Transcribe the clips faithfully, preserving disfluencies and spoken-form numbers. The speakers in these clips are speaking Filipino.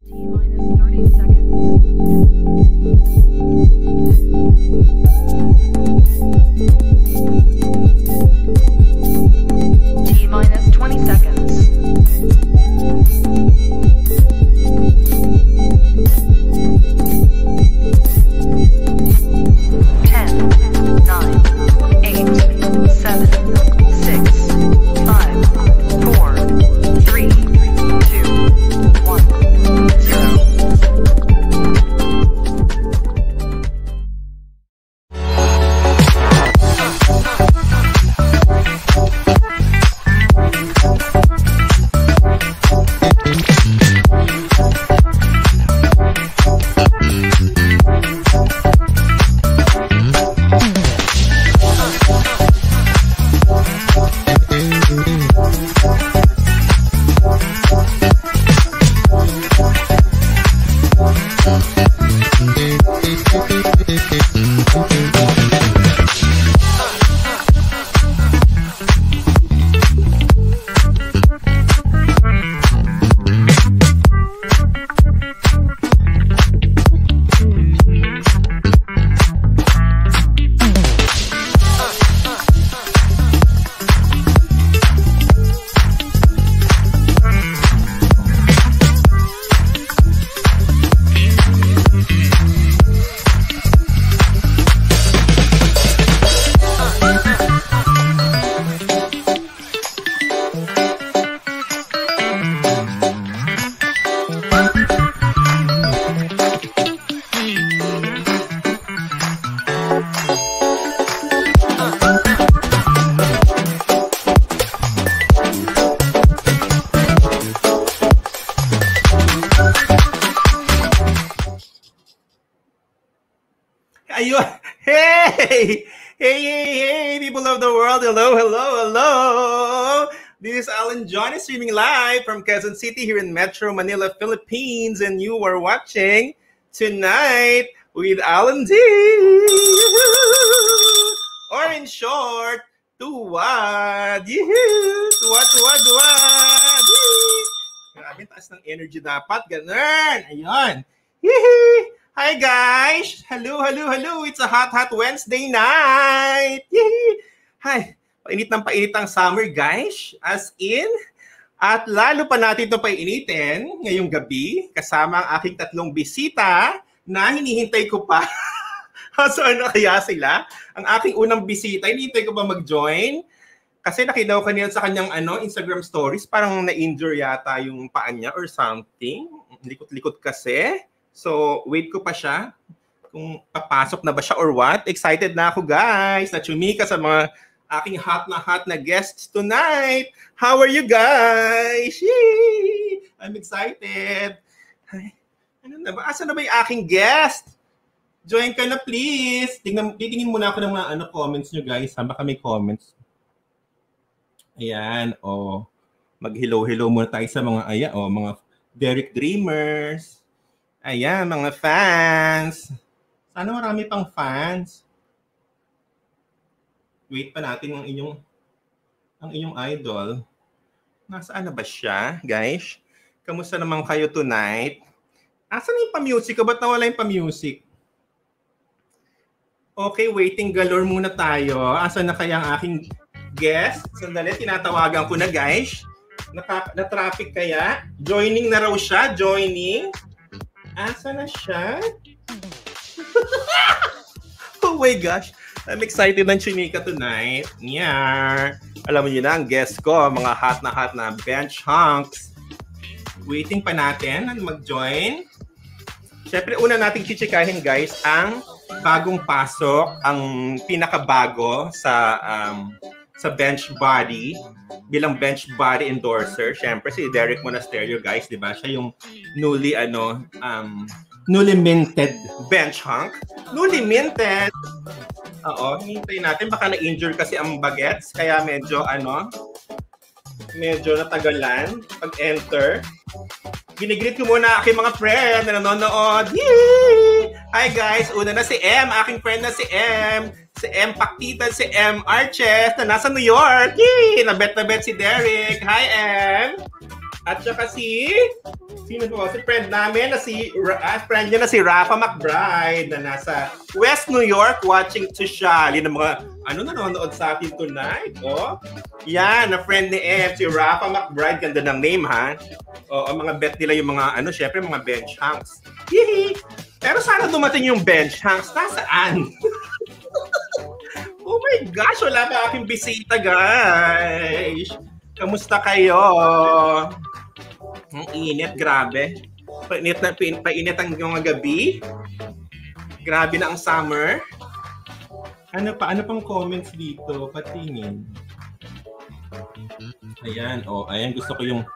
Ayun. Hey! Hey, hey, hey, people of the world. Hello, hello, hello. This is Alan Johnny streaming live from Quezon City here in Metro Manila, Philippines. And you are watching Tonight with Alan D. Or in short, Tuwad. Tuwad, tuwad, tuwad. Grabe, taas ng energy dapat. Ganun. Ayun. Yee! Hi guys! Hello, hello, hello! It's a hot, hot Wednesday night! Yee! Hi! Painit ng painit ang summer guys! As in, at lalo pa natin ito painitin ngayong gabi kasama ang aking tatlong bisita na hinihintay ko pa. Saan na kaya sila? Ang aking unang bisita, hinihintay ko pa mag-join. Kasi nakita ko kanina sa kanyang ano, Instagram stories, parang na-injure yata yung paan niya or something. Likot-likot kasi. So, wait ko pa siya kung papasok na ba siya or what. Excited na ako, guys, na chumika sa mga aking hot na hot na guests tonight. How are you guys? Yee! I'm excited. Ay, ano na ba? Asa na ba yung aking guest? Join ka na, please. Tingnan, titingin muna ako ng mga ano, comments nyo, guys. Ha? Baka may comments. Ayan, o. Oh. Mag-hello-hello muna tayo sa mga, ayan, o, oh, mga Derek Dreamers. Ayan, mga fans. Sana marami pang fans. Wait pa natin ang inyong ang inyong idol. Nasaan na ba siya, guys? Kamusta naman kayo tonight? Asan na yung pa-music? Ba't nawala yung pa-music? Okay, waiting galore muna tayo. Asan na kaya ang aking guest? Sandali, tinatawagan ko na, guys. Na-traffic kaya? Joining na raw siya. Joining. Asa na siya? Oh my gosh. I'm excited ng chinika tonight. Yeah. Alam niyo na, ang guest ko, mga hot na hot na bench hunks. Waiting pa natin na mag-join. Siyempre, una nating chichikahin, guys, ang bagong pasok, ang pinakabago sa um, sa bench body, bilang bench body endorser. Siyempre, si Derek Monasterio, guys, di ba? Siya yung newly, ano, um, newly minted bench hunk. Newly minted! Oo, hintayin natin. Baka na-injure kasi ang bagets. Kaya medyo, ano, medyo natagalan pag-enter. Ginigreet ko muna aking mga friend na nanonood. Yee! Hi, guys. Una na si M. Aking friend na si M. Si M. Paktitan, si M. Arches na nasa New York. Yee! Nabet na bet si Derek. Hi, M. At saka si, sino po? Si friend namin na si, uh, friend niya na si Rafa McBride na nasa West New York watching Tushali ng mga, ano nanonood sa atin tonight, oh? Yan, na friend ni Em, si Rafa McBride, ganda ng name, ha? O, ang mga bet nila yung mga, ano, syempre, mga bench hanks. Hihi! Pero sana dumating yung bench hanks. Nasaan? Oh my gosh, wala ba aking bisita, guys? Kamusta kayo? Ang init, grabe. Painit na painit ang mga gabi. Grabe na ang summer. Ano pa? Ano pang comments dito? Patingin. Ayan, oh, ayan gusto ko yung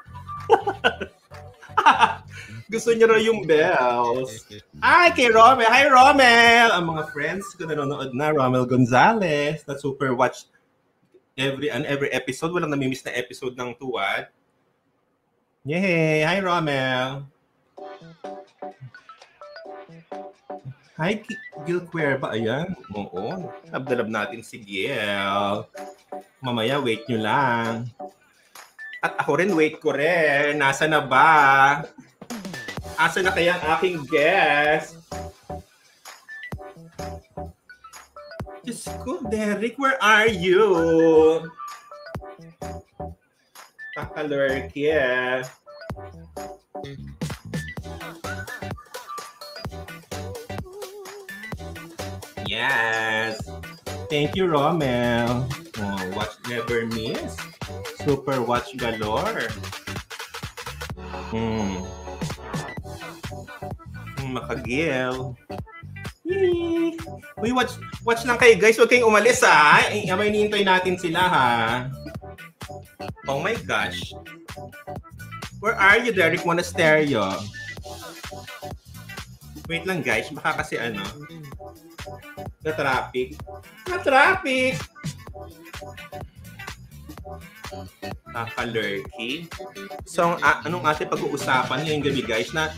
gusto niyo raw yung bells. Ay, kay Romel. Hi, Romel! Ang mga friends ko nanonood na, Romel Gonzalez, na super watch every and every episode. Walang namimiss na episode ng Tuwad. Yay! Hi, Romel! Hi, Gil Cuerva. Ayan. Oo. Labdalab natin si Gil. Mamaya, wait nyo lang. At ako rin, wait ko rin. Nasa na ba? Asa na kaya ang aking guest? Diyos ko, Derek, where are you? Kakalurk, yeah. Yes. Thank you, Romel. Oh, watch never miss. Super watch galore. Hmm. Makagil. Yee! Uy, watch, watch lang kayo, guys. Huwag kayong umalis, ha? Amay nihintay natin sila, ha? Oh my gosh. Where are you, Derek Monasterio? Wait lang, guys. Baka kasi ano, na-traffic. Na-traffic! Naka-lurky. So, uh, anong ating pag-uusapan ngayong gabi, guys, na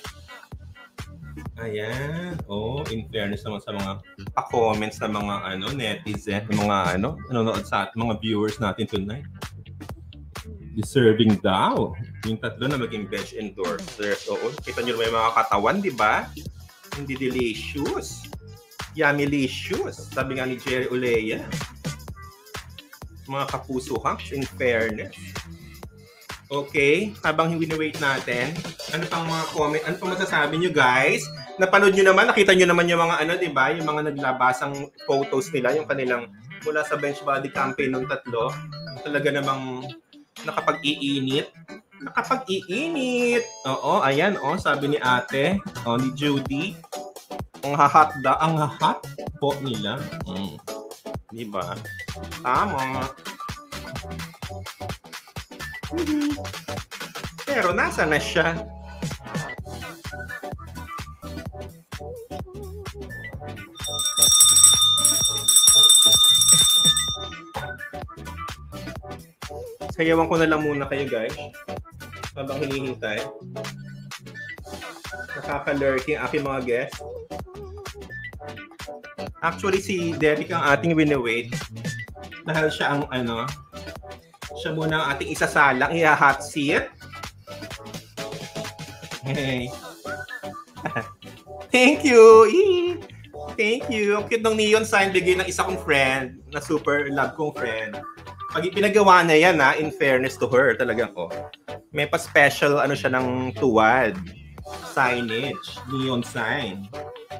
ayan. Oh, in fairness naman sa mga pa-comments ng mga ano, netizen, mga ano, nanonood sa ating mga viewers natin tonight. Deserving daw. Yung tatlo na maging bench endorsers. Oo, kita nyo naman yung mga katawan, di ba? Hindi delicious. Yummy-licious. Sabi nga ni Jerry Olea. Mga kapuso hacks, in fairness. Okay, habang wini-wait natin, ano pang mga comment, ano pang masasabi nyo, guys? Napanood nyo naman, nakita nyo naman yung mga ano, di ba? Yung mga naglabasang photos nila, yung kanilang mula sa bench body campaign ng tatlo. Talaga namang nakapag-iinit. Nakapag-iinit. Oo, ayan, oh, sabi ni ate, oh, ni Judy. Ang hahat da, ang hahat po nila. Mm. Di ba? Tama. Mm-hmm. Pero nasa na siya? Sayawan ko na lang muna kayo, guys. Habang hinihintay. Nakaka-lurking aking mga guests. Actually, si Derek ang ating wini-wait. Dahil siya ang ano, siya muna ang ating isasalang, i-hot seat. Hey. Thank you! Eee. Thank you! Ang cute ng neon sign, bigay ng isa kong friend, na super love kong friend. Pag pinagawa niya yan, ha, in fairness to her, talaga ko. May pa-special ano siya ng tuwad. Signage. Neon sign.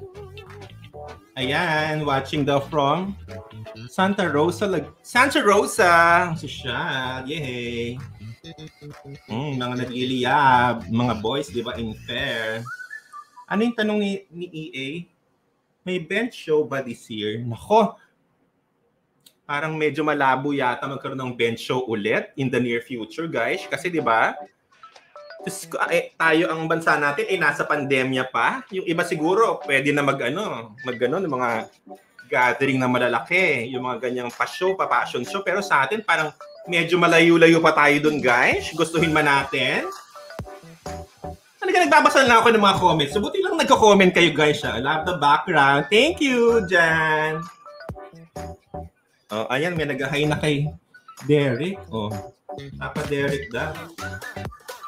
Ayan, watching daw from Santa Rosa. Lag- Santa Rosa! Si siya. Yay! Mm, mga nag-iliyab. Mga boys, di ba, in fair. Ano yung tanong ni, ni E A? May bench show ba this year? Nako! Parang medyo malabo yata magkaroon ng bench show ulit in the near future, guys. Kasi di ba, eh, tayo ang bansa natin ay eh, nasa pandemya pa. Yung iba siguro pwede na mag-ano, mag-ano ng mga gathering na malalaki, yung mga ganyang pa-show, pa-passion show. Pero sa atin parang medyo malayo-layo pa tayo dun, guys. Gustuhin man natin. Talaga nagbabasa lang ako ng mga comments. So buti lang nagko-comment kayo, guys. I love the background. Thank you, Jan. Oh, ayan, may nag-hi na kay Derek. Oh, Papa Derek da.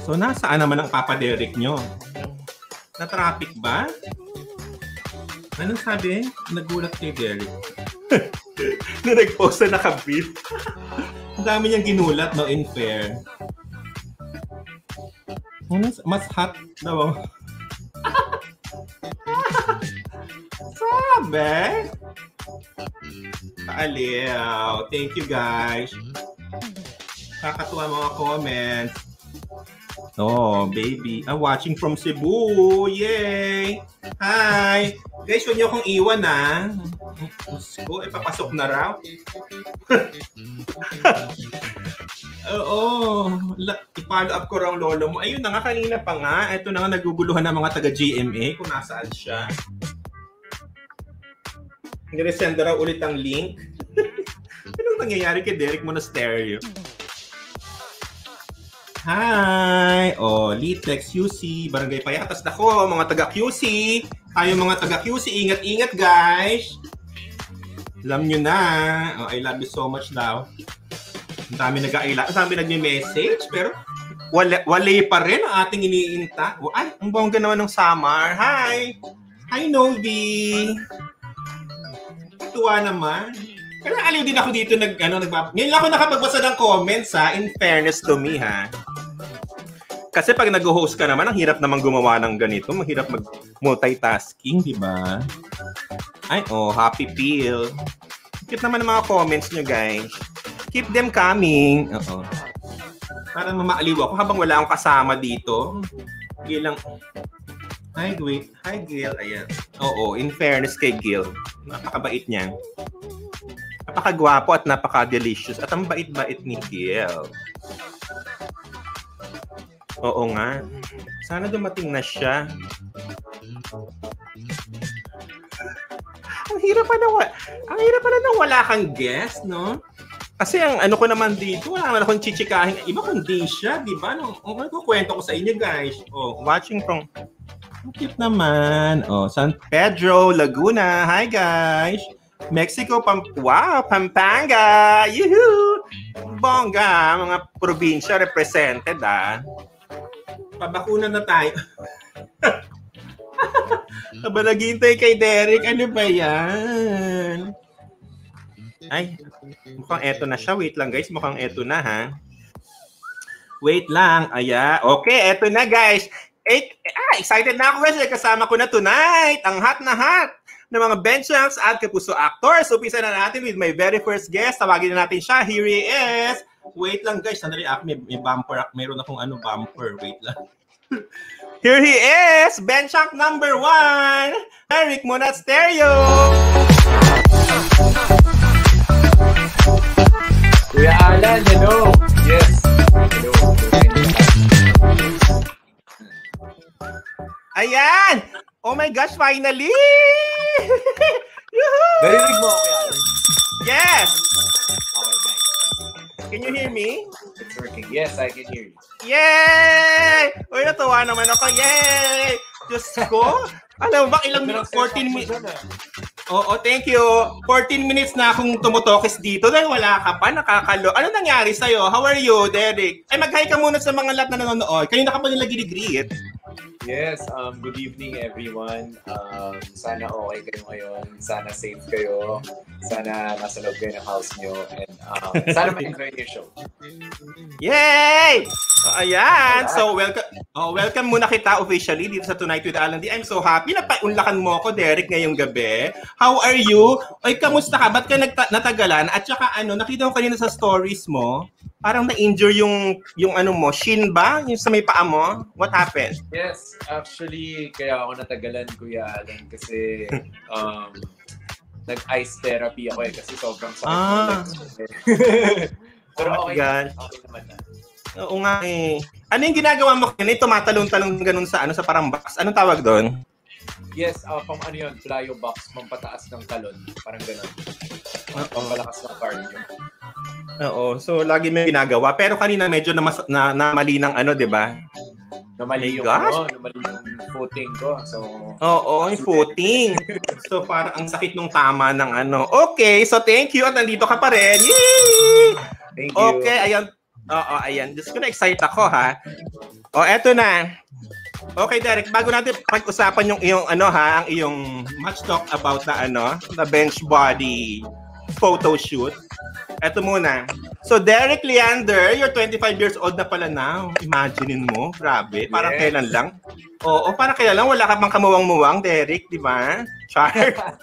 So, nasaan naman ang Papa Derek nyo? Na-traffic ba? Anong sabi? Nagulat kay Derek. Na nag-post na nakabit. Ang dami niyang ginulat, no, in fair. Mas hot daw. Sabi? Paaliw. Thank you, guys. Kakatuwa mga comments. Oh, baby. I'm watching from Cebu. Yay! Hi! Guys, huwag niyo akong iwan, ha? Gusto, eh, papasok na raw. Oo. I-follow up ko raw ang lolo mo. Ayun na nga, kanina pa nga. Ito na nga, naguguluhan ng mga taga-G M A kung nasaan siya. Niresend raw ulit ang link. Anong nangyayari kay Derek Monasterio? Hi! Oh, Litex Q C, Barangay Payatas. Nako, mga taga-Q C. Tayo mga taga-Q C, ingat-ingat guys. Alam nyo na. Oh, I love you so much daw. Ang dami nag-aila. Ang dami nag-message. Pero wala, wala pa rin ang ating iniinta. Oh, ay, ang bongga naman ng Samar. Hi! Hi, Novi! Tuwa naman. Pero aliw din ako dito nag ano nagbab. Ngayon lang ako nakapagbasa ng comments ha, in fairness to me ha. Kasi pag nag-host ka naman, ang hirap naman gumawa ng ganito, mahirap mag-multitasking, di ba? Ay, oh, happy feel. Cute naman ang mga comments nyo, guys. Keep them coming. Oo. Para mamaaliw ako habang wala akong kasama dito. Gilang. Hi, wait. Hi, Gil. Ayan. Oo, in fairness kay Gil. Napakabait niya. Napakagwapo at napaka-delicious. At ang bait-bait ni Gil. Oo nga. Sana dumating na siya. Ang hirap pa na wala. Ang hirap pa na wala kang guest, no? Kasi ang ano ko naman dito, wala naman akong chichikahin. Iba kundi siya, di ba? No? O, ano ko kwento ko sa inyo, guys. Oh, watching from... Cute naman. Oh, San Pedro, Laguna. Hi, guys. Mexico, Pam wow, Pampanga. Yoo-hoo! Bongga, mga probinsya represented, ah. Pabakuna na tayo. Aba, naghihintay kay Derek. Ano ba yan? Ay, mukhang eto na siya. Wait lang, guys. Mukhang eto na, ha? Wait lang. Aya. Okay, eto na, guys. Eh, ah, excited na ako, guys. Kasama ko na tonight. Ang hot na hot ng mga benchmarks at kapuso actors. Umpisa na natin with my very first guest. Tawagin na natin siya. Here he is. Wait lang, guys. Sandali, ah, may, may bumper. Mayroon akong ano, bumper. Wait lang. Here he is. Benchmark number one. Derek Monasterio. Kuya Alan, hello. Yes. Hello. Ayan! Oh my gosh, finally! Narinig mo ako yan? Yes! Okay, nice. Can you hear me? It's working. Yes, I can hear you. Yay! Uy, natuwa naman ako. Yay! Diyos ko! Alam mo ba, ilang minutes? fourteen minutes. Oo, thank you. fourteen minutes na akong tumutokis dito dahil wala ka pa, nakakalo. Ano nangyari sa'yo? How are you, Derek? Ay, mag-hi ka muna sa mga lahat na nanonood. Kanina ka pa nila ginigreet. Yes, um, good evening everyone. Um, sana okay kayo ngayon. Sana safe kayo. Sana nasa loob kayo ng house nyo. And um, sana ma-enjoy yung show. Yay! So, ayan. So, welcome oh, welcome muna kita officially dito sa Tonight with Alan D. I'm so happy na paunlakan mo ako, Derek, ngayong gabi. How are you? Oy, kamusta ka? Ba't ka nagta- natagalan? At saka ano, nakita ko kanina sa stories mo, parang na-injure yung yung ano mo, shin ba? Yung sa may paa mo? What happened? Yes, actually, kaya ako natagalan, Kuya Alan, kasi um, nag-ice therapy ako eh, kasi sobrang sakit Ah. ng legs ko eh. Pero Oh my okay, God. okay naman na. Oo nga eh. Ano yung ginagawa mo kanina? Tumatalong-talong ganun sa ano sa parang box. Anong tawag doon? Yes, uh, pang ano yun, plyo box, pampataas ng talon, parang gano'n. Uh, pampalakas ng cardio. Oo. So, lagi may ginagawa. Pero kanina medyo na, mas, na, na mali ng ano, di ba? Namali yung, Gosh. ano, namali yung footing ko. So, Oo, yung footing. So, parang ang sakit nung tama ng ano. Okay, so thank you. At nandito ka pa rin. Yay! thank you. Okay, ayan. Oo, ayan. Just ko na-excite ako, ha? O, eto na. Okay, Derek, bago natin pag-usapan yung iyong ano ha, ang iyong much talk about na ano, na bench body photo shoot. Eto muna. So, Derek Leander, you're twenty-five years old na pala now. Imaginein mo, grabe. Parang yes. Kailan lang. Oo, parang kailan lang. Wala ka pang kamuwang-muwang, Derek, di ba? Char.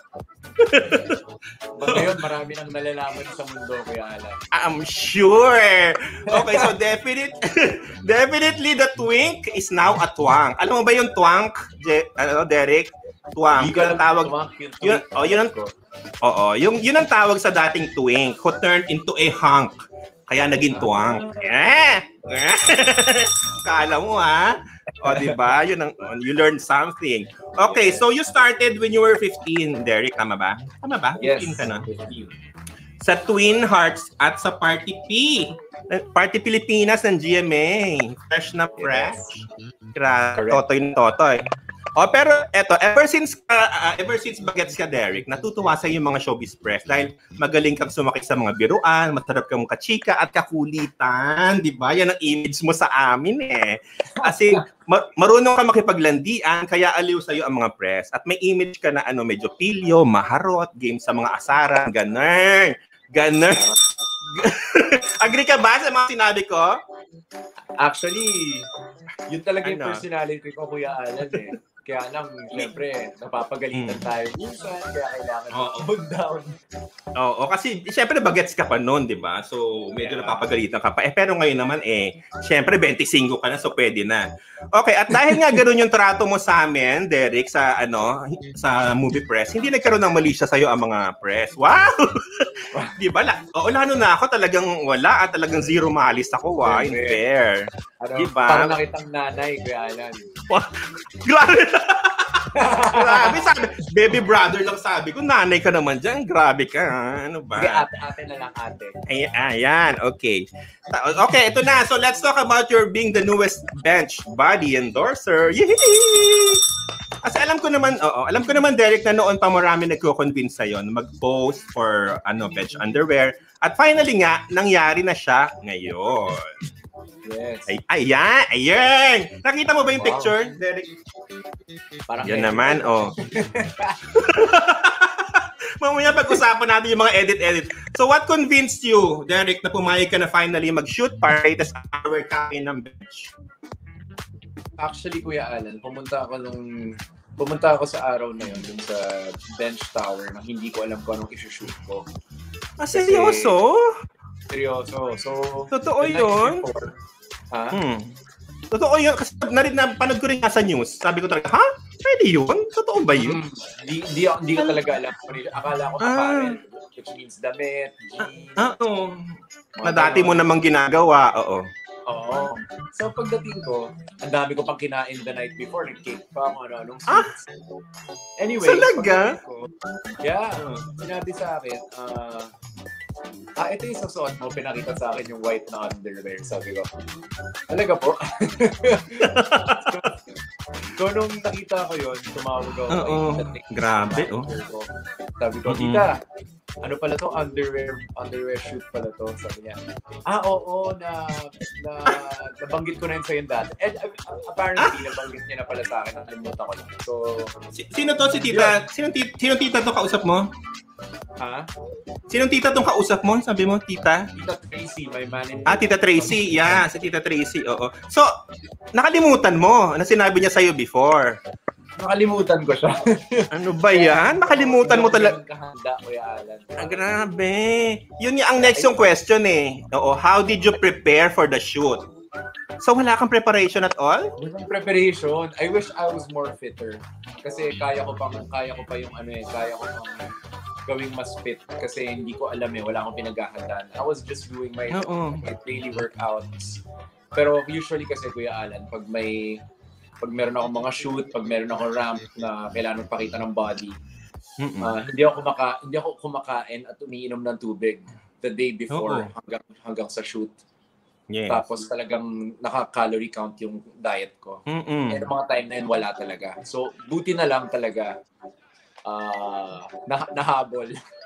Ngayon, marami nang nalalaman sa mundo, Kuya Alan. I'm sure. Okay, so definite, definitely the twink is now a twang. Alam mo ba yung twang, Je, ano, Derek? Twang. Yun ang tawag. Yun, oh, yun ang, oo, yung, yun ang tawag sa dating twink who turned into a hunk. Kaya naging twang. Eh! Kala mo, ha? O, diba? Yun ang, you learned something. Okay, so you started when you were fifteen, Derek. Tama ba? Tama ba? Yes. fifteen ka na. Sa Twin Hearts at sa Party P. Party Pilipinas ng G M A. Fresh na fresh. Yes. Totoy na totoy. Oh, pero eto, ever since uh, uh, ever since bagets ka, Derek, natutuwa sa yung mga showbiz press dahil magaling kang sumakit sa mga biruan, masarap kang kachika at kakulitan, di ba? Yan ang image mo sa amin eh. Kasi mar- marunong ka makipaglandian, kaya aliw sa iyo ang mga press. At may image ka na ano, medyo pilyo, maharot, game sa mga asaran, ganun. Ganun. Agree ka ba sa mga sinabi ko? Actually, yun talaga yung ano? personality ko, Kuya Alan eh. Kaya lang, siyempre, napapagalitan mm. tayo minsan, kaya kailangan oh. mag-down. Oo, oh, kasi siyempre bagets ka pa noon, di ba? So, medyo yeah. napapagalitan ka pa. Eh, pero ngayon naman, eh, siyempre, twenty-five ka na, so pwede na. Okay, at dahil nga gano'n yung trato mo sa amin, Derek, sa ano, sa movie press, hindi nagkaroon ng mali siya sa'yo ang mga press. Wow! Di ba? Oo, lalo na ako, talagang wala, at talagang zero malis ako, wow, in fair. Ano, diba? Parang nakitang nanay, Kuya Alan. Grabe! Grabe, sabi, baby brother lang sabi ko, nanay ka naman dyan, grabe ka, ano ba? Sige, ate, ate na lang, ate. Ay, ayan, okay. Okay, ito na. So let's talk about your being the newest bench body endorser. Yee! Kasi alam ko naman, oo, alam ko naman, Derek, na noon pa marami nagko-convince sa'yo na mag-post for ano, bench underwear. At finally nga, nangyari na siya ngayon. Yes. Ay, ayan, ayan. Nakita mo ba yung wow. picture, Derek? Parang yan naman, oh. Mamaya pag-usapan natin yung mga edit-edit. So what convinced you, Derek, na pumayag ka na finally mag-shoot para latest hour campaign ng bench? Actually, Kuya Alan, pumunta ako nung pumunta ako sa araw na yun dun sa bench tower na hindi ko alam kung anong isushoot ko. Ah, seryoso? Seryoso. So, totoo yun? Before, ha? Hmm. Totoo yun. Kasi narin na panood ko rin nga sa news. Sabi ko talaga, ha? Pwede yun? Totoo ba yun? Hindi hmm. di, di, di ko talaga alam. Akala ko apparel, ah. which means damit, jeans. Ah, oo. Na dati mo namang ginagawa. Oo. Oo. So, pagdating ko, ang dami ko pang kinain the night before. Nag-cake pa, ano, anong ah? Anyway. Talaga? Ko, yeah. Sinabi sa akin, ah, uh, ah, ito yung sasuot mo, pinakita sa akin yung white na underwear. Sabi ko, talaga po? so, so, nung nakita ko yun, tumawag ako. Oo, grabe, oh. Ko. Sabi ko, mm-hmm. Tita, ano pala to? Underwear, underwear shoot pala to. Sabi niya, ah, oo, na, na, nabanggit ko na yun sa'yo dati. And uh, apparently, ah? nabanggit niya na pala sa akin. Nakalimutan ko lang. So, S- sino to si tita? Sino, t- sino tita to kausap mo? Ha? Sinong tita tong kausap mo? Sabi mo, tita? Tita Tracy, my manager. Ah, Tita Tracy. Yeah, si Tita Tracy. Oo. So, nakalimutan mo na sinabi niya sa'yo before. Nakalimutan ko siya. Ano ba yan? Nakalimutan mo talaga. Kahanda, Kuya Alan. Ah, grabe. Yun yung ang next yung question eh. Oo, how did you prepare for the shoot? So, wala kang preparation at all? Walang preparation. I wish I was more fitter. Kasi kaya ko pang, kaya ko pa yung ano eh, kaya ko pang gawing mas fit kasi hindi ko alam eh, wala akong pinaghahandaan. I was just doing my, my daily workouts. Pero usually kasi, Kuya Alan, pag may pag meron akong mga shoot, pag meron akong ramp na kailangan pakita ng body, uh, hindi ako kumaka hindi ako kumakain at umiinom ng tubig the day before Uh-oh. hanggang hanggang sa shoot. Yes. Tapos talagang naka-calorie count yung diet ko. Mm-mm. And mga time na yun, wala talaga. So, buti na lang talaga uh, nah- nahabol.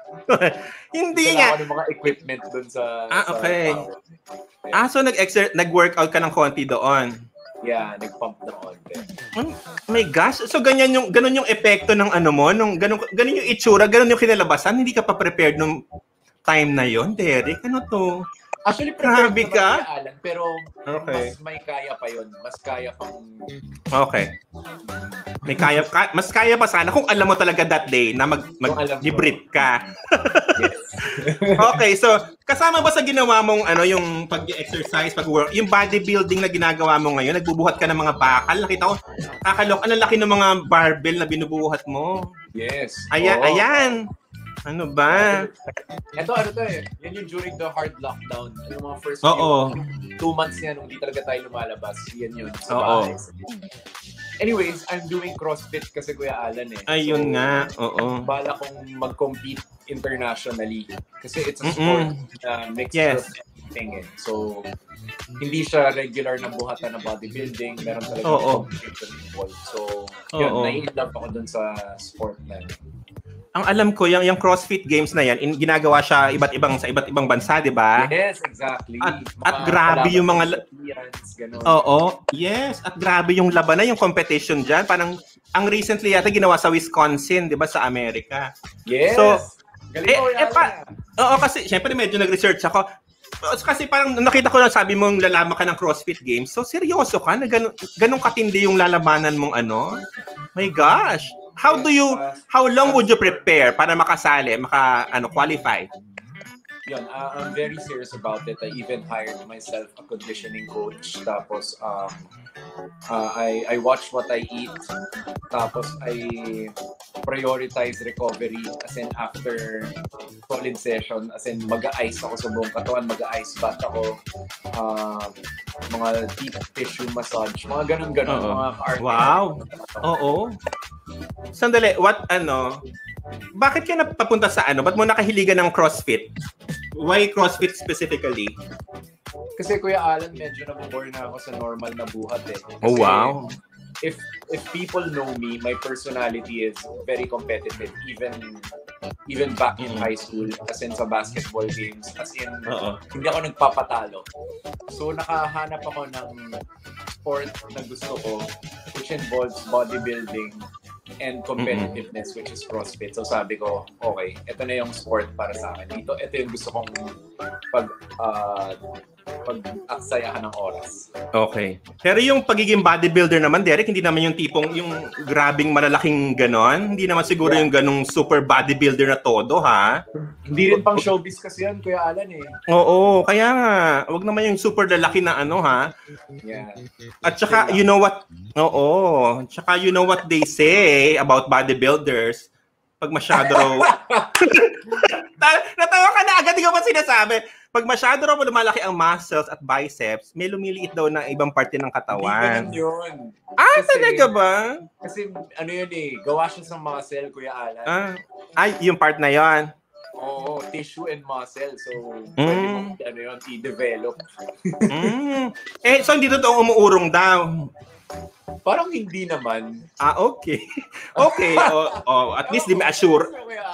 Hindi nga. Ako ng mga equipment dun sa... Ah, okay. Sa ah, so nag-exert, nag-workout ka ng konti doon? Yeah, nag-pump na konti. Oh my gosh. So, ganyan yung, ganun yung epekto ng ano mo, nung, ganun, ganun yung itsura, ganun yung kinalabasan, hindi ka pa prepared nung time na yon, Derek? Ano to? Actually, prepared Grabe ka? naman kay Alan, pero okay. mas may kaya pa yun. Mas kaya pang... Okay. May kaya, ka, mas kaya pa sana kung alam mo talaga that day na mag, mag-debrief ka. Yes. Okay, so kasama ba sa ginawa mong ano yung pag-exercise, pag-work, yung bodybuilding na ginagawa mo ngayon, nagbubuhat ka ng mga bakal? Nakita ko, kakalok, ang laki ng mga barbell na binubuhat mo. Yes. Ayan, oh. ayan. Ano ba? Ito, ano to eh. Yan yung during the hard lockdown. Yung mga first Oo. few, two months yan, nung hindi talaga tayo lumalabas. Yan yun. Sa Oo. bahay. Anyways, I'm doing CrossFit kasi Kuya Alan eh. Ayun so, nga. Oo. Bala kong mag-compete internationally. Kasi it's a sport na uh, mixed yes. of everything eh. So, hindi siya regular na buhatan na bodybuilding. Meron talaga Oo. competition involved. So, yun, nai-love ako dun sa sport na yun. Ang alam ko, yung, yung CrossFit Games na yan, in, ginagawa siya iba't ibang sa iba't ibang bansa, di ba? Yes, exactly. At, at grabe yung mga... Oo, yes. At grabe yung labanan, yung competition dyan. Parang, ang recently yata ginawa sa Wisconsin, di ba, sa Amerika. Yes! So, galing eh, ko eh, pa, oo, kasi, syempre, medyo nag-research ako. Kasi parang nakita ko lang, sabi mong lalaman ka ng CrossFit Games. So, seryoso ka? Na ganun, ganun katindi yung lalabanan mong ano? My gosh! How do you, how long would you prepare para makasali, maka, ano, qualify? Yun, uh, I'm very serious about it. I even hired myself a conditioning coach. Tapos, um, uh, I, I watch what I eat. Tapos, I prioritize recovery. As in, after solid session, as in, mag-a-ice ako sa buong katawan, mag-a-ice bath ako. Uh, mga deep tissue massage. Mga ganun-ganun. Mga art. Wow! Oo. Sandali, what, ano, bakit ka napapunta sa ano? Ba't mo nakahiligan ng CrossFit? Why CrossFit specifically? Kasi Kuya Alan, medyo nabubore na ako sa normal na buhat eh. Kasi oh, wow. If if people know me, my personality is very competitive. Even even back in high school, as in sa basketball games, as in, Uh-oh. hindi ako nagpapatalo. So, nakahanap ako ng sport na gusto ko, which involves bodybuilding and competitiveness, mm-hmm. which is CrossFit. So sabi ko, okay, ito na yung sport para sa akin. Dito, ito yung gusto kong pag, uh, pag-aksayahan ng oras. Okay. Pero yung pagiging bodybuilder naman, Derek, hindi naman yung tipong, yung grabing malalaking ganon. Hindi naman siguro yeah. yung ganong super bodybuilder na todo, ha? Hindi rin pang showbiz kasi yan, Kuya Alan eh. Oo, kaya nga. Huwag naman yung super lalaki na ano, ha? Yeah. At saka, you know what? Oo. At saka, you know what they say about bodybuilders? Pag masyado raw... Natawa ka na agad, di ka pa sinasabi. Pag masyado raw lumalaki ang muscles at biceps, may lumiliit daw na ibang parte ng katawan. Hindi yun. Ah, kasi, talaga ba? Kasi ano yun eh, gawa siya sa muscle, Kuya Alan. Ah, ay, yung part na yon. Oo, tissue and muscle. So, mm. pwede mo ano yun, i-develop. mm. Eh, so hindi totoo umuurong daw? Parang hindi naman. Ah, okay. Okay. oh, oh, at least di may assure.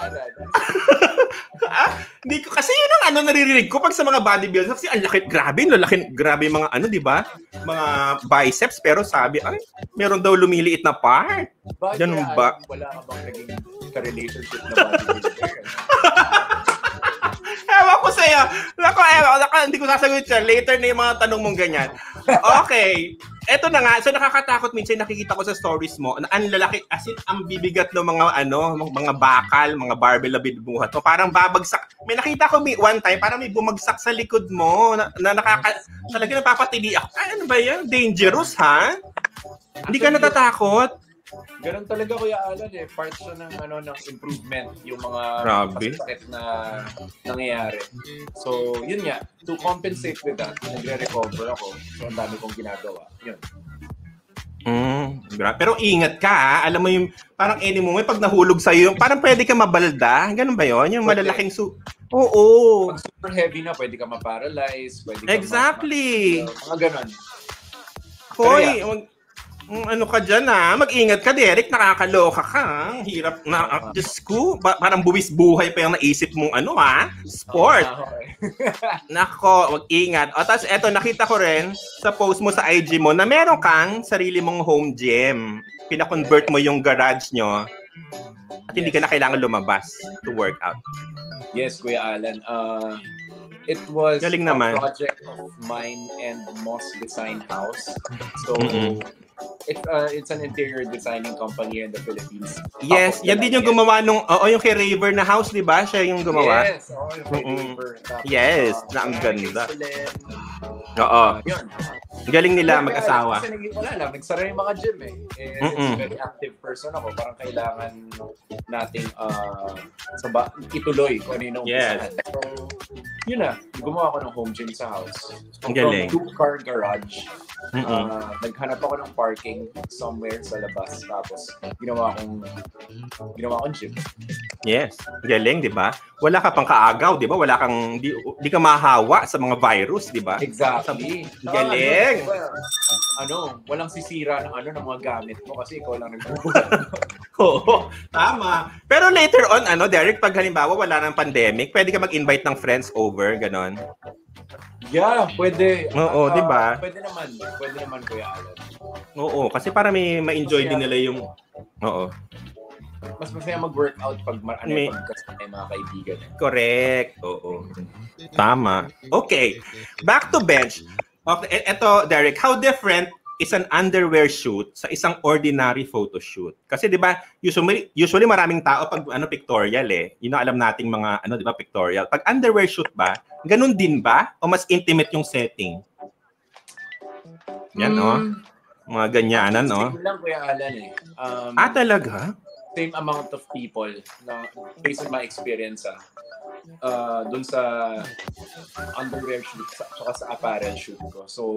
ah, di ko, kasi yun ang ano naririnig ko pag sa mga bodybuilders. Kasi ang laki, grabe, laki, grabe mga ano, di ba? Mga biceps, pero sabi, ay, meron daw lumiliit na part. Ganun ba? Wala ka bang naging ka-relationship na bodybuilder? Ewan ko sa'yo. Lako, ewan, lako, hindi ko sasagot siya. Later na yung mga tanong mong ganyan. Okay. Eto na nga. So, nakakatakot minsan nakikita ko sa stories mo na ang lalaki, as in, ang bibigat ng mga, ano, mga bakal, mga barbell na binubuhat mo. Parang babagsak. May nakita ko may, one time, parang may bumagsak sa likod mo na, na nakaka, talaga napapatili ako. Ay, ano ba yan? Dangerous, ha? Hindi ka natatakot? Ganun talaga, Kuya Alan eh. Part siya ng, ano, ng improvement yung mga pasakit na nangyayari. So, yun nga. To compensate with that, nagre-recover ako. So, ang dami kong ginagawa. Yun. Mm, pero ingat ka, ha? Alam mo yung, parang any moment, pag nahulog sa'yo, parang pwede ka mabalda. Ganun ba yun? Yung malalaking su... Oo. Pag super heavy na, pwede ka ma-paralyze. Pwede ka exactly. Ma- mga ganun. Hoy, Ano ka dyan ah? Mag-ingat ka, Derek. Nakakaloka ka. Hirap na. Uh, Diyos ko, ba- parang buwis buhay pa yung naisip mong ano ha? Sport. Nako, mag-ingat. O, tapos eto, nakita ko rin sa post mo sa I G mo na meron kang sarili mong home gym. Pina-convert mo yung garage nyo at hindi ka na kailangan lumabas to work out. Yes, Kuya Alan. Uh, it was Galing a naman. project of mine and Moss Design House. So, Mm-mm. It's uh, it's an interior designing company in the Philippines. Yes, yan din yung gumawa nung, oo, yung kay Raver na house, di ba? Siya yung gumawa. Yes, oo, yung kay Raver. Yes, uh, na ang ganda. Oo. Uh, yun. Galing nila mag-asawa. Kasi naging wala lang, nagsara yung mga gym eh. eh Mm-mm. very active person ako. Parang kailangan nating uh, saba, ituloy kung ano yung yes. So, yun na. Gumawa ko ng home gym sa house. Ang galing. From two-car garage. Mm-mm. Uh, naghanap ako ng parking somewhere sa labas. Tapos, ginawa kong ginawa kong gym. Yes. Galing, di ba? Wala ka pang kaagaw, di ba? Wala kang, di, di ka mahawa sa mga virus, di ba? Exactly. Galing. Ano, ano, walang sisira ng ano ng mga gamit mo kasi ikaw lang nagbubuhat. Oo, tama. Pero later on, ano, Derek, pag halimbawa wala ng pandemic, pwede ka mag-invite ng friends over, ganon. Yeah, pwede. Oo, uh, di ba? Pwede naman. Pwede naman, Kuya Alan. Oo, kasi para may ma-enjoy din nila yung... Oo. Mas masaya mag-workout pag ano, may... pag kasama mga kaibigan. Correct. Oo. Tama. Okay. Back to bench. Okay, eto, Derek, how different is an underwear shoot sa isang ordinary photo shoot? Kasi 'di ba, usually usually maraming tao pag ano pictorial eh. Yun ang alam nating mga ano 'di ba pictorial. Pag underwear shoot ba, ganun din ba o mas intimate yung setting? Yan mm. oh. Mga ganyanan, no? Same lang, Kuya Alan eh. Um, ah, talaga? Same amount of people na based on my experience ah. Uh, dun sa underwear shoot at sa apparel shoot ko. So,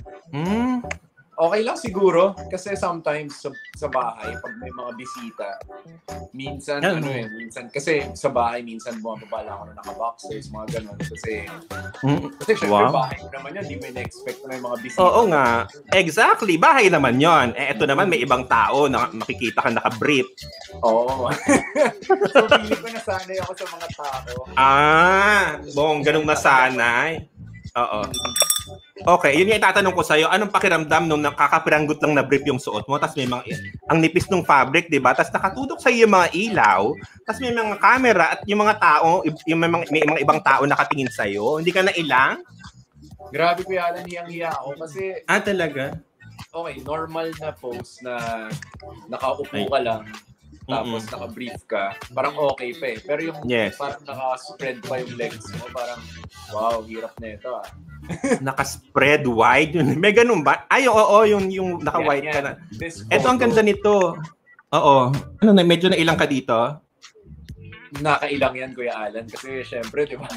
mm. okay lang siguro kasi sometimes sa, sa bahay pag may mga bisita minsan yeah. ano eh minsan kasi sa bahay minsan bumababa lang ako na naka-boxers mga ganun kasi mm. kasi syempre wow. Bahay ko naman yun, hindi mo na-expect na may mga bisita. Oo nga, exactly, bahay naman yon. Eh eto naman may ibang tao na makikita ka naka-brief. Oo. So feeling ko nasanay ako sa mga tao. Ah, bong ganung nasanay. Oo. Okay, yun yung itatanong ko sa'yo. Anong pakiramdam nung nakakapiranggot lang na brief yung suot mo, tapos may mga, ang nipis ng fabric, di ba? Tapos nakatutok sa'yo yung mga ilaw, tapos may mga camera at yung mga tao, yung may mga, may mga ibang tao nakatingin sa'yo. Hindi ka na ilang? Grabe, Kuya Alan, hiyang-hiya ako kasi... Ah, talaga? Okay, normal na pose na nakaupo ka lang, tapos mm-hmm. naka-brief ka, parang okay pa eh. Pero yung yes. parang naka-spread pa yung legs mo, parang, wow, hirap na ito ah. Naka-spread wide yun. May ganun ba? Ay, oo, yung, yung naka-white yeah, yeah. ka na. Ito ang ganda nito. Oo. Ano na, medyo na ilang ka dito? Nakailang yan, Kuya Alan. Kasi syempre, di ba?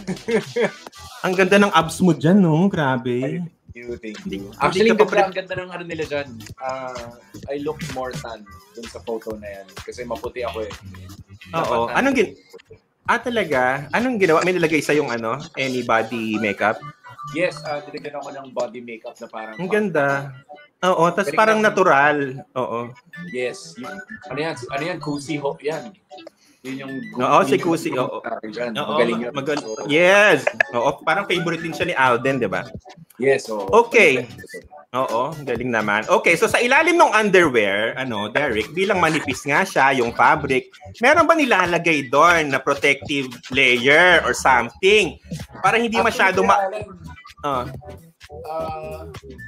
Ang ganda ng abs mo dyan, no? Grabe. Thank you, thank you. Actually, ganda, pre- ang ganda ng ano nila dyan. Uh, I look more tan dun sa photo na yan. Kasi maputi ako eh. Oo. Anong gin... Ah, talaga? Anong ginawa? May nilagay sa yung ano? Any body makeup? Yes, uh, nilagyan ako ng body makeup na parang... Ang ganda. Oo, tas parang natural. Oo. Yes. Yung, ano yan? Ano yan? Kusi ho. Yan. Yun yung... Oo, si Kusi. Oo. Magaling yun. Magal- yes. Oo, parang favorite din siya ni Alden, di ba? Yes. Oo. Okay. Oo, galing naman. Okay, so sa ilalim ng underwear, ano, Derek, bilang manipis nga siya, yung fabric, meron ba nilalagay doon na protective layer or something? Para hindi masyado ma... Uh. Uh,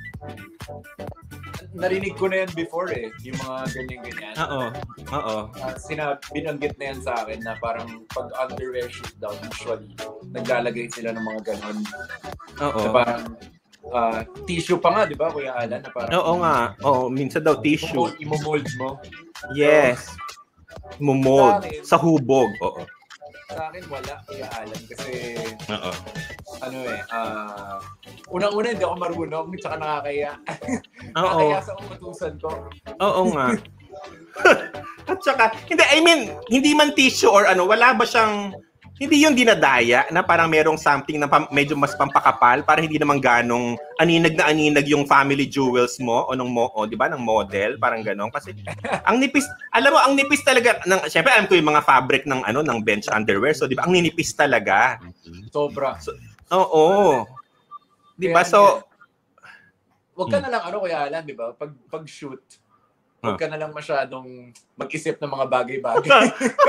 narinig ko na yan before eh, yung mga ganyan-ganyan. Oo, oo. Uh, sinab- binanggit na yan sa akin na parang pag underwear shoot daw, usually, naglalagay sila ng mga ganon. Oo. Na parang, uh, tissue pa nga, di ba, Kuya Alan? Na parang, oo nga. Oo, minsan daw tissue. Imo-mold mo. Yes. Imo-mold. Sa hubog. Oo. Sa akin, wala, Kuya Alan. Kasi, oo. ano eh, uh, unang-una hindi ako marunong, tsaka nakakaya. Nakakaya sa umutusan ko. Oo nga. At saka, hindi, I mean, hindi man tissue or ano, wala ba siyang hindi yung dinadaya na parang merong something na pam, medyo mas pampakapal para hindi naman ganong aninag na aninag yung family jewels mo o nung mo, o, di ba, ng model, parang ganon. Kasi ang nipis, alam mo, ang nipis talaga ng, syempre alam ko yung mga fabric ng ano ng bench underwear. So, di ba, ang ninipis talaga. Sobra. So, oo. Di ba? So, wag ka na lang, ano, Kuya Alan, di ba? Pag, pag-shoot, wag ka na lang masyadong mag-isip ng mga bagay-bagay.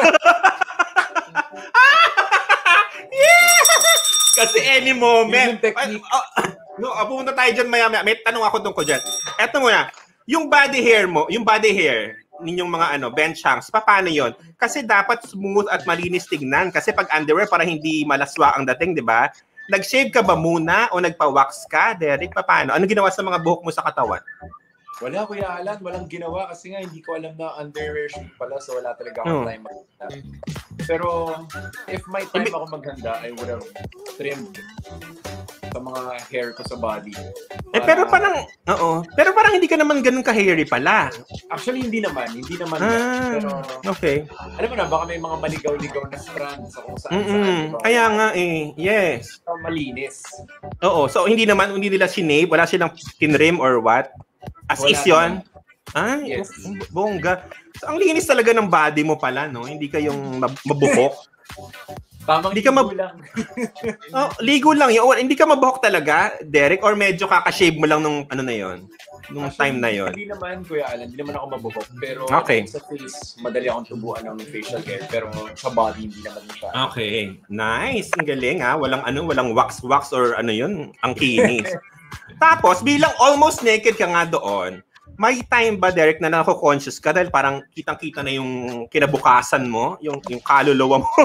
Kasi any moment. Yung technique. Oh, no, pumunta tayo dyan maya-maya. May tanong ako tungkol dyan. Eto muna, yung body hair mo, yung body hair ninyong mga ano, bench hangs, paano yon? Kasi dapat smooth at malinis tignan. Kasi pag underwear, para hindi malaswa ang dating, di ba? Nag-shave ka ba muna o nagpa-wax ka, Derek? Paano? Ano ginawa sa mga buhok mo sa katawan? Wala, Kuya Alan. Walang ginawa kasi nga hindi ko alam na underwear shoot pala, so wala talaga akong Hmm. time maganda. Pero if my time ako maghanda, I would have trimmed sa mga hair ko sa body. Eh, pero parang, oo. Pero parang hindi ka naman ganun ka-hairy pala. Actually, hindi naman. Hindi naman. Ah, Pero, okay. alam mo na, baka may mga maligaw-ligaw na strands sa kung saan. Mm-mm. Kaya nga eh, yes. So, malinis. Oo, so hindi naman, hindi nila sinave, wala silang tinrim or what? As Wala is yun? Ay, Yes. bongga. So, ang linis talaga ng body mo pala, no? Hindi ka yung mab- mabuhok. Tamang Hindi ka ligo mab- lang. Oh, ligo lang yun. Or, hindi ka mabuhok talaga, Derek? Or medyo kakashave mo lang nung ano na yon, nung Actually, time na yon. Hindi naman, Kuya Alan. Hindi naman ako mabuhok. Pero Okay. sa face, madali akong tubuan ng facial hair. Pero sa body, hindi naman siya. Okay. Nice. Ang galing, ha? Walang ano, walang wax-wax or ano yun. Ang kinis. Tapos, bilang almost naked ka nga doon, may time ba, Derek, na nako-conscious ka dahil parang kitang-kita na yung kinabukasan mo, yung, yung kaluluwa mo?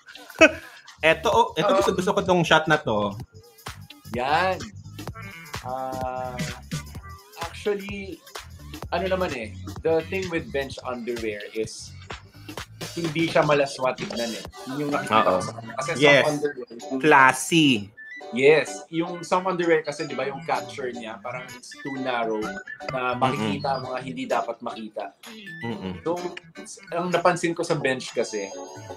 eto, oh, eto gusto, gusto ko tong shot na to. Yan. Uh, actually, ano naman eh, the thing with bench underwear is hindi siya malaswa tignan eh. Yun yung nakikita ko sa kasi Yes. some underwear. Classy. Yes. Yung some underwear kasi, di ba, yung catcher niya, parang it's too narrow na makikita ang mga hindi dapat makita. Mm-mm. So, ang napansin ko sa bench kasi,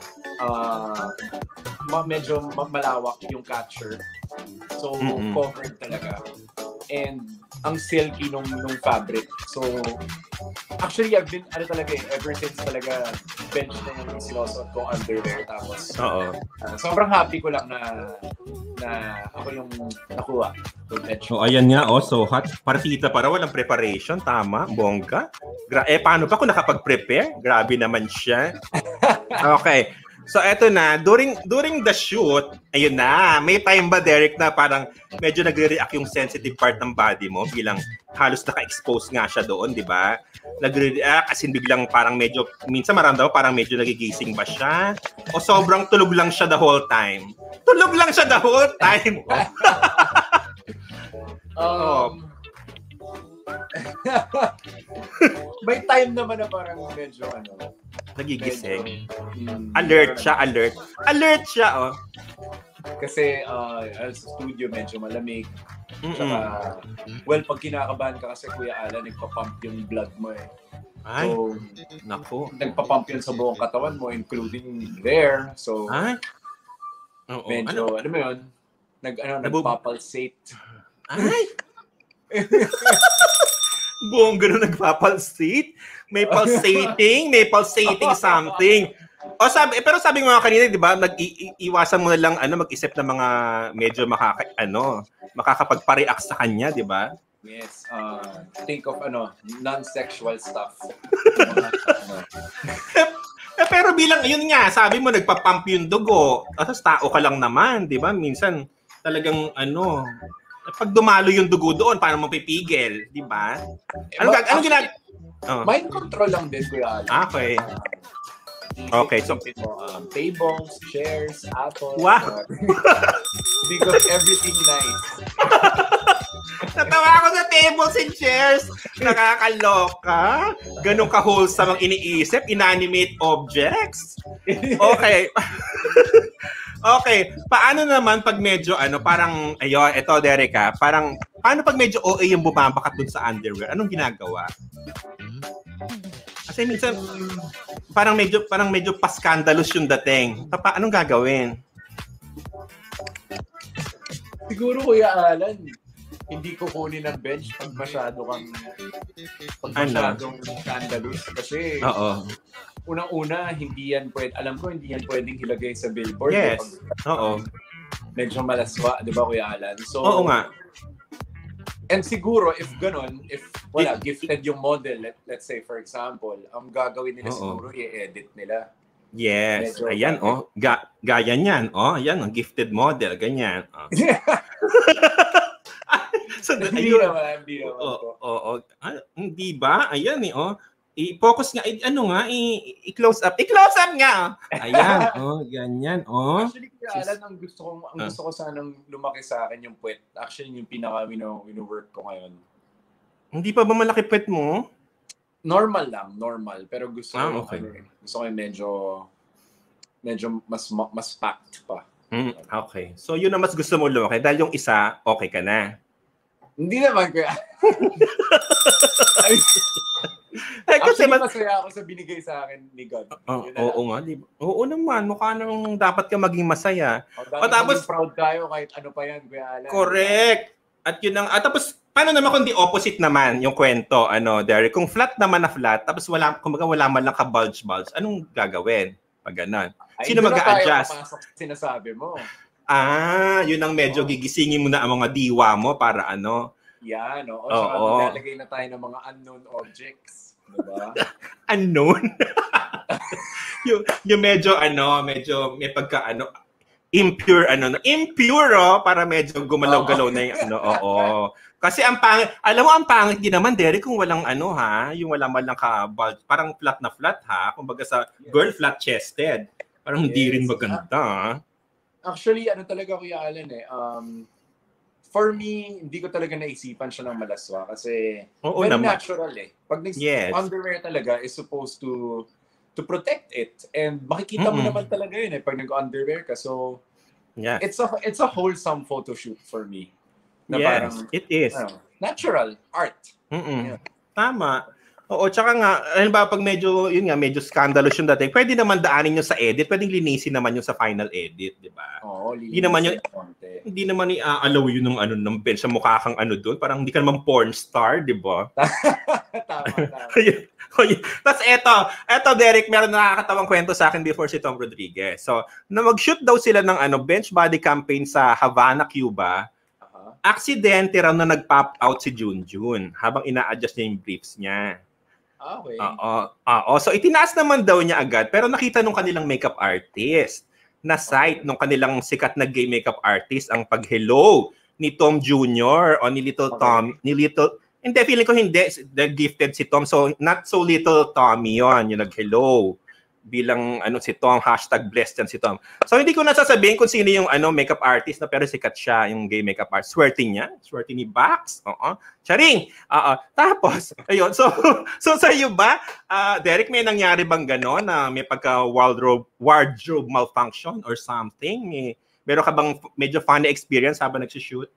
uh, medyo malawak yung catcher. So, Mm-mm. covered talaga. And ang silky nung, nung fabric. So, actually, I've been, ano talaga eh, ever since talaga bench na yung sinusuot kong underwear. Tapos, Oo. uh, sobrang happy ko lang na na ako yung nakuha. So, ayan nga, oh, so hot. Partita para walang preparation, tama, bongga. Gra- eh, paano pa kung nakapag-prepare? Grabe naman siya. Okay. So, eto na, during during the shoot, ayun na, may time ba, Derek, na parang medyo nagre-react yung sensitive part ng body mo bilang halos naka-expose nga siya doon, di ba? Nagre-react as in biglang parang medyo, minsan maramdaman parang medyo nagigising ba siya? O sobrang tulog lang siya the whole time? Tulog lang siya the whole time. um, may time naman na parang medyo ano, Nagigising. mm, Alert siya, alert. Alert siya, oh. Kasi uh, sa studio medyo malamig. Mm-mm. Saka, well, pag kinakabahan ka kasi, Kuya Alan, nagpa-pump yung blood mo eh. Ay, So, naku. nagpa-pump yun sa buong katawan mo, including there. So, Ay? Oo. medyo, Ano? ano mo yun? Nag, ano, Nabub- nagpapulsate. Ay! Buong gano'n nagpapulsate. May pulsating, may pulsating something. O sabi, eh, pero sabi mo nga kanina, 'di ba, nag-iwasan mo na lang ano, mag-isip ng mga medyo makaka ano, makakapagpa-react sa kanya, 'di ba? Yes. Uh, think of ano, non-sexual stuff. Eh, pero bilang yun nga, sabi mo nagpa-pump yung dugo. Tapos tao ka lang naman, 'di ba? Minsan talagang ano, pag dumalo yung dugo doon, paano mo pipigil, 'di ba? Ano gag ano ginag Oh. Mind control lang din, Kuya Alan. Okay. Uh, Okay, so- isipin mo, um, tables, chairs, apples. Wow. uh, think of everything nice. Natawa ako sa tables and chairs. Nakakaloka. Ganun ka-wholesome ang iniisip. Inanimate objects. Okay. Okay. Paano naman pag medyo ano, parang, ayun, eto Derek ha, parang, paano pag medyo O A yung bumabakat dun sa underwear? Anong ginagawa? Kasi Kasi minsan, parang medyo, parang medyo pa-scandalous yung dating. Pa, anong gagawin? Siguro, Kuya Alan, hindi ko kunin ang bench pag masyado kang pag masyadong scandalous. Kasi, oo. Unang-una, hindi yan pwede, alam ko, hindi yan pwedeng ilagay sa billboard. Yes, pag, oo. Medyo malaswa, di ba, Kuya Alan? So, oo nga. And siguro, if ganun, if wala, gifted yung model, let, let's say, for example, ang gagawin nila oo. Siguro, i-edit nila. Yes, medyo ayan, bakit? Oh. Ga- gaya niyan, oh. Ayan, ang gifted model, ganyan. Oh. So, hindi naman, hindi naman. Oo, oo. Hindi ba? Ayan eh, oh. I-focus nga, i- ano nga, i- i-close up. I-close up nga! Ayan, oh, ganyan, oh. Actually, kaya Alan, ang gusto ko, ang gusto ko sanang lumaki sa akin yung puwet. Actually, yung pinaka wino-work ko ngayon. Hindi pa ba malaki puwet mo? Normal lang, normal. Pero gusto ko, ah, okay. ano, gusto ko yung medyo, medyo mas, mas packed pa. Mm, okay. So, yun ang mas gusto mo lumaki. Dahil yung isa, okay ka na. Hindi naman, kaya. Ay, kasi actually, masaya ako sa binigay sa akin ni God. Uh, oo nga. Di ba? Oo naman. Mukha nang dapat ka maging masaya. O, dapat o, tapos, proud tayo kahit ano pa yan, Kuya Alan. Correct. At yun ang, at tapos, paano naman kung di opposite naman yung kwento, ano, Derek? Kung flat naman na flat, tapos wala, kumbaga wala man lang ka-bulge-bulge, anong gagawin? Pag ganun. Sino mag-a-adjust? Ay, doon sinasabi mo. Ah, yun ang medyo gigisingin mo na ang mga diwa mo para ano. Yan, no? O saka maglalagay na tayo ng mga unknown objects. Diba? Unknown? yung, yung medyo, ano, medyo may pagka, ano, impure, ano, impure, oh, para medyo gumalaw-galaw na yung, ano, oo. Kasi ang pangit, alam mo, ang pangit din naman, Derek, kung walang, ano, ha, yung walang malang ka, parang flat na flat, ha, kumbaga sa girl flat-chested. Parang yes. Hindi rin maganda, ha. Actually, ano talaga, Kuya Alan, eh, um, for me, hindi ko talaga naisipan siya ng malaswa kasi oo, very naman. Natural eh. Pag nag- yes. underwear talaga is supposed to to protect it. And makikita Mm-mm. mo naman talaga yun eh pag nag-underwear ka. So, yes. it's a it's a wholesome photo shoot for me. Na yes, parang, it is. Ano, natural art. Yeah. Tama. Oo, tsaka nga, ano ba, pag medyo, yun nga, medyo scandalous yung dating, pwede naman daanin nyo sa edit, pwedeng linisin naman yung sa final edit, di ba? Oo, hindi naman yung, hindi naman i-allow yun ng ano, ng bench, sa mukha kang ano doon, parang hindi ka naman porn star, di ba? Tama, tama. Tapos eto, eto Derek, meron nakakatawang kwento sa akin before si Tom Rodriguez. So, na mag-shoot daw sila ng ano, bench body campaign sa Havana, Cuba, uh-huh. Aksidente raw na nag-pop out si Junjun habang ina-adjust niya yung briefs niya. Okay. Oo. Oo. So itinaas naman daw niya agad pero nakita nung kanilang makeup artist na site okay. nung kanilang sikat na gay makeup artist ang pag-hello ni Tom Junior o ni Little okay. Tom, ni Little hindi feeling ko hindi the gifted si Tom so not so Little Tommy yon yung nag-hello bilang ano si Tom hashtag blessed yan si Tom. So hindi ko nasasabihin kung sino yung ano makeup artist na pero sikat siya yung gay makeup artist. Swerte niya, swerte ni Bax. Oo. Charing. Oo. Tapos ayun. So so sa iyo ba, uh, Derek, may nangyari bang gano'n na may pagka wardrobe wardrobe malfunction or something? May meron ka bang medyo funny experience habang nagsi-shoot?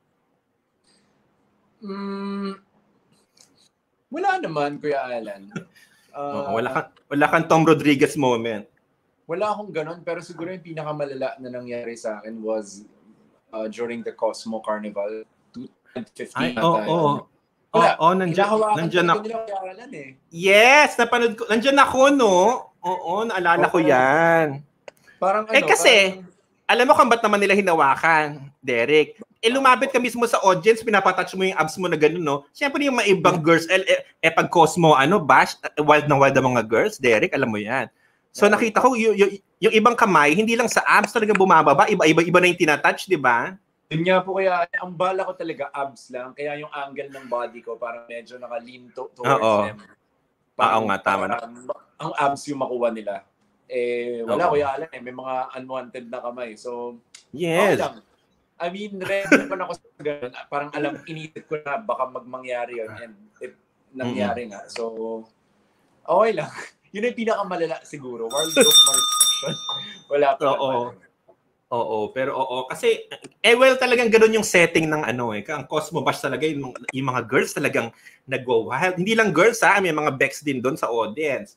Mm, wala naman, Kuya Alan. Uh, wala kang wala kang Tom Rodriguez moment. Wala akong ganun pero siguro yung pinakamalala na nangyari sa akin was uh, during the Cosmo Carnival twenty fifteen. Ay, oo, oo. Oo, oh, nandiyan, nandiyan ako. Eh. Yes, napanood ko. Nandiyan ako, no? Oo, naalala okay. ko yan. Parang ano, eh kasi, parang... alam mo kung ba't naman nila hinawakan, Derek? Eh, lumapit ka mismo sa audience, pinapatouch mo yung abs mo na gano'n, no? Siyempre yung mga ibang girls, eh, eh, eh pag Cosmo, ano, bash, wild na wild na mga girls, Derek, alam mo yan. So, nakita ko, y- y- yung ibang kamay, hindi lang sa abs talaga bumababa, iba-iba iba na yung tinatouch, di ba? Yun nga po, kaya ang bala ko talaga abs lang, kaya yung angle ng body ko parang medyo naka-lean to- towards Oo. them. Oo nga, tama na. Um, ang abs yung makuha nila. Eh, wala, Oo. Kuya Alan, eh, may mga unwanted na kamay. So, yes. Okay lang. I mean, ready pa na ako sa ganun. Parang alam, inisip ko na baka magmangyari yun and it nangyari mm-hmm. nga. So, okay lang. Yun yung pinakamalala siguro. Wardrobe malfunction. Wala pa Oo. Naman. Oo, pero oo. Kasi, eh well, talagang ganun yung setting ng ano eh. Ang Cosmo Bash talaga, yung, yung mga girls talagang nagwa-wild. Hindi lang girls ha, may mga Bex din doon sa audience.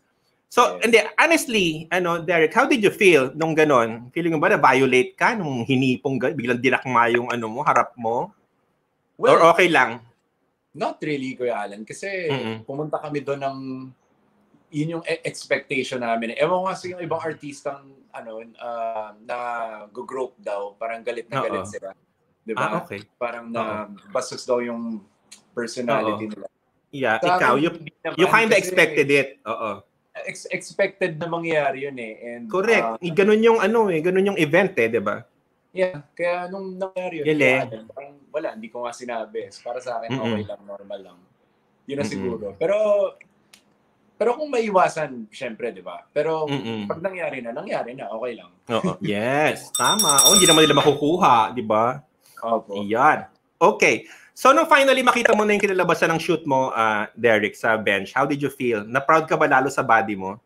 So, yeah. Hindi, honestly, ano, Derek, how did you feel nung ganon? Feeling mo ba na-violate ka nung hinipong, biglang dinakma yung ano mo, harap mo? Well, or okay lang? Not really, Kuya Alan. Kasi mm-hmm. pumunta kami doon ng, yun yung expectation namin. Ewan ko kasi yung ibang artistang, ano, uh, na go-grope daw, parang galit na galit Uh-oh. sila. Diba? Ah, okay. Parang na bastos daw yung personality Uh-oh. nila. Yeah, sa ikaw, you, you kind of expected it. Oo. Ex- expected na mangyari yun eh. And, correct. Uh, ganun yung ano eh, ganun yung event eh, di ba? Yeah, kaya nung nangyari yun, Yele. Alan, parang wala, hindi ko nga sinabi. Para sa akin, mm-hmm. okay lang, normal lang. Yun na mm-hmm. siguro. Pero, pero kung maiwasan, syempre, di ba? Pero mm-hmm. pag nangyari na, nangyari na, okay lang. Oo. Yes, tama. O, hindi naman nila makukuha, di ba? Opo. Iyan. Okay. So, nung finally makita mo na yung kinalabasan ng shoot mo, uh, Derek, sa bench, how did you feel? Na-proud ka ba lalo sa body mo?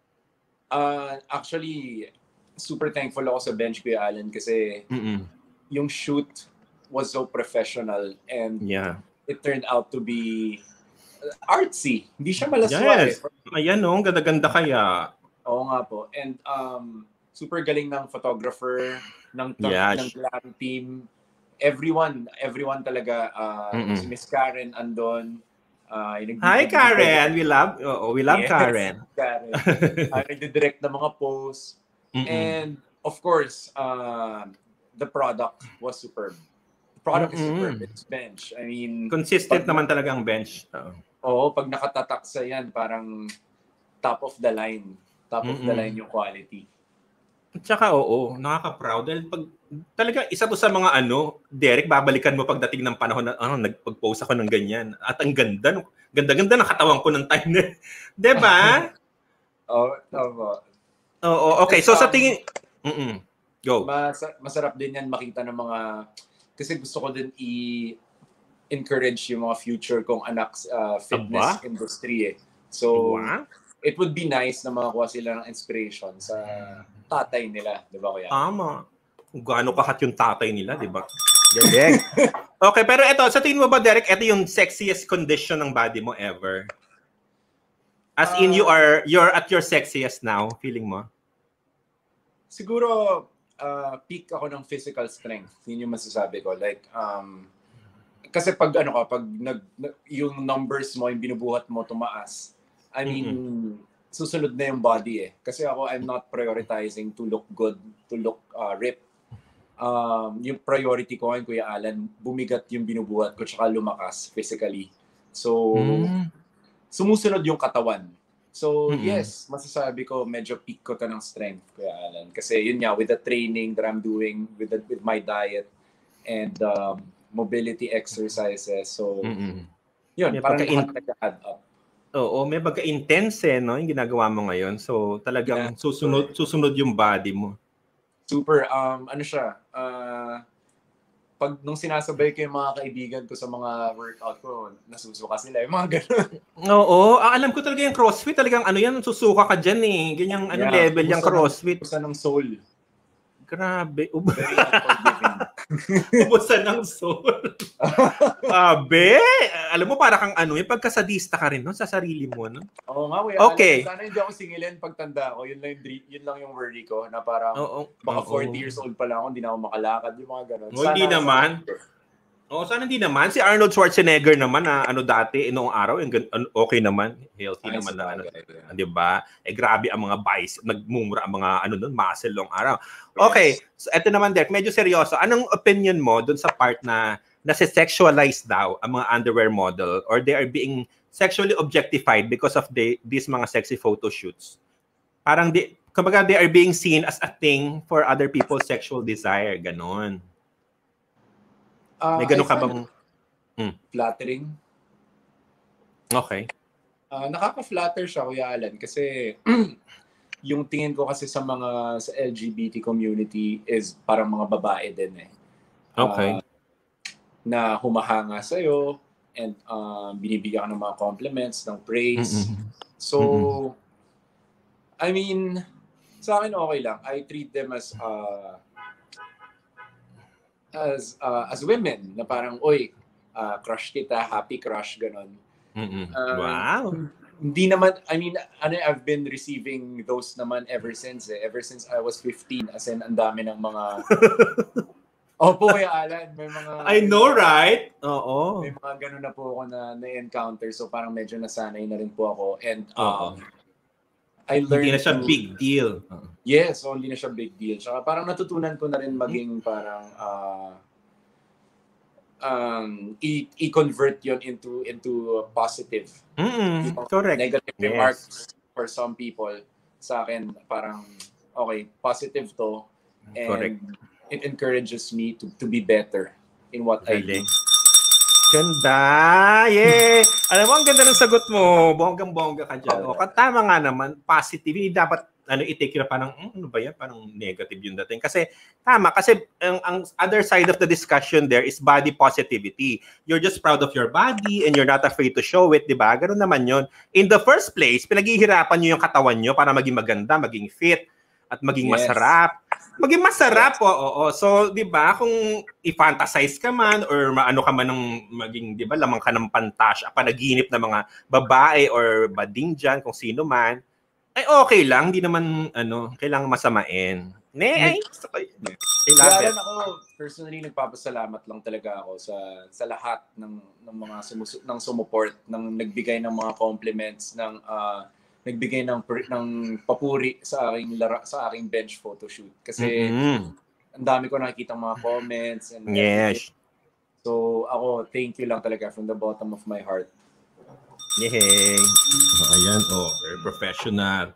Uh, actually, super thankful ako sa bench, Kuya Alan, kasi Mm-mm. yung shoot was so professional and yeah. it turned out to be artsy. Hindi siya malaswa. Yes. Eh. Ayan o, ganda-ganda kaya. Oo nga po. And um, super galing ng photographer, ng, yes. ng glam team. Everyone, everyone talaga, uh, si Miss Karen andon. Uh, Hi Karen, we love, oh, we love yes, Karen. Karen. uh, nagdidirect ng mga posts. Mm-mm. And of course, uh, the product was superb. The product Mm-mm. is superb. It's bench. I mean, consistent naman na, talaga ang bench. Oo, oh, pag nakatatak sa yan, parang top of the line. Top Mm-mm. of the line yung quality. At saka oo, nakaka-proud. Dahil pag, talaga, isa to sa mga ano, Derek, babalikan mo pagdating ng panahon na ano, nagpag-post ako ng ganyan. At ang ganda, ganda-ganda ng katawan ko ng time na. Diba? Oo, tama. Oo, okay. So, um, sa tingin... Mm-mm. Go. Mas, masarap din yan makita ng mga... Kasi gusto ko din i-encourage yung mga future kong anak uh, fitness Aba? industry eh. So, wow. It would be nice na makakuha sila ng inspiration sa tatay nila. Di ba, Kuya? Tama. Gaano kahat yung tatay nila, di ba? Galing. Okay, pero ito, sa tingin mo ba, Derek, ito yung sexiest condition ng body mo ever? As in, you are, you're at your sexiest now, feeling mo? Siguro, uh, peak ako ng physical strength. Yun yung masasabi ko. Like, um, kasi pag ano ka, pag nag, yung numbers mo, yung binubuhat mo, tumaas. I mean, mm-hmm. susunod na yung body eh. Kasi ako, I'm not prioritizing to look good, to look uh, ripped. Um, yung priority ko ngayon, Kuya Alan, bumigat yung binubuhat ko tsaka lumakas physically. So, mm-hmm. sumusunod yung katawan. So, mm-hmm. yes, masasabi ko, medyo peak ko to ng strength, Kuya Alan. Kasi yun nga, with the training that I'm doing, with the, with my diet, and um, mobility exercises. So, mm-hmm. yun, may parang lahat nag-add up. Oo, may baga-intense eh, no? Yung ginagawa mo ngayon. So, talagang yeah. susunod, susunod yung body mo. Super, um, ano siya, uh, pag nung sinasabay ko yung mga kaibigan ko sa mga workout ko, nasusuka sila, yung mga gano'n. Oo, ah, alam ko talaga yung CrossFit, talagang ano yan, susuka ka dyan eh. Ganyang yeah, ano level yung CrossFit. Ubusan ng soul. Grabe. Ub- Ubusan ng soul. Abe, alam mo para kang ano, yung pagkasadista ka rin no, sa sarili mo. No? Oo nga, kuya. Okay. Alam, sana hindi ako singilin pagtanda ko. Yun lang yung, yun lang yung worry ko na parang oh, oh, baka oh, forty oh. years old pa lang ako, hindi na ako makalakad, yung mga gano'n. Oh, hindi naman. Oo, oh, sana hindi naman. Si Arnold Schwarzenegger naman na ano dati, noong araw, yung, okay naman. Healthy Ay, naman na ano. Yeah. Di ba? Eh, grabe ang mga bicep. Nagmumura ang mga ano nun, muscle long araw. Okay. Yes. So, eto naman, Derek, medyo seryoso. Anong opinion mo dun sa part na nasi-sexualize daw ang mga underwear model or they are being sexually objectified because of the, these mga sexy photo shoots? Parang, di, kumbaga, they are being seen as a thing for other people's sexual desire. Ganon. Uh, May ganun ka bang... Hmm. Flattering. Okay. Uh, nakaka-flatter siya, Kuya Alan, kasi yung tingin ko kasi sa mga sa L G B T community is parang mga babae din eh. Okay. Uh, na humahanga sa'yo and uh, binibigyan ka ng mga compliments, ng praise. Mm-hmm. So, mm-hmm. I mean, sa akin okay lang. I treat them as... Uh, as uh, as women na parang oy uh, crush kita, happy crush ganon. Mm-hmm. Uh, wow. Hindi naman, I mean, ano, I've been receiving those naman ever since eh. Ever since I was fifteen. As in, ang dami ng mga... Opo, Kuya Alan. May mga... I know, mga, right? Oo. May mga ganun na po ako na na-encounter. So parang medyo nasanay na rin po ako. And um, I learned... Hindi na siya to, big deal. Yes, so hindi na siya big deal. Tsaka parang natutunan ko na rin maging parang... Uh, um i- i-convert yon into into positive. Mm, you know, correct. Negative yes. remarks for some people. Sa akin parang okay, positive to, and correct. It encourages me to to be better in what really? I do. Ganda! Yay! Alam mo, ang ganda ng sagot mo. Bonggang-bongga ka dyan. O, tama nga naman, positive. Hindi dapat ano, i-take na parang, mm, ano ba yan? Parang negative yung dating. Kasi, tama. Kasi, ang, ang other side of the discussion there is body positivity. You're just proud of your body and you're not afraid to show it, di ba? Ganun naman yun. In the first place, pinaghihirapan nyo yung katawan nyo para maging maganda, maging fit, at maging yes. masarap. Maging masarap, oo. oo. So, di ba, kung i-fantasize ka man or maano ka man ng maging, di ba, lamang ka ng pantasya, panaginip ng mga babae or bading dyan, kung sino man, ay okay lang. Hindi naman, ano, kailangang masamain. Ne, ay, gusto ko yun. Kaya ako, personally, nagpapasalamat lang talaga ako sa sa lahat ng, ng mga sumus- ng sumuport, ng nagbigay ng mga compliments, ng uh, nagbigay ng ng papuri sa aking lara, sa aking bench photo shoot kasi mm-hmm. ang dami ko nakikita mga comments and yes. So ako, thank you lang talaga from the bottom of my heart. Yay. Oh, ayan, oh, very professional.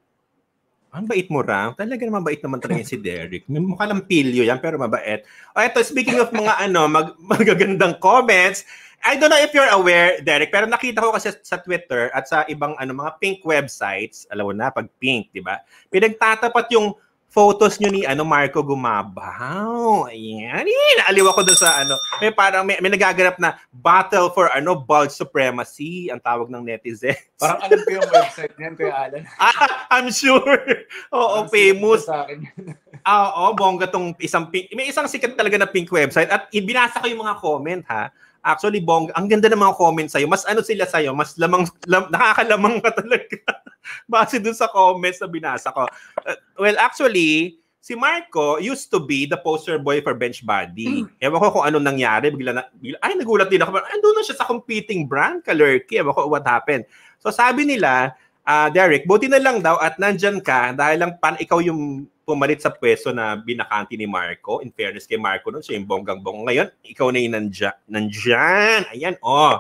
Ang bait mo, Ram. Talaga naman mabait naman talaga si Derek. Mukha lang pilyo yan, pero mabait. O, eto, speaking of mga ano, mag magagandang comments, I don't know if you're aware, Derek, pero nakita ko kasi sa Twitter at sa ibang ano mga pink websites, alam mo na, pag pink, di ba? Pinagtatapat yung photos nyo ni ano Marco Gumabaw. Ayan. Naaliw ako doon sa ano. May parang may, may nagaganap na battle for ano bulge supremacy ang tawag ng netizens. Parang alam ko yung website niyan, Kuya Alan. ah, I'm sure. Oo, parang famous. Sa akin. Ah, oo, bongga tong isang pink. May isang sikat talaga na pink website at ibinasa ko yung mga comment ha. Actually, bongga, ang ganda ng mga comments sa'yo. Mas ano sila sa'yo, mas lamang, lam, nakakalamang ka talaga. Base dun sa comments na binasa ko. Uh, well, actually, si Marco used to be the poster boy for Bench Body. Mm. Ewan ko kung anong nangyari. Bigla na, bigla, ay, nagulat din ako. Ando na siya sa competing brand, Kalurky. Ewan ko what happened. So sabi nila, uh, Derek, buti na lang daw at nandyan ka dahil lang pan ikaw yung pumalit sa pwesto na binakanti ni Marco. In fairness kay Marco nun, siya yung bonggang-bong. Ngayon, ikaw na yung nandyan. Nandyan. Ayan, oh.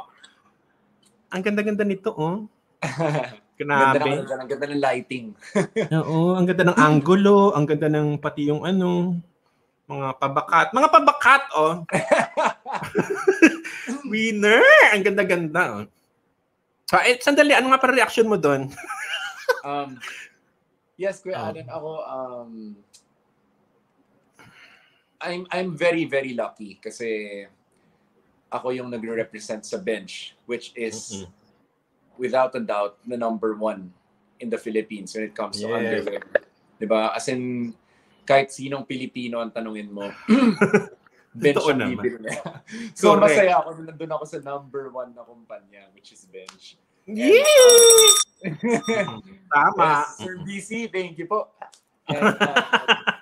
Ang ganda-ganda nito, oh. Grabe. Ang ganda, ang ganda ng lighting. Oo, ang ganda ng angulo, ang ganda ng pati yung ano, mga pabakat. Mga pabakat, oh. Winner! Ang ganda-ganda, oh. So, eh, sandali, ano nga para reaction mo doon? um, yes, Kuya um, Alan, ako, um, I'm, I'm very, very lucky kasi ako yung nagre-represent sa bench, which is mm-hmm. without a doubt the number one in the Philippines when it comes to yeah. underwear. Diba? As in, kahit sinong Pilipino ang tanungin mo, bench ang bibili niya. So, correct. Masaya ako na nandun ako sa number one na kumpanya, which is bench. Yeah! Uh, Tama. Yes, Sir B C, thank you po. And, uh,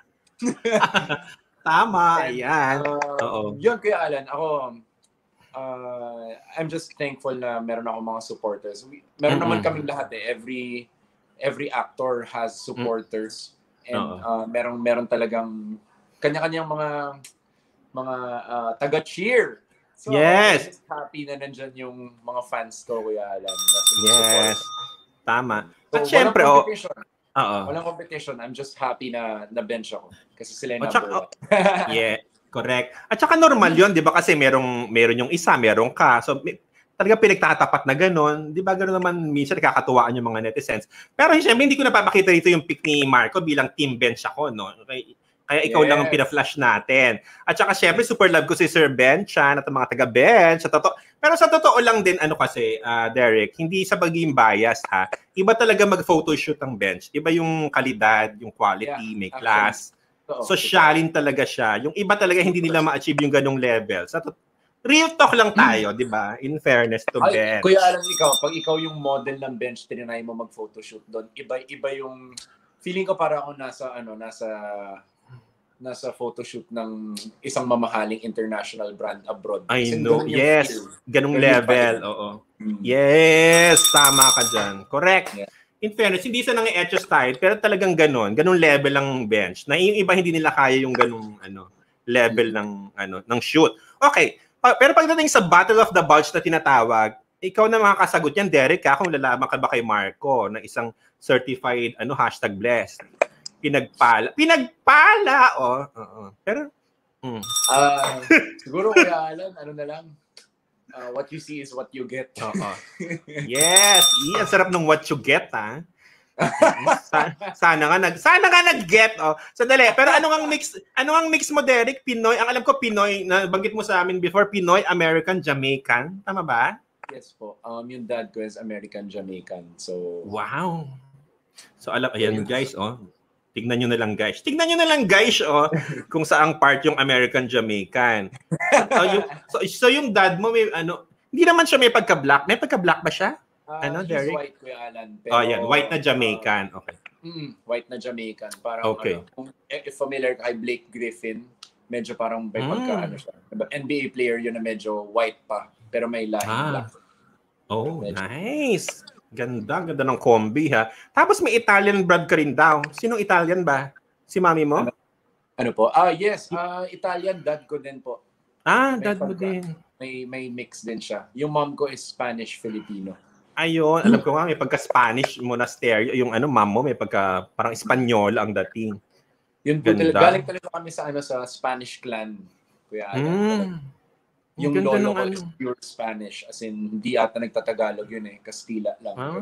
Tama, and, yan. Uh, Oo. Yun, Kuya Alan, ako, uh, I'm just thankful na meron ako mga supporters. We, meron mm-hmm. naman kaming lahat eh. Every every actor has supporters. Mm-hmm. And uh, meron, meron talagang kanya-kanyang mga mga uh, taga-cheer. So, yes. I'm just happy na nandyan yung mga fans ko, Kuya Alan. Yes. Tama. So, at syempre, walang competition. Oh, walang competition. I'm just happy na na-bench ako. Kasi sila yung oh, number tsaka, one. Yeah, correct. At saka normal yun, di ba? Kasi merong, meron yung isa, merong ka. So, may, talaga pinagtatapat na gano'n. Di ba gano'n naman minsan nakakatuwaan yung mga netizens. Pero syempre, hindi ko napapakita dito yung pick ni Marco bilang team bench ako, no? Okay. Kaya ikaw yes. lang ang pina-flash natin. At saka syempre, super love ko si Sir Ben Chan at ang mga taga-bench. Sa totoo, pero sa totoo lang din, ano kasi, uh, Derek, hindi sa pagiging bias, ha? Iba talaga mag-photoshoot ang bench. Iba yung kalidad, yung quality, yeah, may class. Actually, socialin talaga siya. Yung iba talaga hindi nila ma-achieve yung ganong level. Sa to- real talk lang tayo, di ba? In fairness to Ay, bench. Kuya Alan, ikaw, pag ikaw yung model ng bench, tinanay mo mag-photoshoot doon, iba-iba yung, feeling ko para ako nasa, ano, nasa, nasa photoshoot ng isang mamahaling international brand abroad. I Kasi know, yes. Feel. Ganung ganun level, oo. Hmm. Yes, tama ka dyan. Correct. Yeah. In fairness, hindi sa nang etcho style, pero talagang ganon, ganung level ang bench. Na yung iba hindi nila kaya yung ganung, ano, level hmm. ng, ano, ng shoot. Okay. Pero pagdating sa Battle of the Bulge na tinatawag, ikaw na makakasagot yan, Derek, ha, kung lalaban ka ba kay Marco ng isang certified ano hashtag blessed. Pinagpala. Pinagpala! Oh, uh-uh. Pero, mm. uh, siguro kaya Alan, ano na lang, uh, what you see is what you get. Uh-uh. Yes! Ang sarap ng what you get, ha? sana, sana nga nag sana nga nag-get oh. Sandali, pero ano ang mix ano ang mix mo Derek? Pinoy, ang alam ko Pinoy na banggit mo sa amin before, Pinoy, American, Jamaican, tama ba? Yes po. Um yung dad ko is American Jamaican. So wow. So alam ayan guys oh. Tignan niyo na lang guys. Tignan niyo na lang guys oh kung saang part yung American Jamaican. So yung so, so yung dad mo may ano, hindi naman siya may pagka-black. May pagka-black ba siya? Uh, ano, he's Derek? white, Kuya Alan. Pero, oh, yan. White na Jamaican. Okay. Uh, mm, white na Jamaican. Parang, okay. ano, kung if familiar ka kay Blake Griffin, medyo parang may pagka, mm. ano siya. N B A player yun na medyo white pa, pero may lahing ah. black. Oh, medyo. Nice. Ganda, ganda ng kombi, ha. Tapos may Italian blood ka rin daw. Sinong Italian ba? Si mami mo? Ano, ano po? Ah, yes. Uh, Italian dad ko din po. Ah, may dad mo din. May, may mix din siya. Yung mom ko is Spanish-Filipino. Ayun, alam ko nga may pagka-Spanish monastery, yung ano mom mo may pagka parang Espanyol ang dating. Yun po talaga, galing talaga kami sa ano sa Spanish clan, Kuya Adam. Mm. Yung lolo ko ano. Is pure Spanish, as in hindi ata nagtatagalog yun eh, Kastila lang. Ah,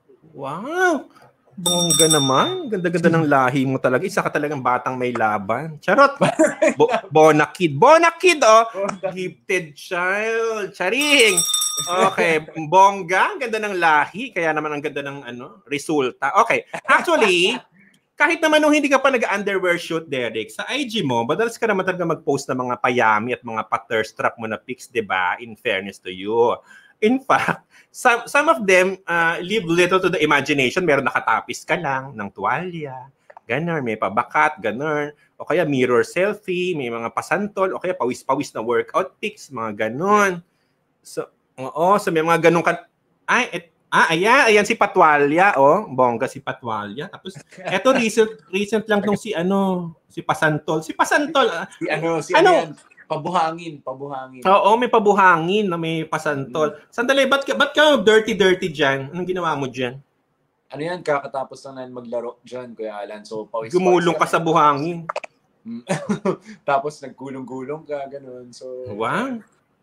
wow. Bongga naman. Ganda-ganda ng lahi mo talaga. Isa ka talagang batang may laban. Charot. Bo- Bonakid. Bonakid, oh. Gifted child. Charing. Okay. Bongga. Ang ganda ng lahi. Kaya naman ang ganda ng ano, resulta. Okay. Actually, kahit naman nung hindi ka pa nag-underwear shoot, Derek, sa I G mo, madalas ka naman talaga mag-post ng mga payami at mga pa-thirst trap mo na pics, diba? In fairness to you. In fact, some some of them uh, leave little to the imagination. Meron nakatapis ka lang ng tuwalya, ganun, may pabakat, ganun. O kaya mirror selfie, may mga pasantol, o kaya pawis-pawis na workout pics, mga ganun. So, oo, so may mga ganun ka. Ay, et, ah, ayan, ayan si Patwalya, oh, bongga si Patwalya. Tapos, eto recent, recent lang tong si ano, si Pasantol. Si Pasantol. Si ano, si ano, ano pabuhangin, pabuhangin. Oo, may pabuhangin na may pasantol. Mm. Sandali, ba't ka, ba't ka dirty-dirty dyan? Anong ginawa mo dyan? Ano yan, kakatapos lang natin maglaro dyan, Kuya Alan. So, pawis gumulong ka sa buhangin. Tapos naggulong-gulong ka, ganun. So, wow.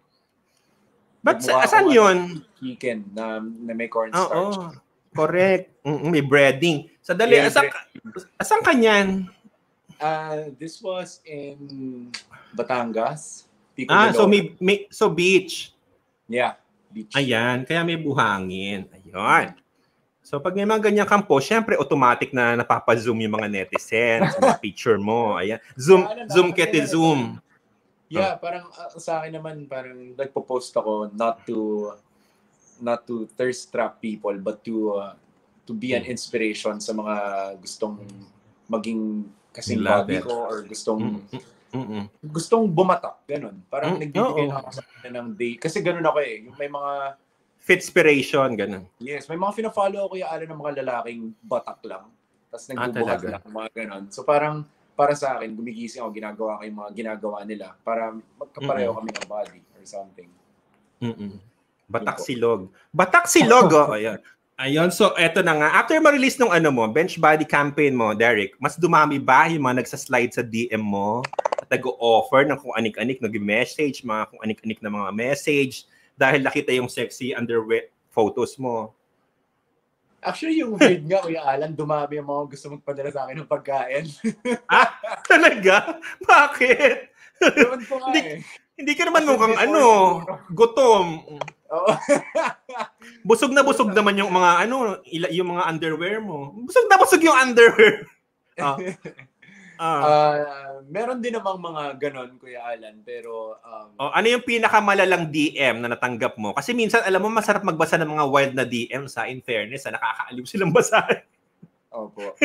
Ba't sa, asan yun? Chicken na, na may cornstarch. Oo, correct. Mm, may breading. Sandali, yeah, asan, asan ka niyan? Uh, this was in Batangas. Pico ah, so may, may so beach. Yeah, beach. Ayan, kaya may buhangin. Ayun. So pag may mga ganyan kampo, syempre automatic na napapa-zoom yung mga netizens, mga picture mo. Ayan. Zoom, yeah, zoom kete zoom. Yeah, oh. Parang uh, sa akin naman parang nagpo-post ako not to not to thirst trap people but to uh, to be an inspiration sa mga gustong maging kasing body ko or gustong Mm-mm. gustong bumatak, ganun. Parang mm, nagbibigay na ako sa ng day. Kasi ganun ako eh. Yung may mga fitspiration, ganun. Yes, may mga fina-follow ako yung alam ng mga lalaking batak lang. Tapos nagbubuhat ah, lang, mga ganun. So parang, para sa akin, gumigising ako, ginagawa ko yung mga ginagawa nila para magkapareho Mm-mm. kami ng body or something. Mm-mm. Batak silog. Batak silog, oh. Ayan. Ayun, so eto na nga. After ma-release nung ano mo, bench body campaign mo, Derek, mas dumami ba yung mga nagsaslide sa D M mo at nag-o-offer ng kung anik-anik, nag-message, mga kung anik-anik na mga message dahil nakita yung sexy underwear photos mo? Actually, yung weird nga, Kuya Alan, dumami yung mga gusto magpadala sa akin ng pagkain. Ah, talaga? Bakit? Ewan ko nga eh. Hindi ka naman mukhang ano, gutom. Oo. Busog na busog naman yung mga ano, yung mga underwear mo. Busog na busog yung underwear. Oh. Uh, uh, meron din namang mga ganon, Kuya Alan, pero... Um, oh, ano yung pinakamalalang D M na natanggap mo? Kasi minsan, alam mo, masarap magbasa ng mga wild na D M sa in fairness, ha? Nakakaaliw silang basahin. Opo.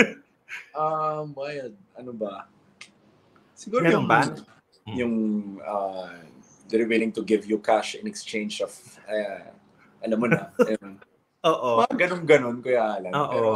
um, wild. Ano ba? Siguro meron yung... ba? Yung... Uh, they're willing to give you cash in exchange of... Uh, alam mo na. Um, Oo. Mga ganon-ganon, Kuya Alan. Oo. Pero...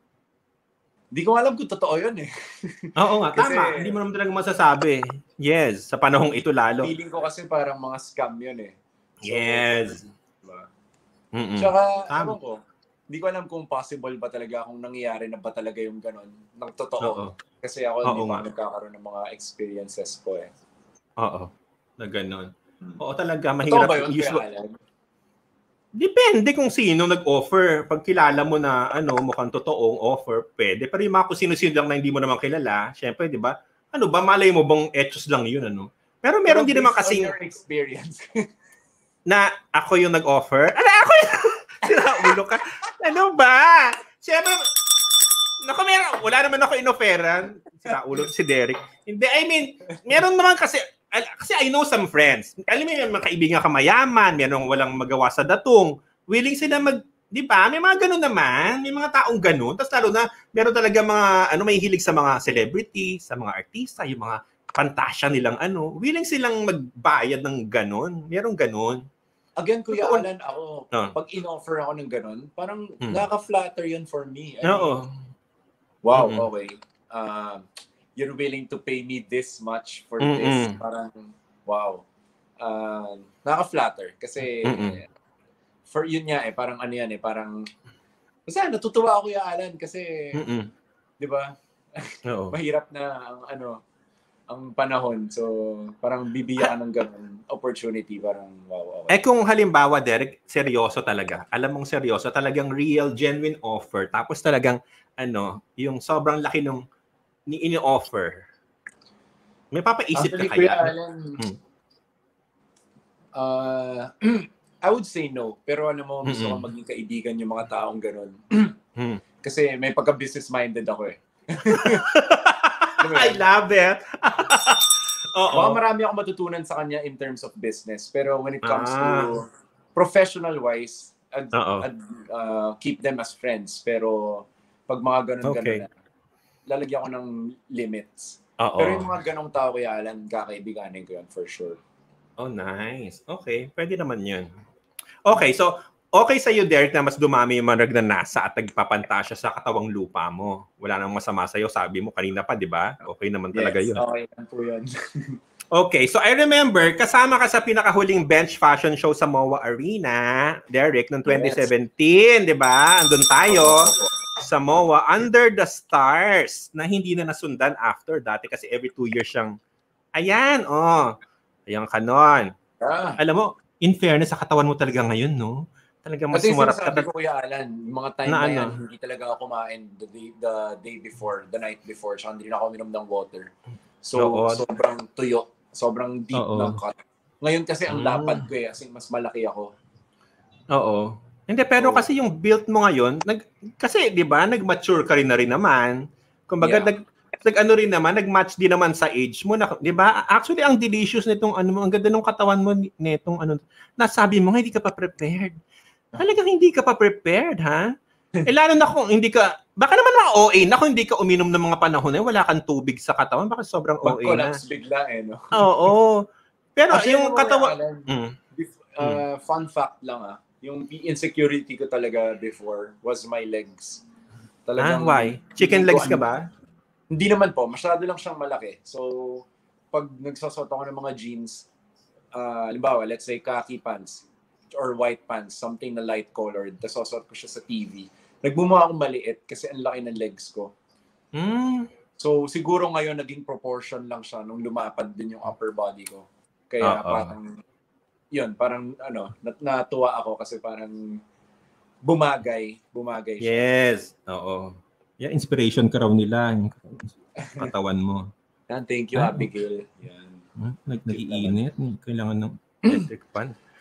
Hindi ko alam kung totoo yun eh. Oo nga, kasi, tama. Hindi mo naman talaga masasabi. Yes, sa panahong ito lalo. Feeling ko kasi parang mga scam yun eh. So, yes. Diba? Mm-mm. Tsaka, ewan ko, hindi ko alam kung possible ba talaga, kung nangyayari na ba talaga yung ganon, ng totoo. Oo. Kasi ako, Oo hindi pa nagkakaroon ng mga experiences ko eh. Oo, na ganon. Hmm. Oo talaga, mahirap. Totoo ba yun, Kuya Alan? Depende kung sino nag-offer. Pag kilala mo na ano, mukhang totoong offer, pwede. Pero yung mga kung sino-sino lang na hindi mo naman kilala, syempre, di ba? Ano ba, malay mo bang etos lang yun, ano? Pero meron Pero din naman kasing... your experience. na ako yung nag-offer. Ano, ako yung... Sinaulo ka. Ano ba? Syempre, naku, meron, wala naman ako inoferan. Sinaulo si Derek. Hindi, I mean, meron naman kasi... Kasi I know some friends. Alam mo yung mga kaibigan ka mayaman, merong walang magawa sa datong. Willing sila mag, di ba? May mga ganun naman. May mga taong ganun. Tapos lalo na, meron talaga mga, ano, may hilig sa mga celebrity, sa mga artista, yung mga pantasya nilang ano. Willing silang magbayad ng ganun. Merong ganun. Again, Kuya Totoo. Alan, ako, no. pag in-offer ako ng ganun, parang hmm. nakaka-flatter yun for me. I mean, Oo. Wow, mm-hmm. okay. Uh, you're willing to pay me this much for mm-hmm. this. Parang, wow. Uh, nakaka-flatter. Kasi, mm-hmm. for yun nga eh, parang ano yan eh, parang, kasi natutuwa ako, Kuya Alan, kasi, mm-hmm. di ba? Mahirap na ang ano, ang panahon. So, parang bibigyan ka ng ganun opportunity. Parang, wow, wow. Eh kung halimbawa, Derek, seryoso talaga. Alam mong seryoso, talagang real, genuine offer. Tapos talagang, ano, yung sobrang laki nung ni ini-offer. May papaisip Actually, ka kaya? Alan, hmm. uh, I would say no. Pero alam mo, gusto mm-hmm. ko maging kaibigan yung mga taong ganun. mm. Kasi may pagka-business-minded ako eh. I love it. Oo. Baka marami akong matutunan sa kanya in terms of business. Pero when it comes ah. to professional-wise, I'd, I'd uh, keep them as friends. Pero pag mga ganun-ganun okay. na, lalagyan ko ng limits. Uh-oh. Pero yung mga ganong tao, Kuya Alan, kakaibiganin ko yun for sure. Oh, nice. Okay, pwede naman yun. Okay, so okay sa'yo, Derek, na mas dumami yung mga nagnanasa at nagpapantasya sa katawang lupa mo. Wala nang masama sa'yo. Sabi mo kanina pa, di ba? Okay naman talaga yes, yun. Okay lang po yun. Okay, so I remember, kasama ka sa pinakahuling bench fashion show sa M O A Arena, Derek, noong twenty seventeen, yes. di ba? Andun tayo. Oh, sa M O A, Under the Stars, na hindi na nasundan after dati kasi every two years siyang, ayan, oh, ayan kanon. Ah. Alam mo, in fairness, sa katawan mo talaga ngayon, no? Talagang mas sumarap ka. Kasi ko, Kuya Alan, mga time na, na yan, ano? Hindi talaga ako kumain the day, the day before, the night before, so hindi na ako minom ng water. So, Oo. sobrang tuyo, sobrang deep Oo. ng cut. Ngayon kasi ang mm. lapad ko eh, kasi mas malaki ako. Oo. Hindi, pero oh. kasi yung build mo ngayon, nag, kasi, di ba, nag-mature ka rin na rin naman. Kumbaga, yeah. nag, nag-ano rin naman, nag-match din naman sa age mo. Na, di ba? Actually, ang delicious nitong, ano, ang ganda ng katawan mo nitong, ano, nasabi mo, hindi ka pa prepared. Talagang hindi ka pa prepared, ha? Eh, lalo na kung hindi ka, baka naman mga O A na kung hindi ka uminom ng mga panahon na wala kang tubig sa katawan, baka sobrang O A na. Mag-collapse bigla eh, no? Oo. Pero Actually, yung katawan... Mm. Uh, fun fact lang ah, yung insecurity ko talaga before was my legs. Talagang, ah, why? Chicken legs ka ba? Hindi naman po. Masyado lang siyang malaki. So, pag nagsasot ako ng mga jeans, uh, halimbawa, let's say khaki pants or white pants, something na light colored, tapos sasot ko siya sa T V. Nagmumukha akong maliit kasi ang laki ng legs ko. Mm. So, siguro ngayon naging proportion lang siya nung lumapad din yung upper body ko. Kaya Uh-oh. parang yun, parang ano, nat- natuwa ako kasi parang bumagay, bumagay siya. Yes, oo. Yeah, inspiration ka raw nila, yung katawan mo. Yan, thank you, ah, Abigail. Yan. Nag- nag-iinit, kailangan ng electric fan.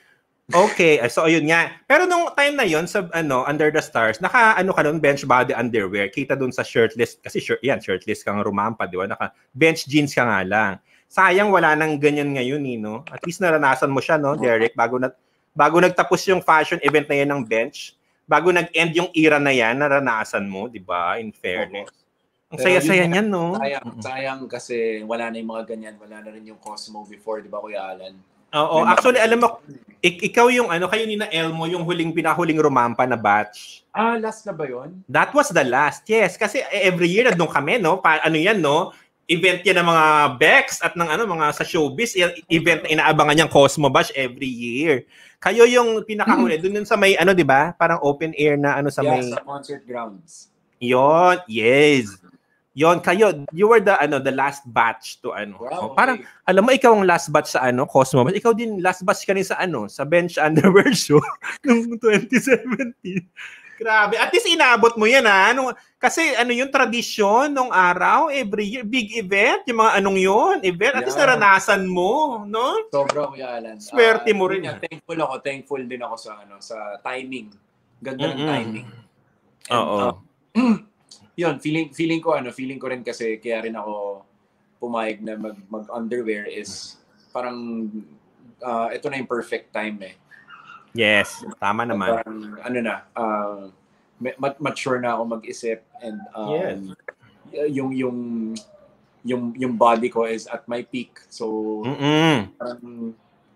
Okay, so ayun nga. Pero nung time na yon sa ano, Under the Stars, naka ano ka nun, bench body underwear. Kita dun sa shirtless, kasi shirt, yan, shirtless kang rumampa, di ba? Naka bench jeans ka nga lang. Sayang wala nang ganyan ngayon, eh, no? At least naranasan mo siya, no, Derek, bago na bago nagtapos yung fashion event na yan ng bench, bago nag-end yung era na yan, naranasan mo, di ba? In fairness. Ang saya-saya niyan, no? Sayang, sayang kasi wala na yung mga ganyan, wala na rin yung Cosmo before, di ba, Kuya Alan? Oo, actually, alam mo, ik- ikaw yung ano, kayo ni na Elmo, yung huling, pinahuling rumampa na batch. Ah, last na ba yun? That was the last, yes. Kasi every year, nandun kami, no? Pa, ano yan, no? Event yan ng mga Bex at ng ano, mga sa showbiz. Event na inaabangan niyang Cosmo Bash every year. Kayo yung pinakahuli. Doon sa may, ano, di ba? Parang open air na ano sa yeah, may... sa concert grounds. Yon, yes. Yon, kayo, you were the ano the last batch to ano. Wow, oh, parang okay. alam mo ikaw ang last batch sa ano, Cosmo. Ikaw din last batch ka rin sa ano, sa bench underwear show noong twenty seventeen. Grabe. At least inaabot mo 'yan ha. Ano, kasi ano yung tradisyon nung araw, every year big event, yung mga anong 'yon, event. At least Yeah. naranasan mo, no? Sobra, Kuya Alan. Swerte Ah, mo rin. yun nga, thankful ako, thankful din ako sa ano, sa timing. Ganda ng Mm-mm. timing. And, Oo. uh, yun, feeling feeling ko ano, feeling ko rin kasi kaya rin ako pumayag na mag mag underwear is parang uh, ito na yung perfect time eh. Yes, tama naman. Parang ano na, uh, mat- mature na ako mag-isip and um, Yes. yung yung yung yung body ko is at my peak. So Mm. parang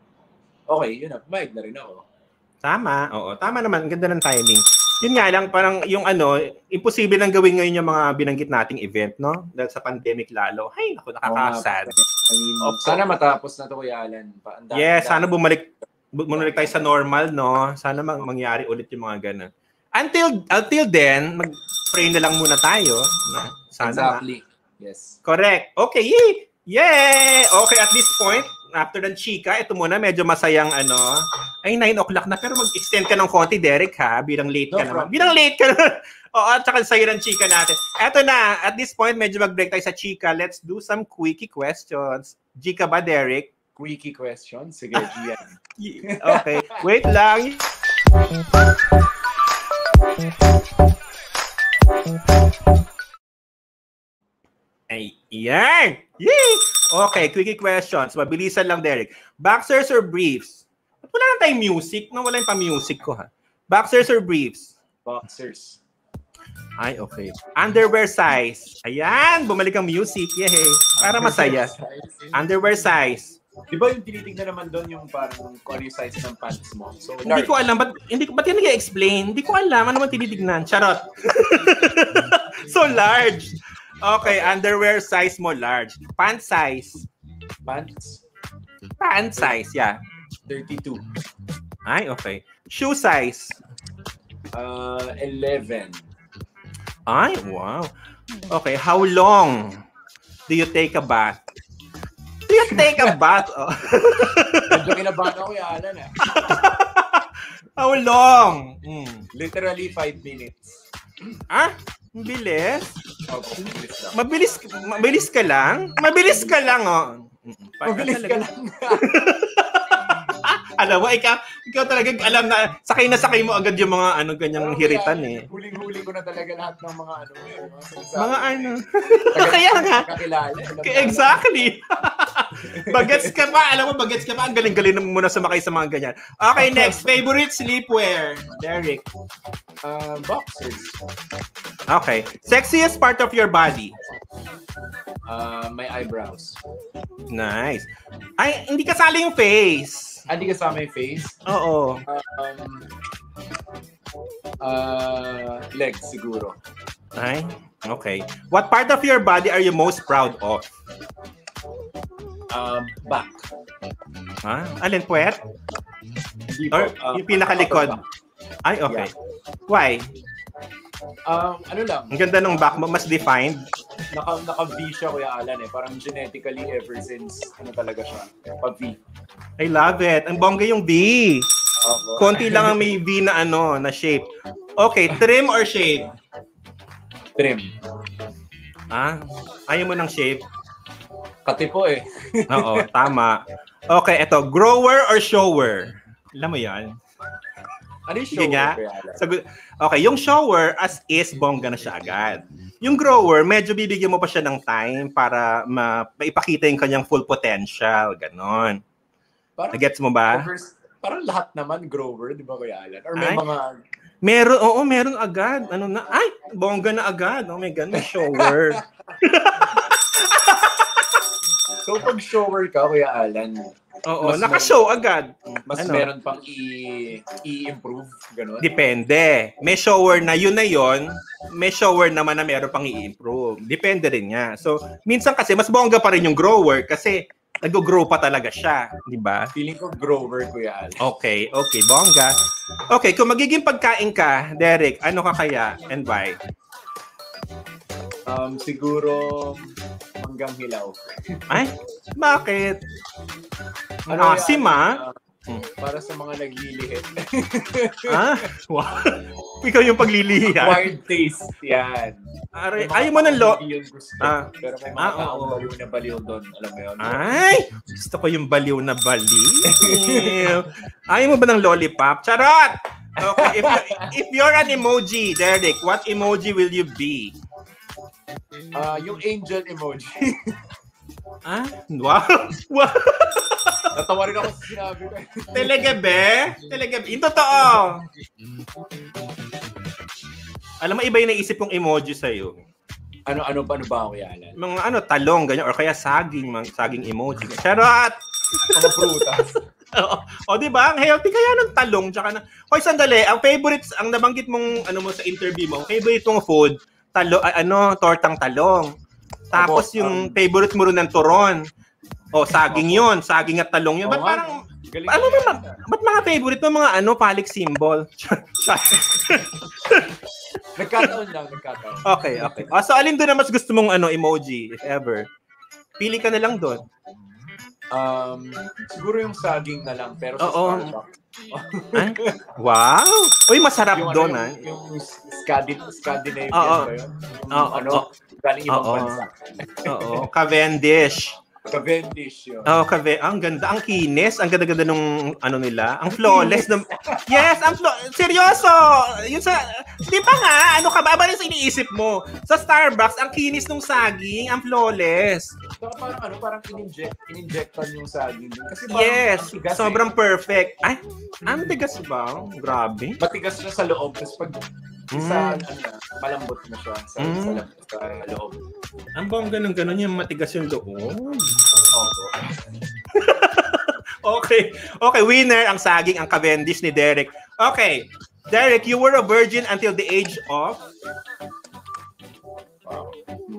okay, yun na, pumayag na rin ako. Tama. Oo, tama naman. Ang ganda ng timing. Yun nga lang, parang yung ano, imposible nang gawin ngayon yung mga binanggit nating event, no? Dahil sa pandemic lalo. Ay, naku, nakaka-sad. I mean, Opo. sana matapos na to, Kuya Alan. Pa- ang dami- Yes, dami- sana bumalik bu- bumalik tayo sa normal, no? Sana mang- mangyari ulit yung mga ganun. Until until then, mag-pray na lang muna tayo. No? Sana nga. Exactly. Yes. Correct. Okay, yay! Yay! Okay, at this point, after ng chika, ito muna, medyo masayang ano. Ay, nine o'clock na, pero mag-extend ka ng konti, Derek, ha? Bilang late ka No naman. problem. Bilang late ka naman. Oo, at saka sayo ng chika natin. Eto na, at this point, medyo mag-break tayo sa chika. Let's do some quickie questions. Chika ba, Derek? Quickie question. Sige, Gian. Okay, wait lang. Ay, yan! Yay! Okay, quickie questions. Mabilisan lang, Derek. Boxers or briefs? Ba't wala na tayong music? No, wala yung pa-music ko, ha? Boxers or briefs? Boxers. Ay, okay. Underwear size. Ayan, bumalik ang music. Yay! Para masaya. Underwear size. Di ba yung tinitignan naman doon yung parang kung ano yung size ng pants mo? So, Hindi large. ko alam. Ba't, hindi, ko- ba't yan nag-explain? Hindi ko alam. Ano man tinitignan? Charot. So large. Okay, underwear size mo large. Pant size. Pants? Pant size, yeah. thirty-two. Ay, okay. Shoe size. Uh, eleven. Ay, wow. Okay, how long do you take a bath? Do you take a bath? Oh. Medyo kinabahan ako yung Alan eh. How long? Hmm. Literally five minutes. Ah, ang bilis. Okay, bilis lang. Mabilis, mabilis ka lang? Mabilis ka lang, oh. Mm-mm. Mabilis ka lang. Alam mo, ikaw, ikaw talaga alam na sakay na sakay mo agad yung mga ano ganyang hiritan eh. Huling-huli ko na talaga lahat ng mga ano. Mga ano. Kaya nga. Kakilala. Exactly. Bagets ka pa. Alam mo, bagets ka pa. Ang galing-galing mo na sumakay sa mga ganyan. Okay, next. Favorite sleepwear? Derek. Uh, boxers. Okay. Sexiest part of your body? Uh, my eyebrows. Nice. Ay, hindi kasali yung face. Ah, di kasama yung face? Oo. Um, uh, legs siguro. Ay, okay. What part of your body are you most proud of? Um, back. Ha? Alin, puwet? Hindi po. Or Uh, yung pinakalikod? Ay, okay. Why? Um, ano lang, Ang ganda ng back mo. Mas defined. naka, naka-V siya, Kuya Alan eh. Parang genetically ever since, ano talaga siya, pa-V. I love it. Ang bongga yung V. Opo. Konti lang ang may V na ano, na shape. Okay, trim or shave? Trim. Ah, ayaw mo ng shape? Kati po eh. Oo, tama. Okay, eto, grower or shower? Alam mo yan? Ano yung shower? Sagot, okay, yung shower as is, bongga na siya agad. Yung grower, medyo bibigyan mo pa siya ng time para ma- maipakita yung kanyang full potential. Ganon. Nagets mo ba? First, parang lahat naman grower, di ba, Kuya Alan? Or may ay, mga... Meron, oo, meron agad. Ano na? Ay, bongga na agad. Oh my God, may shower. So, pag shower ka, Kuya Alan, oo, naka-show agad. Mas ano? Meron pang i- i-improve, gano'n? Depende. May shower na yun na yun, may shower naman na meron pang i-improve. Depende rin niya. So, minsan kasi, mas bongga pa rin yung grower kasi nag-grow pa talaga siya. Di ba? Feeling ko grower, Kuya Al. Okay, okay. Bongga. Okay, kung magiging pagkain ka, Derek, ano ka kaya and why? Um, siguro hanggang hilaw. Ay? Bakit? Ano ah, asim ah. Uh, para sa mga naglilihit. ah? Wow. Ikaw yung paglilihi. Acquired taste. Yan. Are, ayaw mo ng lo... Ah. Pero may mga ah, taong oh. baliw na baliw doon. Alam mo yun? Ay! Gusto ko yung baliw na baliw. Ayaw mo ba ng lollipop? Charot! Okay, if, if you're an emoji, Derek, what emoji will you be? Uh, yung angel emoji. Ah? Wow! Wow! Natawa rin ako sa sinabi ko. Talaga be? Talaga be? Yung totoo! Alam mo, iba yung naisip kong emoji sa'yo. Ano, ano, ano ba ako yan? Mga ano, talong, ganyan, or kaya saging, mga saging emoji. Charot! Mga prutas. o, o di ba? Ang healthy kaya ng talong, tsaka na... Hoy, sandali, ang favorites, ang nabanggit mong, ano mo sa interview mo, favorite mong food, talo, ano, tortang talong. Tapos Abo, yung um, favorite mo rin ng turon. O, saging yun. Saging at talong yun. Ba't oh, parang, galing, ano ba, ba't mga favorite mo mga ano, phallic symbol? Nagkataon lang, nagkataon. Okay, okay. O, so, alin doon na mas gusto mong ano, emoji, if ever? Pili ka na lang doon. Um, siguro yung saging na lang, pero sa Oo. Starbucks. Ay? Wow! Uy, masarap doon, ano, ah. Yung, yung Scandin- Scandinavian Oo. ba yun? Yung, Oo. ano, galing ibang Oo. bansa. Oo. Cavendish. Cavendish yun. Oh, Cavendish. Ang ganda. Ang kinis. Ang ganda-ganda nung ano nila. Ang flawless. ng... Yes, ang flaw... Seryoso! Yun sa... Di ba nga? Ano ka ba? Ba rin sa iniisip mo? Sa Starbucks, ang kinis nung saging, ang flawless. So, parang ano, parang in-inject, in-injectan yung saging. Kasi parang yes, matigas, sobrang eh. perfect. Ay, ang tigas ba? Grabe. Matigas na sa loob. Tapos pag mm. sa, ano na, malambot na siya sa, mm. sa, sa loob. Ang bongga ng ganun yung matigas yung loob. Oo. Okay. Okay, winner ang saging, ang Cavendish ni Derek. Okay. Derek, you were a virgin until the age of? Wow.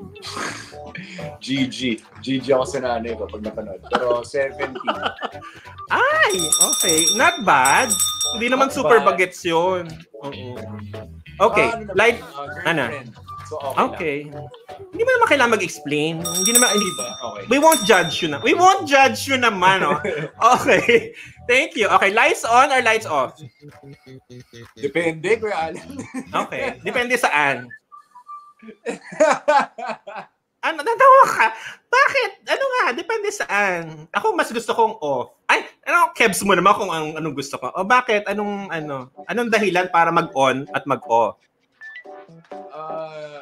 G G. G G ako sa nanay ko pag napanood. Pero seventeen. Ay, okay. Not bad. Hindi naman Not super bad. bagets yun. Oo. Okay. Uh, ano like, uh, ano? So, okay. Okay. Hindi mo naman kailangan mag-explain. Hindi naman, hindi ba? Okay. We won't judge you na. We won't judge you naman, oh. Okay. Thank you. Okay, lights on or lights off? Depende, Kuya Alan. Okay. Depende saan? Ano, natawa ka? Bakit? Ano nga? Depende saan. Ako mas gusto kong off. Ay, ano, kebs mo naman kung ang, anong gusto ko. O bakit? Anong, ano, anong dahilan para mag-on at mag-off? Uh,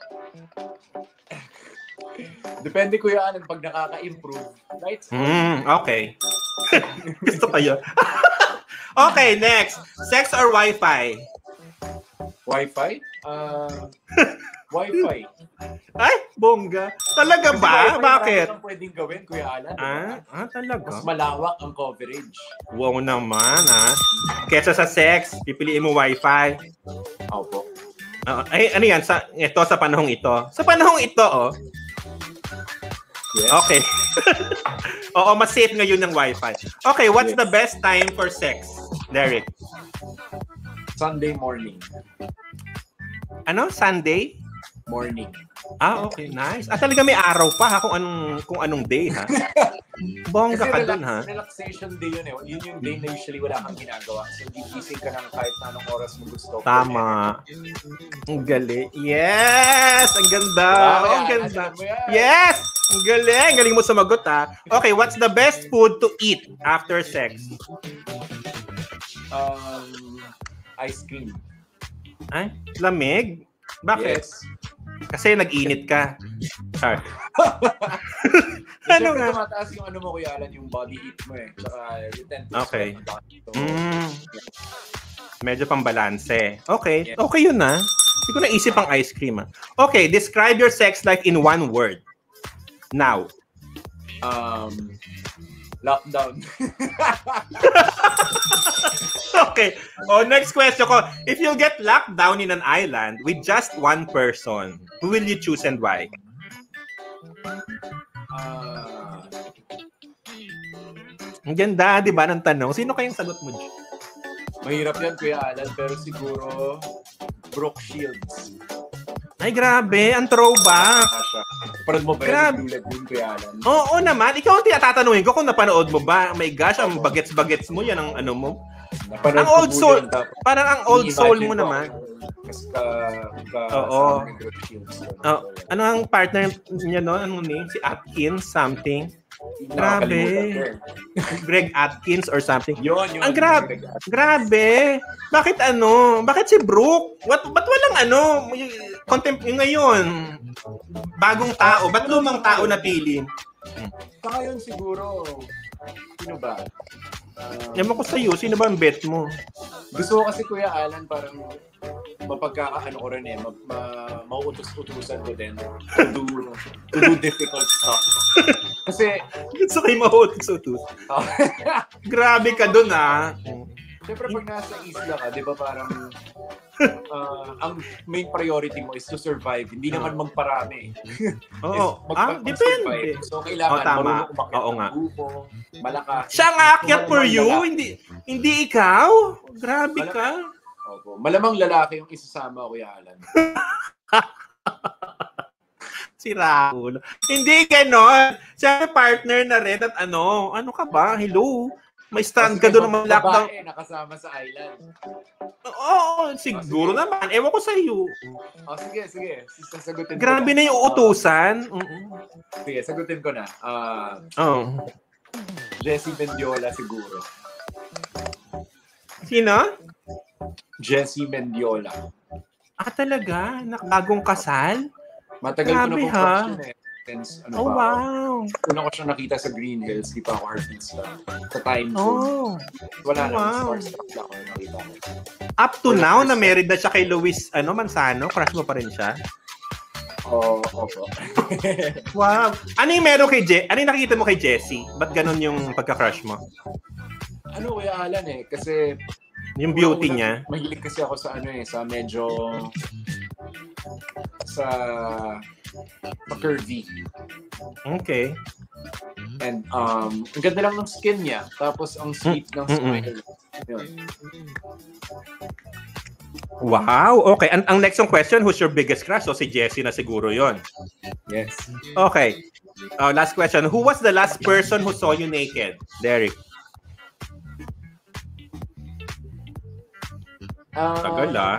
depende, Kuya Alan, pag nakaka-improve. Lights on. Mm, okay. Gusto kayo. Okay, next. Sex or Wi-Fi? Wi-Fi? Uh, Wi-Fi. Ay, bongga. Talaga Kasi ba? Wi-Fi, Bakit? marami kang pwedeng gawin, Kuya Alan. Ah, ah, talaga? Mas malawak ang coverage. Wow naman, ha? Kesa sa sex, pipiliin mo Wi-Fi. Opo. Uh, ay, ano yan? Sa, ito, sa panahong ito. Sa panahong ito, oh. Yes. Okay. Oo, mas safe ngayon ng Wi-Fi. Okay, what's Yes. the best time for sex, Derek? Sunday morning. Ano? Sunday? Morning. Ah, okay. Nice. Ah, talaga may araw pa ha kung anong kung anong day ha. Bongga ka relax, dun ha. Relaxation day yun eh. Yun yung day na usually wala kang ginagawa. So, gigising ka ng kahit na anong oras mo gusto. Tama. Ang galing. Yes! Ang ganda. Ah, oh, ang ganda. Yes! Ang galing. Galing mo sumagot ha. Okay, what's the best food to eat after sex? Um, ice cream. Ay, lamig? Bakit? Yes. Kasi nag-init ka. Char. Ano nga? Tumataas yung ano mo, Kuya Alan, yung body heat mo eh. Tsaka you tend to okay. So, mm. Medyo pambalanse. Okay. Yeah. Okay yun na. Hindi ko naisip ang ice cream. Ah. Okay, describe your sex life in one word. Now. Um, lockdown. Okay. Oh, next question ko. If you'll get locked down in an island with just one person, who will you choose and why? Uh, Ang ganda, di ba, ng tanong? Sino kayong sagot mo, G? Mahirap yan, Kuya Alan, pero siguro Brooke Shields. Ay, grabe. Ang throwback. Parang mo ba Grabe. yung Kuya Kuya Alan? Oo naman. Ikaw ang tiyatatanungin ko kung napanood mo ba. My gosh, ang bagets-bagets mo. Yan ang ano mo. Napanood ang old soul. Yun, tapos, parang ang old soul mo naman. Mas ka, ka Oo. Shields, Oh, ano ang partner niya no? Anong name? Si Atkins something? Grabe. Greg Atkins or something. Yun, yun. Ang grabe. Grabe. Bakit ano? Bakit si Brooke? What, ba't walang ano? Contempt yung ngayon. Bagong tao. Ba't lumang tao na pili? Saka yun siguro. Sino ba? Uh, Yaman ko sa'yo. Sino ba ang bet mo? Gusto ko kasi Kuya Alan parang mapagkakaano ko rin eh. Ma, ma, mauutos-utusan ko din to do, to do difficult stuff. Kasi gusto kayo mauutos-utos. Oh. Grabe ka dun ah. Siyempre pag nasa isla ka, di ba parang uh, ang main priority mo is to survive. Hindi naman magparami. Oo. Ah, depende. So kailangan oh, tama. marunong umakyat Oo ng nga. grupo, malakas. Siya ang aakyat for you? Hindi hindi ikaw? Grabe Malam- ka. Opo. Malamang lalaki yung isasama ko, Kuya Alan. Si Raul. Hindi ganon. Siya partner na rin at ano, ano ka ba? Hello? May stand ka doon ng lockdown. Babae, nakasama sa island. Oo, siguro oh, naman. Ewan ko sa iyo. Oh, sige, sige. Sasagutin Grabe ko na yung utusan. Uh, sige, sagutin ko na. Uh, oh. Jessie Mendiola siguro. Sino? Jessie Mendiola. Ah, talaga? Nakagong kasal? Matagal Grabe, ko na ha? po eh. Since, ano Oh, ba, wow. Una ko siya nakita sa Green Hills, di pa ako heartbeats lang. Sa time zone. Oh. Wala wow. na, starstruck lang ako nakita ko. Up to Wala now, na married na siya kay Luis ano, Manzano? Crush mo pa rin siya? Oo, oh, opo. Wow. Ano yung meron kay Je- Ano yung nakikita mo kay Jessie? Ba't ganun yung pagka-crush mo? Ano, Kuya Alan eh, kasi yung beauty una, niya? Mahilig kasi ako sa ano eh, sa medyo sa sa curvy. Okay. And um, ang ganda lang ng skin niya. Tapos ang sweet ng smile. Yun. Wow. Okay. Ang, ang next yung question, who's your biggest crush? So si Jessie na siguro yon. Yes. Okay. Uh, last question. Who was the last person who saw you naked? Derek. Uh, Tagal ah.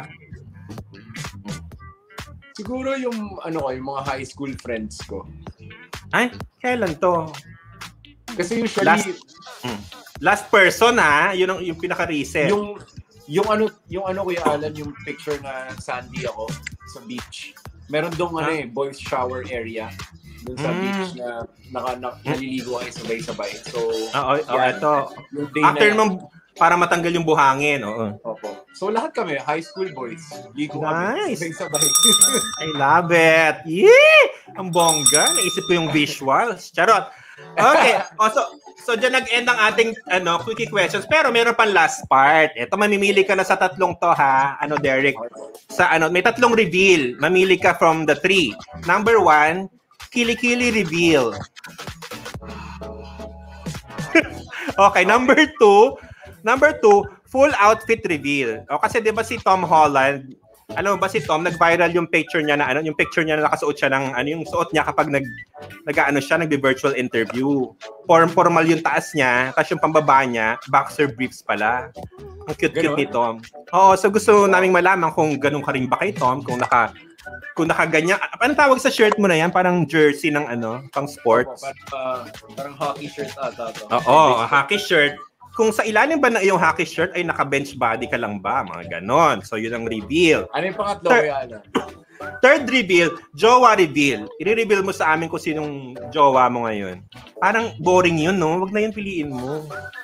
Siguro yung ano ko, yung mga high school friends ko. Ay, kailan to? Kasi usually last, mm, last person ha, yun ang yung pinaka-recent. Yung yung ano, yung ano Kuya Alan, yung picture na sandy ako sa beach. Meron dong ano eh, boys shower area dun sa mm. beach na naka, na, naliligo kayo sabay-sabay. So, Oo, oh, oh, ito. Yung day after na, mong para matanggal yung buhangin, oo. Opo. So lahat kami, high school boys. Ligo nice. kami sabay-sabay. I love it. Yee! Ang bongga. Naisip ko yung visuals. Charot. Okay. O, so, so dyan nag-end ang ating ano, quickie questions. Pero meron pang last part. Ito, mamimili ka na sa tatlong to, ha? Ano, Derek? Sa ano, may tatlong reveal. Mamili ka from the three. Number one, Kilikili reveal. Okay, number two, number two, full outfit reveal. O kasi 'di ba si Tom Holland, alam mo ba si Tom, nag-viral yung picture niya na ano, yung picture niya na nakasuot siya ng ano yung suot niya kapag nag nag-aano siya, nagbe-virtual interview. Form formal yung taas niya, tapos yung pambaba niya, boxer briefs pala. Ang cute-cute ni Tom. Oo, so gusto naming malaman kung ganun ka rin ba kay Tom, kung naka kung nakaganyan. Anong tawag sa shirt mo na yan? Parang jersey ng ano, pang sports. Opo, parang, uh, parang hockey shirt ata to. Oo, hockey shirt. kung sa ilalim ba ng iyong hockey shirt ay naka-bench body ka lang ba? Mga ganon. So, yun ang reveal. Ano yung pangatlo? Third, yan? third reveal, jowa reveal. I-reveal mo sa amin kung sinong jowa mo ngayon. Parang boring yun, no? Wag na yun piliin mo.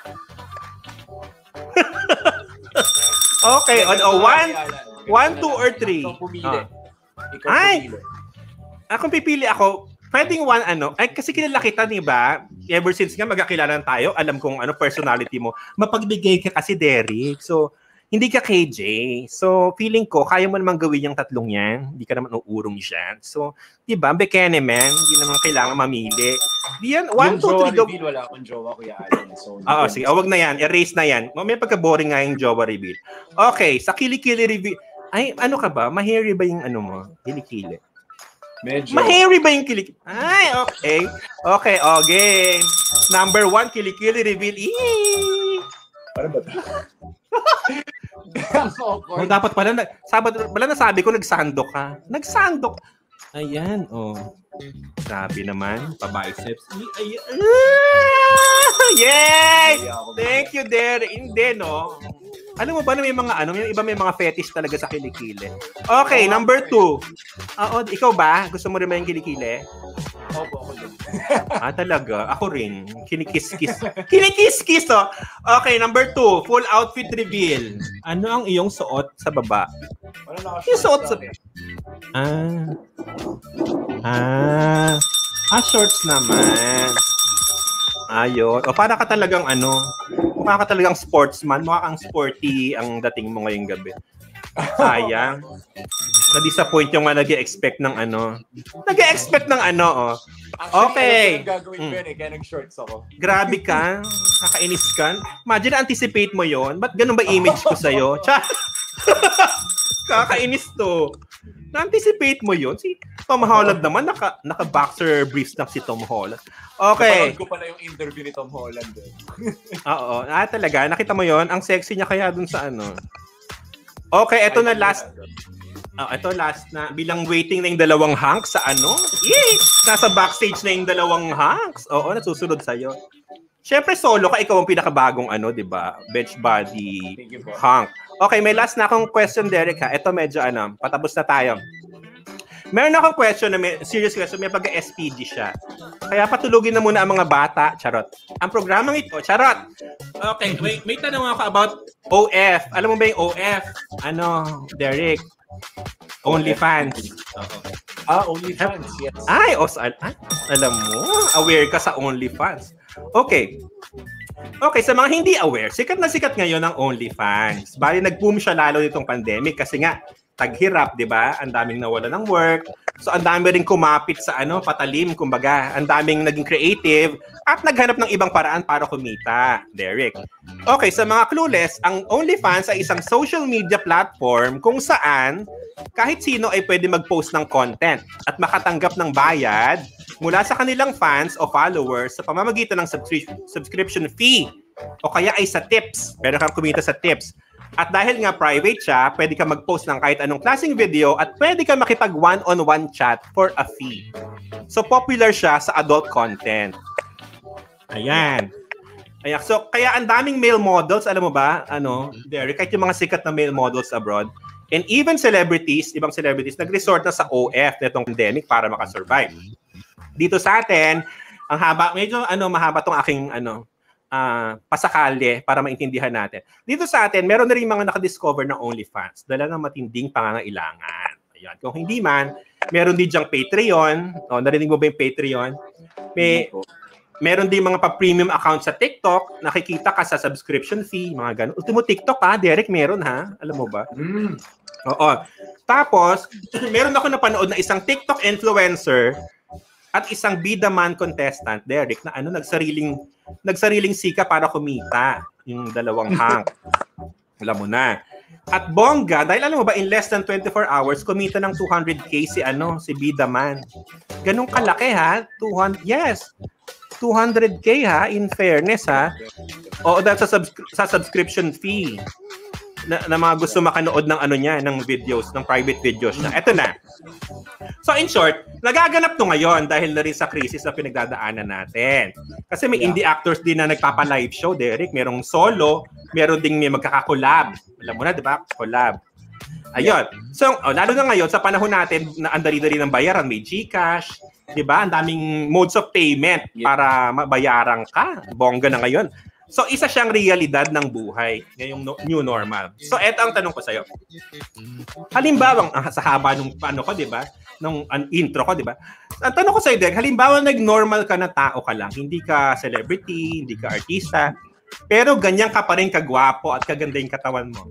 Okay, on oh, one, one, two, or three. Ikaw pumili. Ikaw Ay! pumili. Akong pipili ako, pwedeng one ano, ay kasi kilala kita, di ba? Ever since nga magkakilala tayo, alam kong ano personality mo. Mapagbigay ka kasi, Derek. So, hindi ka K J. So, feeling ko, kaya mo naman gawin yung tatlong yan. Hindi ka naman uurong dyan. So, di ba? Bekene, man. Hindi naman kailangan mamili. Di yan, one, two, three, go. Reveal, wala akong jowa, Kuya Alan. So, Oo, sige. Awag na yan. Erase na yan. May pagka-boring nga yung jowa reveal. Okay, sa kilikili reveal. Ay, ano ka ba? Mahairy ba yung ano mo? Kilikili. Medyo. Mahairy ba yung kilikili? Ay, okay. Okay, okay. Number one, kilikili reveal. Eee! Ano ba ito? Oh, dapat pala, na, Sabado, pala nasabi ko, nagsandok ka. Nagsandok. Ayan, oh. Sabi naman, pa-biceps. Ayan. Ah! Yay! Thank you, Derek. Hindi, no? Alam mo ba na may mga ano, may iba may mga fetish talaga sa kilikili. Okay, number two. Oo, ikaw ba? Gusto mo rin ba yung kilikili? Opo, ako din. Ah, talaga? Ako rin. Kinikis-kis. Kinikis-kis, oh. Okay, number two. Full outfit reveal. Ano ang iyong suot sa baba? Wala na Yung suot sa... Ah. Ah. Ah, shorts naman. Ayun. O, para ka talagang ano, mukha ka talagang sportsman, mukha kang sporty ang dating mo ngayong gabi. Sayang. Na-disappoint yung nga nag-e-expect ng ano. Nag-e-expect ng ano, oh. Okay. Actually, gagawin ko yun eh, kaya nag-shorts ako. Grabe ka. Kakainis ka. Imagine, anticipate mo yon. Ba't ganun ba image ko sa'yo? Cha- Kakainis to. Na-anticipate mo yun? Si Tom Holland naman, naka, naka-boxer briefs na si Tom Holland. Okay. Napanood ko pala yung interview ni Tom Holland. Eh. Oo. Ah, talaga. Nakita mo yon? Ang sexy niya kaya dun sa ano. Okay, eto na last. Oh, ito last na. Bilang waiting na yung dalawang hunks sa ano. Yay! Nasa backstage na yung dalawang hunks. Oo, nasusunod sa'yo. Siyempre, solo ka. Ikaw ang pinakabagong ano, di ba? Bench body hunk. Okay, may last na akong question, Derek, ha? Ito medyo ano, patapos na tayo. Meron akong question na may, serious question, may pagka-S P G siya. Kaya patulugin na muna ang mga bata. Charot. Ang programang ito, charot. Okay, may, may tanong ako about O F. Alam mo ba yung O F? Ano, Derek? OnlyFans. Okay. Ah, OnlyFans, yes. Ay, os, ay, alam mo, aware ka sa OnlyFans. Okay. Okay, sa mga hindi aware, sikat na sikat ngayon ang OnlyFans. Bali, nag-boom siya lalo nitong pandemic kasi nga, taghirap, di ba? Ang daming nawala ng work. So, ang dami rin kumapit sa ano, patalim, kumbaga. Ang daming naging creative at naghanap ng ibang paraan para kumita. Derek. Okay, sa mga clueless, ang OnlyFans ay isang social media platform kung saan kahit sino ay pwede mag-post ng content at makatanggap ng bayad mula sa kanilang fans o followers sa pamamagitan ng subscri- subscription fee o kaya ay sa tips. Pwede kang kumita sa tips. At dahil nga private siya, pwede ka mag-post ng kahit anong klaseng video at pwede ka makipag one-on-one chat for a fee. So popular siya sa adult content. Ayan. Ayan. So kaya ang daming male models, alam mo ba, ano, Derek, kahit yung mga sikat na male models abroad, and even celebrities, ibang celebrities, nag-resort na sa O F nitong pandemic para makasurvive. Dito sa atin, ang haba, medyo ano, mahaba tong aking ano, Uh, pasakali para maintindihan natin. Dito sa atin, meron na rin mga nakadiscover ng OnlyFans. Dala ng matinding pangangailangan. Ayan. Kung hindi man, meron din diyang Patreon. O, narinig mo ba yung Patreon? May, meron din mga pa-premium account sa TikTok. Nakikita ka sa subscription fee, mga ganun. Ultimo TikTok ha, Derek, meron ha? Alam mo ba? Mm. Oo. Tapos, meron ako napanood na isang TikTok influencer at isang bida man contestant, Derek, na ano, nagsariling nagsariling sika para kumita yung dalawang hang. Alam mo na. At bongga, dahil alam mo ba, in less than twenty-four hours, kumita ng two hundred K si ano, si bida man. Ganong kalaki ha? two hundred, yes. two hundred K ha, in fairness ha. Oo, dahil sa, subs- sa subscription fee. na, na mga gusto makanood ng ano niya, ng videos, ng private videos niya. Ito na. So in short, nagaganap to ngayon dahil na rin sa crisis na pinagdadaanan natin. Kasi may yeah. indie actors din na nagpapa-live show, Derek. Merong solo, meron ding may magkakakolab. Alam mo na, di ba? Collab. Ayun. So, oh, lalo na ngayon, sa panahon natin, na ang dali-dali ng bayaran, may GCash, di ba? Ang daming modes of payment yeah. para mabayaran ka. Bongga na ngayon. So, isa siyang realidad ng buhay, ngayong no, new normal. So, eto ang tanong ko sa'yo. Halimbawa, ah, sa haba nung ano ko, di ba? Nung uh, intro ko, di ba? Ang tanong ko sa'yo, Derek, halimbawa, nag-normal ka na tao ka lang. Hindi ka celebrity, hindi ka artista, pero ganyan ka pa rin kagwapo at kaganda yung katawan mo.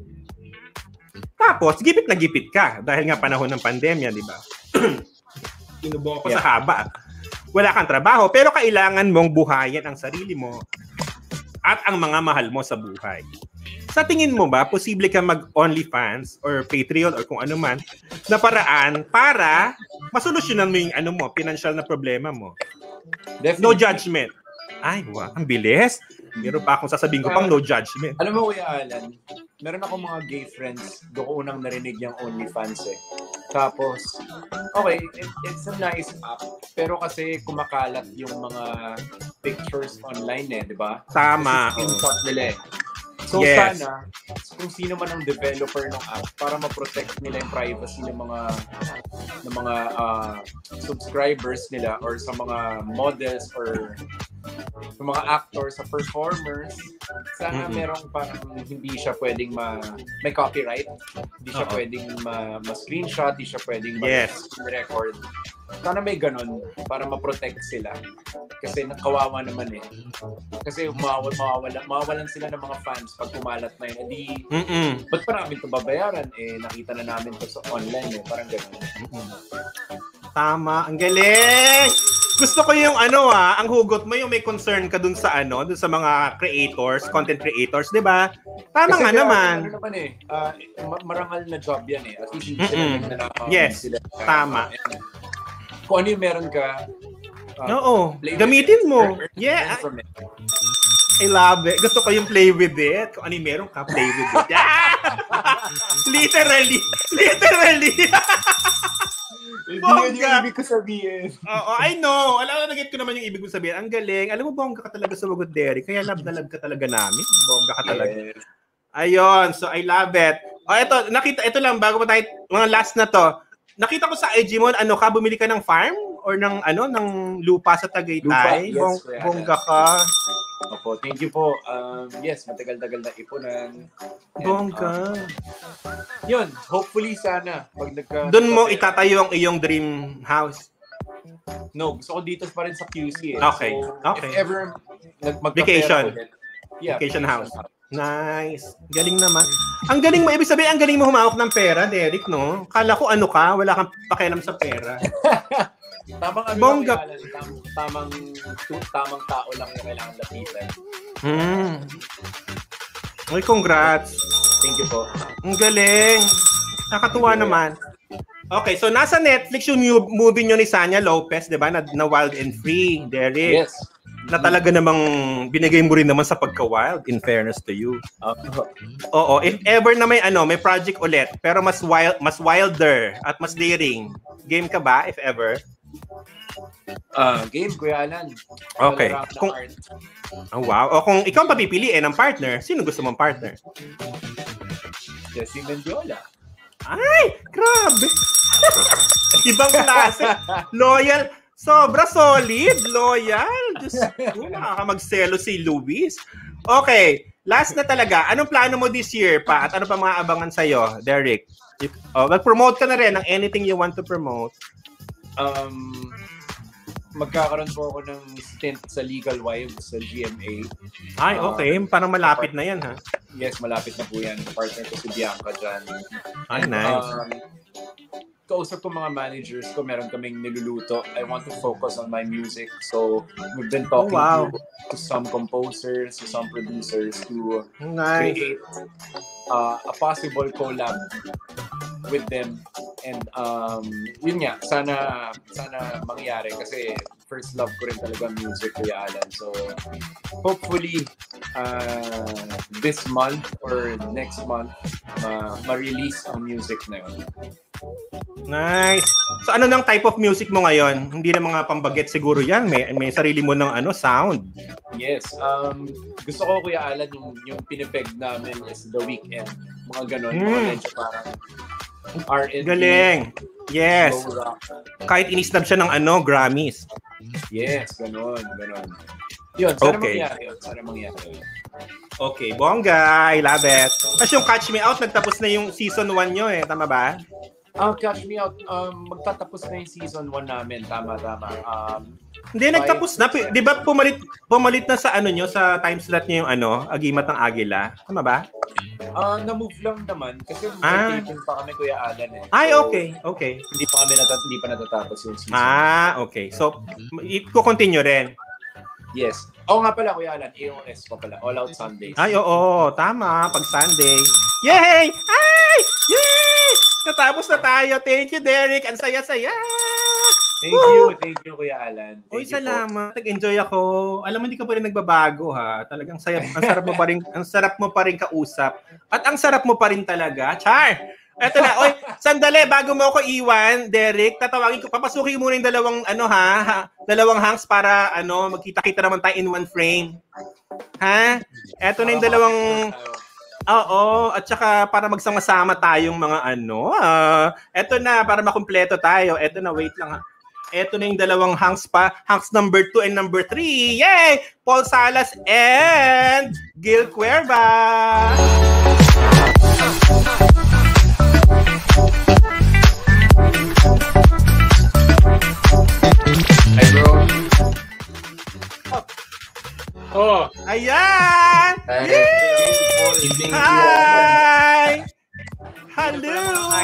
Tapos, gipit na gipit ka dahil nga panahon ng pandemya, di ba? Inubo ko yeah. sa haba. Wala kang trabaho, pero kailangan mong buhayin ang sarili mo at ang mga mahal mo sa buhay. Sa tingin mo ba, posible ka mag-OnlyFans or Patreon or kung ano man na paraan para masolusyonan mo yung ano mo, financial na problema mo? Definitely. No judgment. Ay, wow, ang bilis. Meron pa akong sasabihin ko pang no judgment. Alam mo, Kuya Alan, meron akong mga gay friends, doon ko unang narinig yung OnlyFans eh. Tapos, okay, it, it's a nice app. Pero kasi kumakalat yung mga pictures online eh, di ba? Tama. Kasi screenshot nila eh. So yes. sana, kung sino man ang developer ng app, para ma-protect nila yung privacy ng mga ng mga uh, subscribers nila or sa mga models or sa mga actors, sa performers, sana mm-hmm. merong parang hindi siya pwedeng ma may copyright, hindi siya Uh-oh. pwedeng ma, ma-screenshot, hindi siya pwedeng yes. ma-record. Sana may ganun para ma-protect sila. Kasi nakawawa naman eh. Kasi mawawala, mawawala, mawawalan sila ng mga fans pag kumalat na yun. Hindi, ba't pa namin ito babayaran? Eh, nakita na namin ito sa online eh. Parang ganun. Tama. Ang galing! Gusto ko yung ano ah, ang hugot mo yung may concern ka dun sa ano, dun sa mga creators, content creators, di ba? Tama nga naman. Ano naman eh, uh, marangal na job yan eh. At least hindi sila nagnanakaw. Yes, sila, uh, tama. Kung ano yung meron ka, uh, oo, gamitin mo. Yeah. I, I love it. Gusto ko yung play with it. Kung ano yung meron ka, play with it. Yeah! Literally. Literally. Hindi yun yung ibig ko sabihin. Oo, I know. Alam mo, nag-get ko naman yung ibig ko sabihin. Ang galing. Alam mo, bongga ka talaga sa Wagot Derek. Kaya love na love ka talaga namin. Bongga ka talaga. Yes. Ayun. So, I love it. O, ito. Nakita, ito lang. Bago pa tayo, mga last na to. Nakita ko sa I G mo, ano ka, bumili ka ng farm? Or ng, ano, ng lupa sa Tagaytay? Lupa, yes. Bong, bongga ka. Opo, thank you po. Um, yes, matagal-tagal na ipunan. Bongga. Um, yun, hopefully sana. Pag nagka, doon mo itatayo ang iyong dream house? No, gusto ko dito pa rin sa Q C eh. Okay, so, okay. If ever mag- vacation. Ulit, yeah, vacation house. house. Nice. Galing naman. Ang galing mo, ibig sabihin, ang galing mo humawak ng pera, Derek, no? Kala ko ano ka, wala kang pakialam sa pera. Tamang ano Bongga. Lang, tam, tamang tamang tao lang yung kailangan lapitan. Hmm. Ay, congrats. Thank you po. Ang galing. Nakatuwa naman. Okay, so nasa Netflix yung new movie nyo ni Sanya Lopez, di ba? Na, na Wild and Free, Derek. Yes. Na talaga namang binigay mo rin naman sa pagka-wild, in fairness to you. Uh-huh. Oo, if ever na may ano, may project ulit, pero mas wild, mas wilder at mas daring. Game ka ba, if ever? Uh, game, Kuya Alan. Okay. Kung, oh, wow. O kung ikaw ang papipiliin ng partner, sino gusto mong partner? Jessie Mendiola. Ay! Grabe! Ibang klase. Loyal. Sobra solid. Loyal. Diyos ko, nakakamagselo si Luis. Okay. Last na talaga. Anong plano mo this year pa? At ano pa mga abangan sa'yo, Derek? If, oh, mag-promote ka na rin ng anything you want to promote. Um, magkakaroon po ako ng stint sa Legal Wives sa G M A. Ay, okay. Uh, Parang malapit na yan, ha? Yes, malapit na po yan. Partner ko si Bianca dyan. Ay, nice. Um, kausap ko mga managers ko, meron kaming niluluto. I want to focus on my music. So, we've been talking oh, wow. to, to some composers, to some producers to nice. create uh, a possible collab with them. And um, yun nga, sana sana mangyari kasi first love ko rin talaga music, Kuya Alan. So, hopefully, uh, this month or next month, uh, ma-release ang music na yun. Nice. So, ano nang type of music mo ngayon? Hindi na mga pambaget siguro yan. May, may sarili mo ng ano, sound. Yes. Um, gusto ko, Kuya Alan, yung, yung pinipeg namin is The Weeknd. Mga ganon. Mm. Mga medyo parang R and B. Galing. Yes. Kahit inisnab siya ng ano, Grammys. Yes, ganon, ganon. Yun, sana okay. mangyari yun. Sana mangyari yun. Okay, bongga. I love it. Kasi yung Catch Me Out, nagtapos na yung season one nyo eh. Tama ba? Oh, Catch Me Out, um, magtatapos na yung season one namin. Tama, tama. Um, Hindi, by... nagtapos na. Di ba pumalit, pumalit na sa ano nyo, sa time slot nyo yung ano, Agimat ng Agila? Tama ba? Uh, na-move lang naman kasi ah. taping pa kami, Kuya Alan eh. Ay, okay, okay. Hindi pa kami natat hindi pa natatapos yung season. Ah, okay. So, i-continue rin. Yes. Oo nga pala, Kuya Alan, A O S pa pala. All Out Sundays. Ay, oo. Tama. Pag Sunday. Yay! Ay! Yay! Natapos na tayo. Thank you, Derek. Ang saya-saya. Thank Woo! you. Thank you, Kuya Alan. Thank Uy, salamat. Nag-enjoy ako. Alam mo, hindi ka pa rin nagbabago, ha? Talagang saya, ang sarap mo pa rin, ang sarap mo pa rin kausap. At ang sarap mo pa rin talaga. Char! Eto na. Oy, sandali. Bago mo ako iwan, Derek, tatawagin ko. Papasukin mo muna yung dalawang, ano, ha? ha dalawang hangs para, ano, magkita-kita naman tayo in one frame. Ha? Eto na yung dalawang... Oo, at saka para magsama-sama tayong mga ano. Uh, eto na, para makumpleto tayo. Eto na, wait lang ha. Eto na yung dalawang hangs pa. Hangs number two and number three. Yay! Paul Salas and Gil Cuerva. Hi, bro. Oh. Ayan! Hi! Hi! Hello!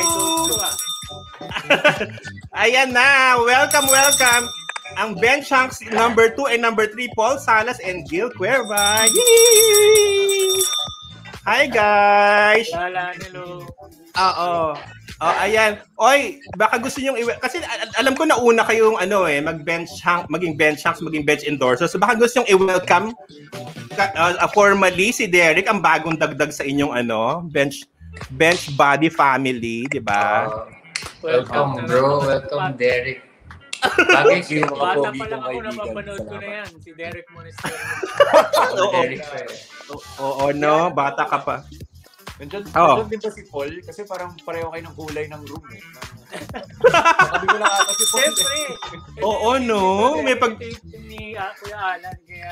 Ayan na! Welcome, welcome! Ang bench hanks number two and number three, Paul Salas and Gil Cuerva. Yay! Hi, guys! Hello! Oo. Oh, ayan. Oy, baka gusto niyo i- kasi alam ko nauna kayong ano eh, mag-bench hank, maging bench hanks, maging bench endorser. So baka gusto niyo i-welcome uh, formally si Derek, ang bagong dagdag sa inyong ano, bench bench body family, 'di ba? Uh, welcome, bro. Welcome, Derek. Bagay si mga Bata pogi pa lang kong ako, kaibigan. napapanood ko na yan. Si Derek Monestero. Oo. Derek pa eh. Oo, no, bata ka pa. Nandiyan, oh. nandiyan din ba si Paul? Kasi parang pareho kayo ng kulay ng room eh. Sabi ko lang ata si Paul. Siyempre. Oo, no. May pag... Ni uh, Kuya Alan, kaya...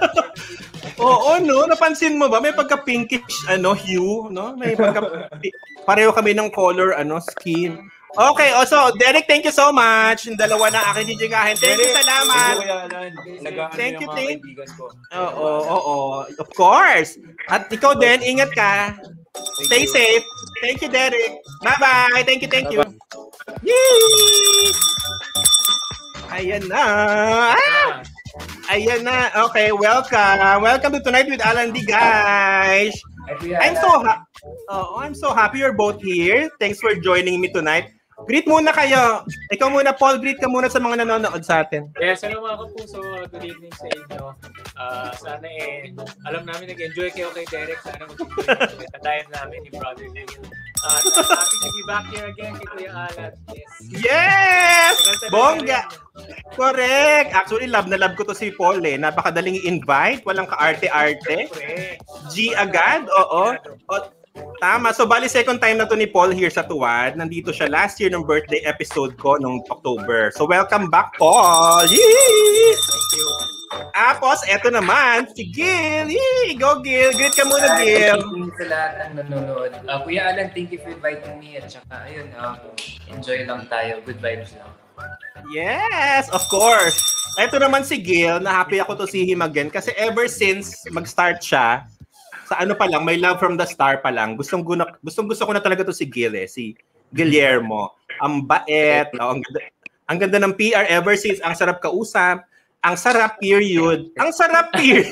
Oo, no. Napansin mo ba? May pagka-pinkish, ano, hue, no? May pagka... Pareho kami ng color, ano, skin. Okay, also, Derek, thank you so much. Yung dalawa na aking jijikahin. Thank you, salamat. Thank you, thank you. Oo, oo, of course. At ikaw din, ingat ka. Stay safe. Thank you, Derek. Bye-bye. Thank you, thank you. Yay! Ayan na. Ah! Ayan na. Okay, welcome. Welcome to Tonight with Alan D, guys. I'm so ha- oh, I'm so happy you're both here. Thanks for joining me tonight. Greet muna kayo. Ikaw muna, Paul. Greet ka muna sa mga nanonood sa atin. Yes, hello mga kapuso. Good evening sa inyo. Uh, sana eh, alam namin nag-enjoy kayo kay Derek. Sana mag-enjoy kayo sa time namin ni Brother Gil. Uh, happy to be back here again kay Kuya Alan. Yes! Yes! Bongga! Correct! Actually, love na love ko to si Paul eh. Napakadaling i-invite. Walang ka-arte-arte. G agad. Oo. O, tama. So, bali second time na to ni Paul here sa Tuwad. Nandito siya last year ng birthday episode ko nung October. So, welcome back, Paul! Yee! Thank you. Tapos, eto naman, si Gil. Yee! Go, Gil. Greet ka muna, Gil. Thank you sa lahat ng nanonood. Uh, Kuya Alan, thank you for inviting me. At saka, ayun, uh, enjoy lang tayo. Good vibes lang. Yes, of course. Eto naman si Gil. Na happy ako to see him again. Kasi ever since mag-start siya, sa ano pa lang, may love from the star pa lang. Gustong guna, gustong gusto ko na talaga to si Gil eh, si Guillermo. Ang bait, oh, ang ganda, ang ganda ng P R ever since, ang sarap kausap, ang sarap period, ang sarap period.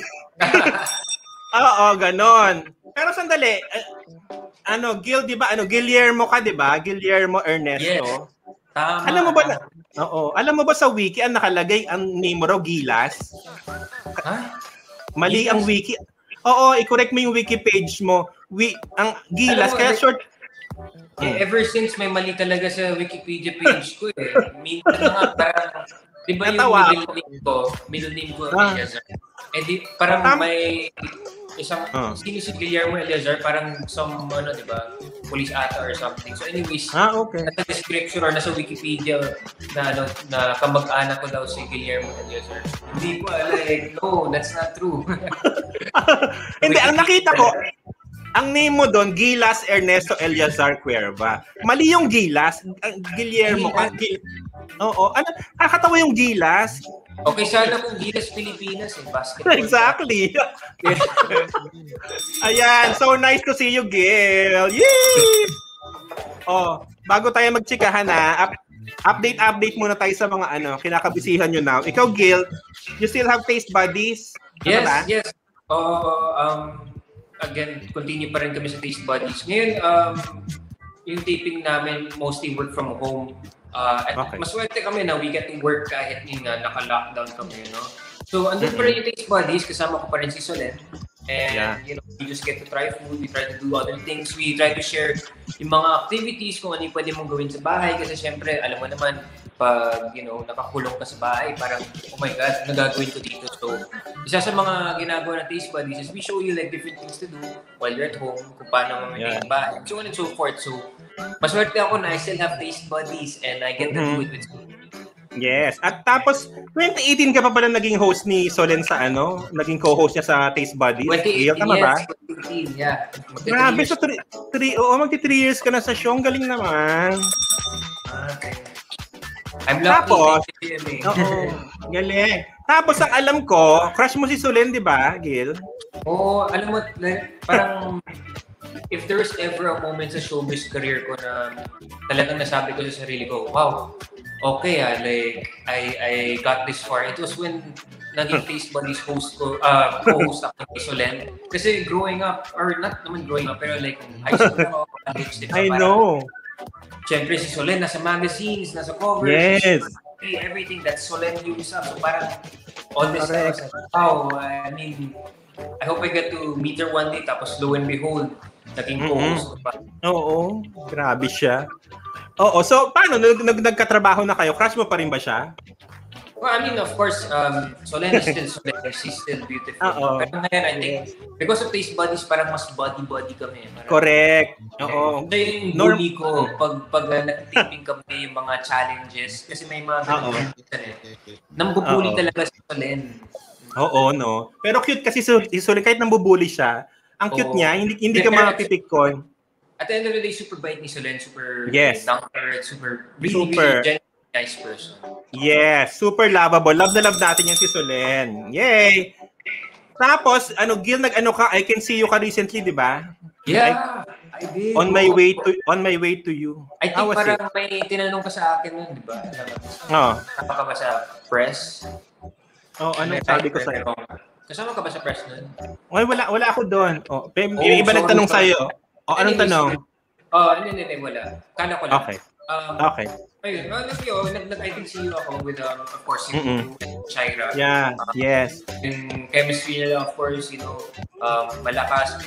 Oo, ganon. Pero sandali, uh, ano, Gil, di ba, ano, Guillermo ka, di ba? Guillermo Ernesto. Yes. Tama. Alam mo ba na, oo, alam mo ba sa wiki ang nakalagay ang name mo raw Gilas? Ha? Mali Gilas? ang wiki. Oo, i-correct mo yung wiki page mo. We, ang Gilas, Alam mo, kaya like, short. Eh, ever since may mali talaga sa Wikipedia page ko eh. Minsan na nga parang, di ba yung Natawa middle name ko, middle name ko, Ah. Eliazar. Eh di, parang Tam- may isang, Ah. sino si Guillermo Eliazar, parang some, ano, di ba, police ata or something. So anyways, Ah, okay. nasa description or nasa Wikipedia na, ano, na kamag-anak ko daw si Guillermo Eliazar. Hindi ko alam eh, no, that's not true. Hindi, ang nakita ko, ang name mo doon, Gilas Ernesto Eliazar Cuerva. Mali yung Gilas, ang Guillermo. Ah, Gil- Oo, ano, kakatawa yung Gilas. Okay, sana kung Gilas Pilipinas eh, basketball. Exactly. Ayan, so nice to see you, Gil. Yay! Oh, bago tayo magtsikahan na, up, update update muna tayo sa mga ano, kinakabisihan nyo now. Ikaw, Gil, you still have taste buddies? Ano Yes, ba? yes. Oh, um, again, continue pa rin kami sa Taste Buddies. Ngayon, um, yung taping namin mostly work from home. Uh, at Okay. maswerte kami na we get to work kahit yung uh, naka-lockdown kami, no? So, andun pa rin yung Taste Buddies, kasama ko pa rin si Solen. And, Yeah. you know, we just get to try food, we try to do other things, we try to share yung mga activities, kung ano yung pwede mong gawin sa bahay. Kasi syempre, alam mo naman, pag, you know, nakakulong ka sa bahay, parang, oh my God, ano gagawin ko dito? So, isa sa mga ginagawa ng Taste Buddies is we show you like different things to do while you're at home, kung paano Yeah. mamaintain yung bahay, so on and so forth. So, maswerte ako na I still have Taste Buddies and I get to Mhm. do it with Yes. At tapos, twenty eighteen ka pa pala naging host ni Solen sa ano? Naging co-host niya sa Taste Buddies? Gil, tama ba? yes, twenty eighteen, yeah. Magti- Grabe, three so three, three, oo, magti three years ka na sa show. Ang galing naman. Okay. I'm lucky. Tapos, Yun eh. Oo, galing. Tapos ang alam ko, crush mo si Solen, di ba, Gil? Oo, alam mo, like, parang if there's ever a moment sa showbiz career ko na talagang nasabi ko sa sarili ko, wow, okay ah, like, I I got this far. It was when naging Taste Buddies host ko, uh, co-host ako ni Solen. Kasi growing up, or not naman growing up, pero like, high school ako, college, di ba? I Parang, know. Siyempre si Solen, nasa magazines, nasa covers, Yes. everything that's Solen use up. So parang all this Correct. stuff, wow, I mean, I hope I get to meet her one day, tapos lo and behold, naging co-host ko pa. Oo, grabe siya. Oo, so paano? Nag, nag, nagkatrabaho na kayo? Crush mo pa rin ba siya? Well, I mean, of course, um, Solen is still Solen, she's still beautiful. Oo. Pero ngayon, I think, because of Taste Buddies, parang mas body-body kami. Parang, Correct. Oo. Ito yung Norm- bully ko pag, pag uh, nag-taping kami yung mga challenges. Kasi may mga Oo. ganun eh. Nambubuli Oo. talaga si Solen. Oo, no. Pero cute kasi si Solen, kahit nambubuli siya, ang cute Oo. niya, hindi hindi ka Pero- mapipikon. At the end of the day, super bite ni Solen, super Yes. down to earth, super, really, Super. really genuine, nice person. Yes, super lovable. Love na love natin yan si Solen. Yay! Tapos, ano, Gil, nag-ano ka, I can see you ka recently, di ba? Yeah, I did. On my way to on my way to you. I How think was parang may tinanong ka sa akin nun, di ba? Oh, Kasama ka ba sa press? oh anong sabi ko sa'yo? Kasama ka ba sa press nun? Ay, wala, wala ako doon. Oh, may, Oh, may iba sorry, nagtanong sorry. sa'yo. Oh, anong Anyways, tanong? Oh, hindi, hindi, wala. Kala ko lang. Okay. Um, Okay. Ayun, uh, nag, yun, nag, nag, I think see you ako with, um, of course, you Mm-mm. and Shaira. Yeah, yes. Yung chemistry nila, of course, you know, um, malakas.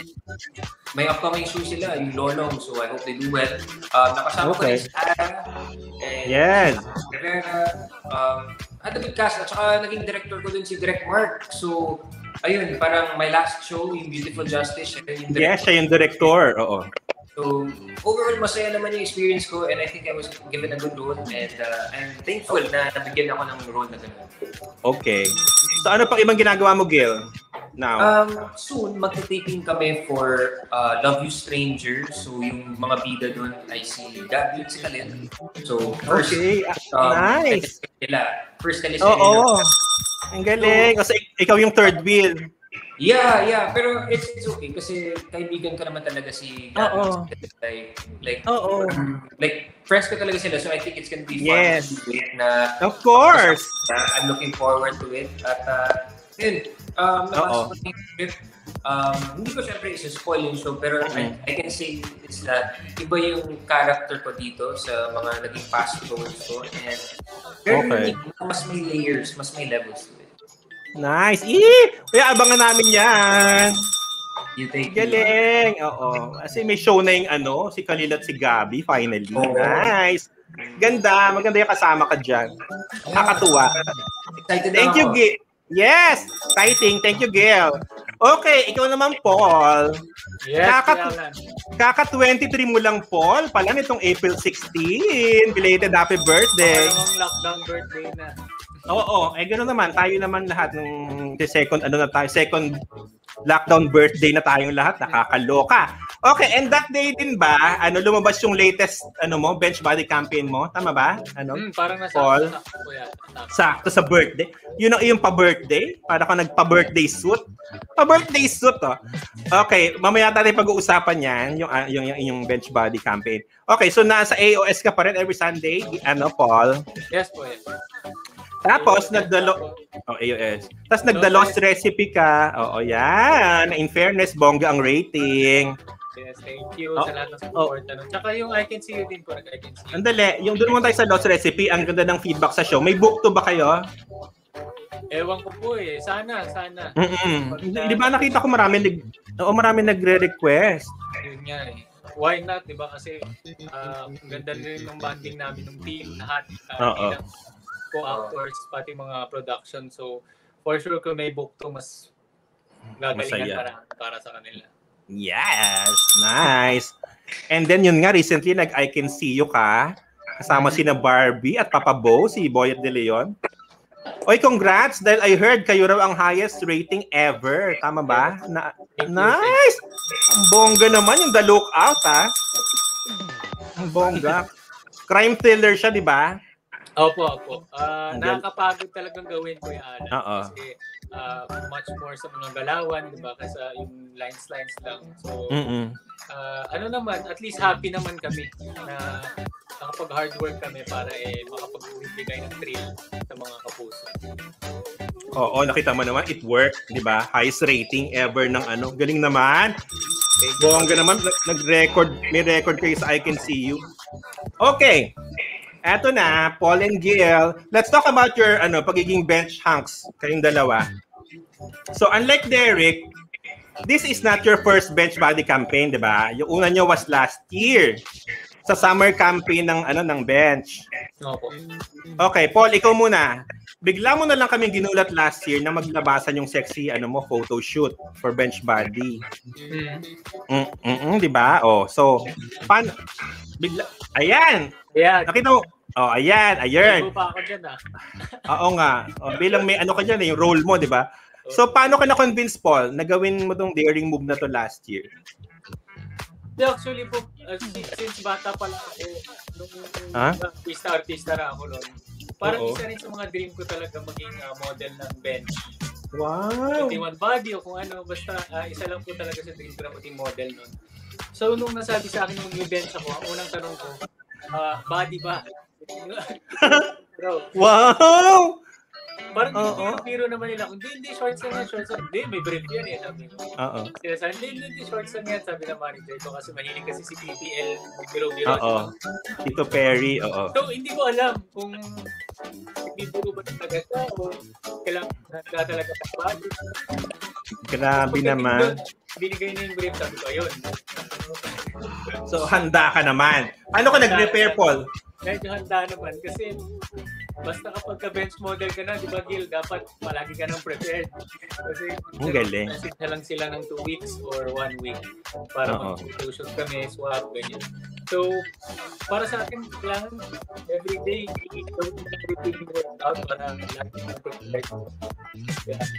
May upcoming show sila, yung Lolong, so I hope they do well. Um, nakasama Okay. ko rin si Ara, and Yes. Rivera, um, had a good cast, at saka naging director ko din si Direk Mark. So, ayun, parang my last show, yung Beautiful Justice, siya yung director. Yes, siya yung director. Oo. So, overall, masaya naman yung experience ko and I think I was given a good role and uh, I'm thankful na nabigyan ako ng role na gano'n. Okay. So, ano pang ibang ginagawa mo, Gil? Now? Um, soon, magte-taping kami for uh, Love You Stranger. So, yung mga bida doon ay si Gabi at si Khalil. So, first, Okay. um, Nice. teleserye nila. First teleserye Oo. nila. Ang galing. Kasi ikaw yung third wheel. Yeah, yeah. Pero it's, it's okay kasi kaibigan ko naman talaga si Gabi. Oo. Like, like, Oo. like, friends ko talaga sila. So, I think it's gonna be fun Yes. to do it na Of course. Uh, I'm looking forward to it. At uh, yun, um, Oo. napasok ko yung trip. um, hindi ko syempre isa-spoil yung show, pero I, I can say is that iba yung character ko dito sa mga naging past roles ko. And very Okay. unique, mas may layers, mas may levels to it. Nice. Ih! Kaya abangan namin yan. You take Galing. Oo. Kasi may show na yung ano, si Khalil at si Gabby finally. Oo. Nice. Ganda. Maganda yung kasama ka dyan. Nakakatuwa. Excited na Thank you, ako. Gil. Yes! Exciting. Thank you, Gil. Okay, ikaw naman, Paul. Yes, Kakat- Kuya Alan. Kaka twenty-three mo lang, Paul. Pala nitong April sixteenth. Belated happy birthday. Pangalawang lockdown birthday na. Oo, eh gano'n naman. Tayo naman lahat ng second, ano na tayo, second lockdown birthday na tayong lahat. Nakakaloka. Okay, and that day din ba, ano, lumabas yung latest, ano mo, bench body campaign mo? Tama ba? Ano? Hmm, parang nasa Paul? sakto ko yan. Tama. Sakto sa birthday. Yun ang iyong pa-birthday? Para ka nagpa-birthday suit? Pa-birthday suit, oh. Okay, mamaya tayo pag-uusapan yan, yung, uh, yung, yung, yung bench body campaign. Okay, so nasa A O S ka pa rin every Sunday, ano, Paul? Yes po, yes. Tapos, nagdalo... Oh, A O S. Tapos, nagda-lost recipe ka. Oo, yan. In fairness, bongga ang rating. Yes, thank you Oh, sa lahat ng support. Ano. Tsaka yung I Can See You din po, nag-I Can See You. Andali, yung doon mo tayo sa lost recipe, ang ganda ng feedback sa show. May book to ba kayo? Ewan ko po eh. Sana, sana. Mm-mm. Di ba nakita ko marami nag... Oo, marami nagre-request. Yun nga eh. Why not, di ba? Kasi uh, ang ganda rin ng bonding namin ng team, lahat. Uh, Oo. bilang co-actors, pati mga production. So, for sure kung may book to, mas gagalingan Masaya. para, para sa kanila. Yes, nice. And then yun nga, recently nag-I Can See You ka. Kasama sina Barbie at Papa Bo, si Boyet De Leon. Oy, congrats! Dahil I heard kayo raw ang highest rating ever. Tama ba? Na, nice! Ang bongga naman yung The Lookout, ha? Ang bongga. Crime thriller siya, di ba? Opo, opo. Uh, Ang gal- nakakapagod talagang gawin ko yung Alan. Oo. Kasi uh, much more sa mga galawan, di ba? Kasi yung lines-lines lang. So, Mm-mm. uh, ano naman, at least happy naman kami na nakapag-hard work kami para eh makapagbigay ng thrill sa mga kapuso. Oo, nakita mo naman, it worked, di ba? Highest rating ever ng ano. Galing naman. Bongga naman, nag- nag-record, may record kayo sa I Can See You. Okay. Eto na, Paul and Gil. Let's talk about your ano pagiging bench hunks, kayong dalawa. So, unlike Derek, this is not your first bench body campaign, di ba? Yung una nyo was last year sa summer campaign ng ano ng bench. Opo. Okay, Paul, ikaw muna. Bigla mo na lang kaming ginulat last year na maglabasan yung sexy ano mo photo shoot for bench body. Mm. Mm, mm, mm, 'di ba? Oh, so pan bigla ayan. Yeah. Nakita mo. Oh, ayan, ayan. Ano pa ako dyan ah. Oo nga. Oh, bilang may ano ka diyan, eh, yung role mo, 'di ba? So paano ka na-convince, Paul, na gawin mo tong daring move na to last year? Yeah, actually po, uh, since, since bata pa lang ako, nung Ha? artista-artista na ako noon, parang Oo. isa rin sa mga dream ko talaga maging uh, model ng bench. Wow. twenty-one body o kung ano, basta uh, isa lang po talaga sa dream ko na maging model noon. So, nung nasabi sa akin nung mag-bench ako, ang unang tanong ko, uh, body ba? Bro, Wow. parang Oo. biro naman nila, hindi, hindi, shorts lang yan, shorts lang. Hindi, may brief yan eh. Sabi ko. Oo. Sila sabi, hindi, hindi, hindi, shorts lang yan. Sabi ng manager ko kasi mahilig kasi si P P L, biro-biro. Oo. Tito Perry, oo. So, hindi ko alam kung bibiro ba talaga siya o kailangan na talaga pa body. Grabe naman. Binigay niya yung brief, sabi ko, ayun. So, handa ka naman. Paano ka nag-prepare, Paul? Medyo handa naman kasi basta kapag ka-bench model ka na, di ba, Gil, dapat palagi ka nang prepared. Kasi Ang galing. nasit na lang sila ng two weeks or one week para Oo. mag-shoot kami, swap, ganyan. So, para sa akin, kailangan everyday, gawin mo ng routine workout para lagi na prepared. Yeah.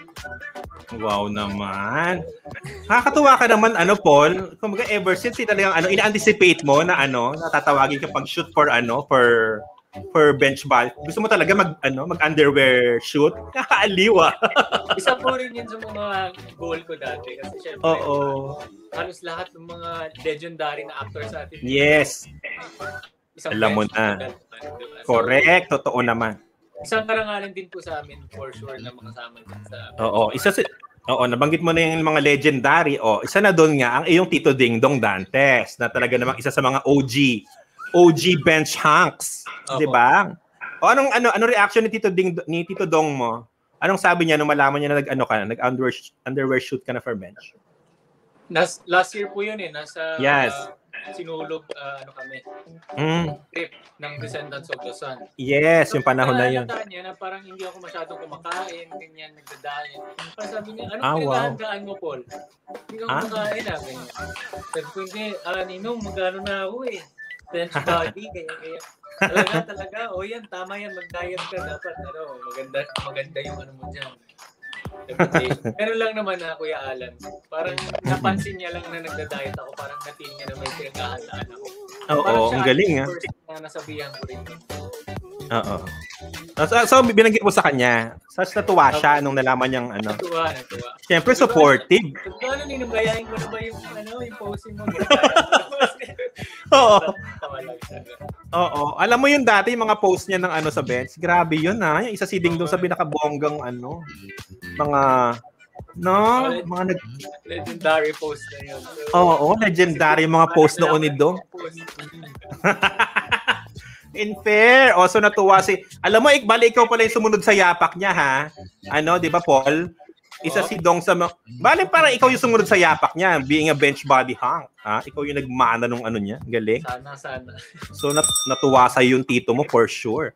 Wow naman. Nakakatuwa ka naman, ano, Paul. Kumbaga, ever since, eh, talagang, ano, ina-anticipate mo na, ano, natatawagin ka pag shoot for, ano, for for bench ball. Gusto mo talaga mag, ano, mag-underwear shoot? Nakakaaliwa. Isa po rin yun sa mga goal ko dati. Kasi syempre, Oo. halos lahat ng mga legendary na actors sa atin. Yes. Isang Alam mo bench na. model naman, diba? So, Correct. Totoo naman. isang karangalan din po sa amin for sure na makasama din sa Oo. Isa sa, Oo, nabanggit mo na yung mga legendary. O, isa na doon nga ang iyong Tito Ding Dong Dantes na talaga namang isa sa mga O G O G bench hunks, Opo. 'di ba? O anong ano ano reaction ni Tito Ding ni Tito Dong mo? Anong sabi niya nung malaman niya na nag-ano ka, nag-underwear underwear shoot ka na for bench? Nas, last year po yun eh, nasa Yes. uh, sinulog uh, ano kami, Mm. trip ng Descendants of the Sun. Yes, yung panahon na yun. Naalala niya na parang hindi ako masyadong kumakain, ganyan, nagdadayan. Parang sabi niya, anong Ah, wow. pinaghahandaan mo, Paul? Hindi ka Ah? kumakain ah, ganyan. Sabi ko, hindi, ah, Ninong, magano na ako eh. Bench body, ganyan, ganyan. Talaga, talaga, o oh, yan, tama yan, mag-diet ka dapat, ano, maganda, maganda yung ano mo dyan. Meron lang naman na Kuya Alan. Parang napansin niya lang na nagda-diet ako. Parang natin niya na may pinaghahandaan ako. Oo, ang galing ah. Na nasabihan ko rin. Oo. So, so binanggit mo sa kanya. Sa natuwa siya nung nalaman niyang ano. Natuwa, natuwa. Siyempre supportive. So, ano, ninumlayain ko na ba yung, ano, yung posing mo? Oo. Tawa lang siya. Oo. Alam mo yung dati, yung mga post niya ng ano sa bench. Grabe yun ha. Yung isa si Ding Dong sa pinakabonggang ano. Mga, no? Mga nag... Legendary post na yun. So, Oo, legendary yung mga post noon ni Dong. In fair. O, so natuwa si... Alam mo, bali ikaw pala yung sumunod sa yapak niya ha. Ano, di ba Paul? Isa si Dong sa... Bali parang ikaw yung sumunod sa yapak niya, being a bench body hunk. Ha? Ikaw yung nagmana nung ano niya. Galing. Sana, sana. So nat natuwa sa yung tito mo for sure.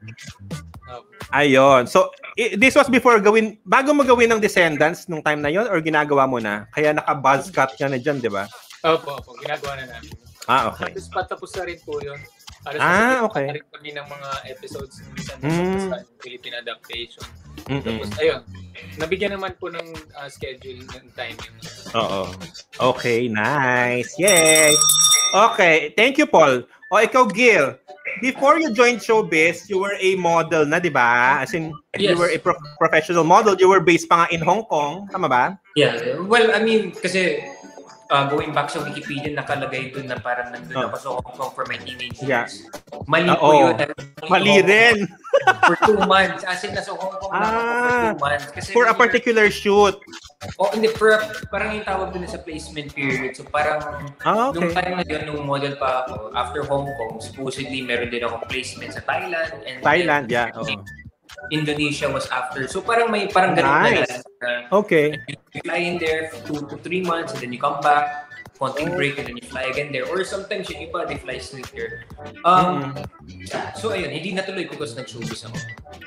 Ayun. So i- this was before gawin, bago mo gawin ng Descendants nung time na yon or ginagawa mo na? Kaya naka-buzz cut ka na dyan, di ba? Opo, opo. Ginagawa na namin. Ah, okay. Tapos patapos na rin po yun. Alas Ah, na okay. rin kami ng mga episodes ng Descendants Mm. of the Sun, Philippine adaptation. Mm-mm. Tapos, ayun. Nabigyan naman po ng uh, schedule ng timing. Oo. Okay, nice. Yay! Okay, thank you, Paul. O, ikaw, Gil. Before you joined showbiz, you were a model na, di ba? As in, you Yes. were a pro- professional model. You were based pa nga in Hong Kong. Tama ba? Yeah, well, I mean, kasi uh, going back sa Wikipedia, nakalagay doon na parang nandun Oh. ako sa Hong Kong for my teenage Yeah. years. Mali Ah, po oo. yun. Mali rin. For two months. As in, nasa Hong Kong lang ako for Ah, two months. Kasi for a when particular shoot. you're- Oh, hindi. For a, parang yung tawag doon sa placement period. So parang, Ah, nung okay. time na yun, nung model pa ako, after Hong Kong, supposedly meron din akong placement sa Thailand. And Thailand, then, yeah. Oo. Indonesia was after. So parang may parang ganun Nice. na lang. Okay. You fly in there for two to three months and then you come back, konting break and then you fly again there. Or sometimes yung iba, they fly straight there. Um, So ayun, hindi natuloy because nag-showbiz ako.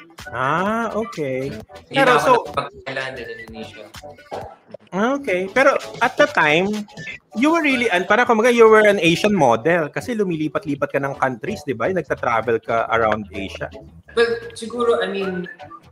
Ah, okay. Hindi Pero na ako so, nakapag-Thailand and Indonesia. okay. Pero at the time, you were really, and parang kumaga, you were an Asian model kasi lumilipat-lipat ka ng countries, di ba? Nagta-travel ka around Asia. Well, siguro, I mean,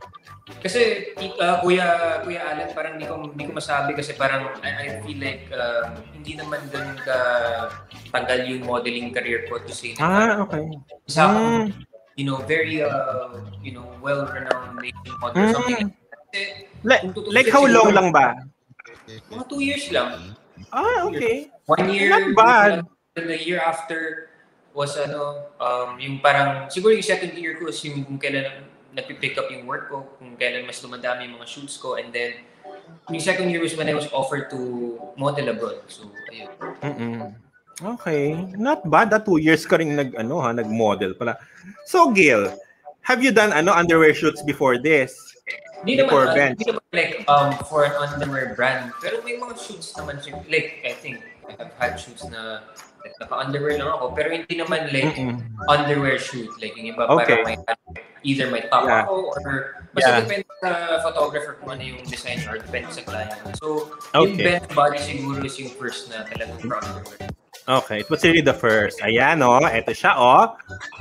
kasi uh, Kuya Kuya Alan, parang hindi ko, hindi ko masabi kasi parang I, I feel like uh, hindi naman dun ka tagal yung modeling career ko to say Ah, okay. isa akong, Mm. you know, very, uh, you know, well-renowned Asian model. Mm. Something kasi, Like, kung tutusin like how siguro, long lang ba? Mga two years lang. Ah, okay. One year. Not bad. The year after was ano, um, yung parang, siguro yung second year ko is yung kung kailan nagpipick up yung work ko, kung kailan mas dumadami yung mga shoots ko, and then yung second year was when I was offered to model abroad. So, ayun. Mm-mm. Okay. Not bad. That two years ka rin nag, ano, ha, nag-model pala. So, Gil, have you done ano underwear shoots before this? Hindi naman, Before uh, bench? hindi naman like um, for an underwear brand. Pero may mga shoots naman, sig- like, I think, I have had shoots na like, naka-underwear lang ako, pero hindi naman like Mm-mm. underwear shoot. Like, yung iba Okay. parang may, either may top Yeah. ako or basta Yeah. depende sa photographer kung ano yung design or depende sa client. So, Okay. yung bench body siguro is yung first na talagang for underwear. Okay, it was really the first. Ayan, oh. Ito siya, oh.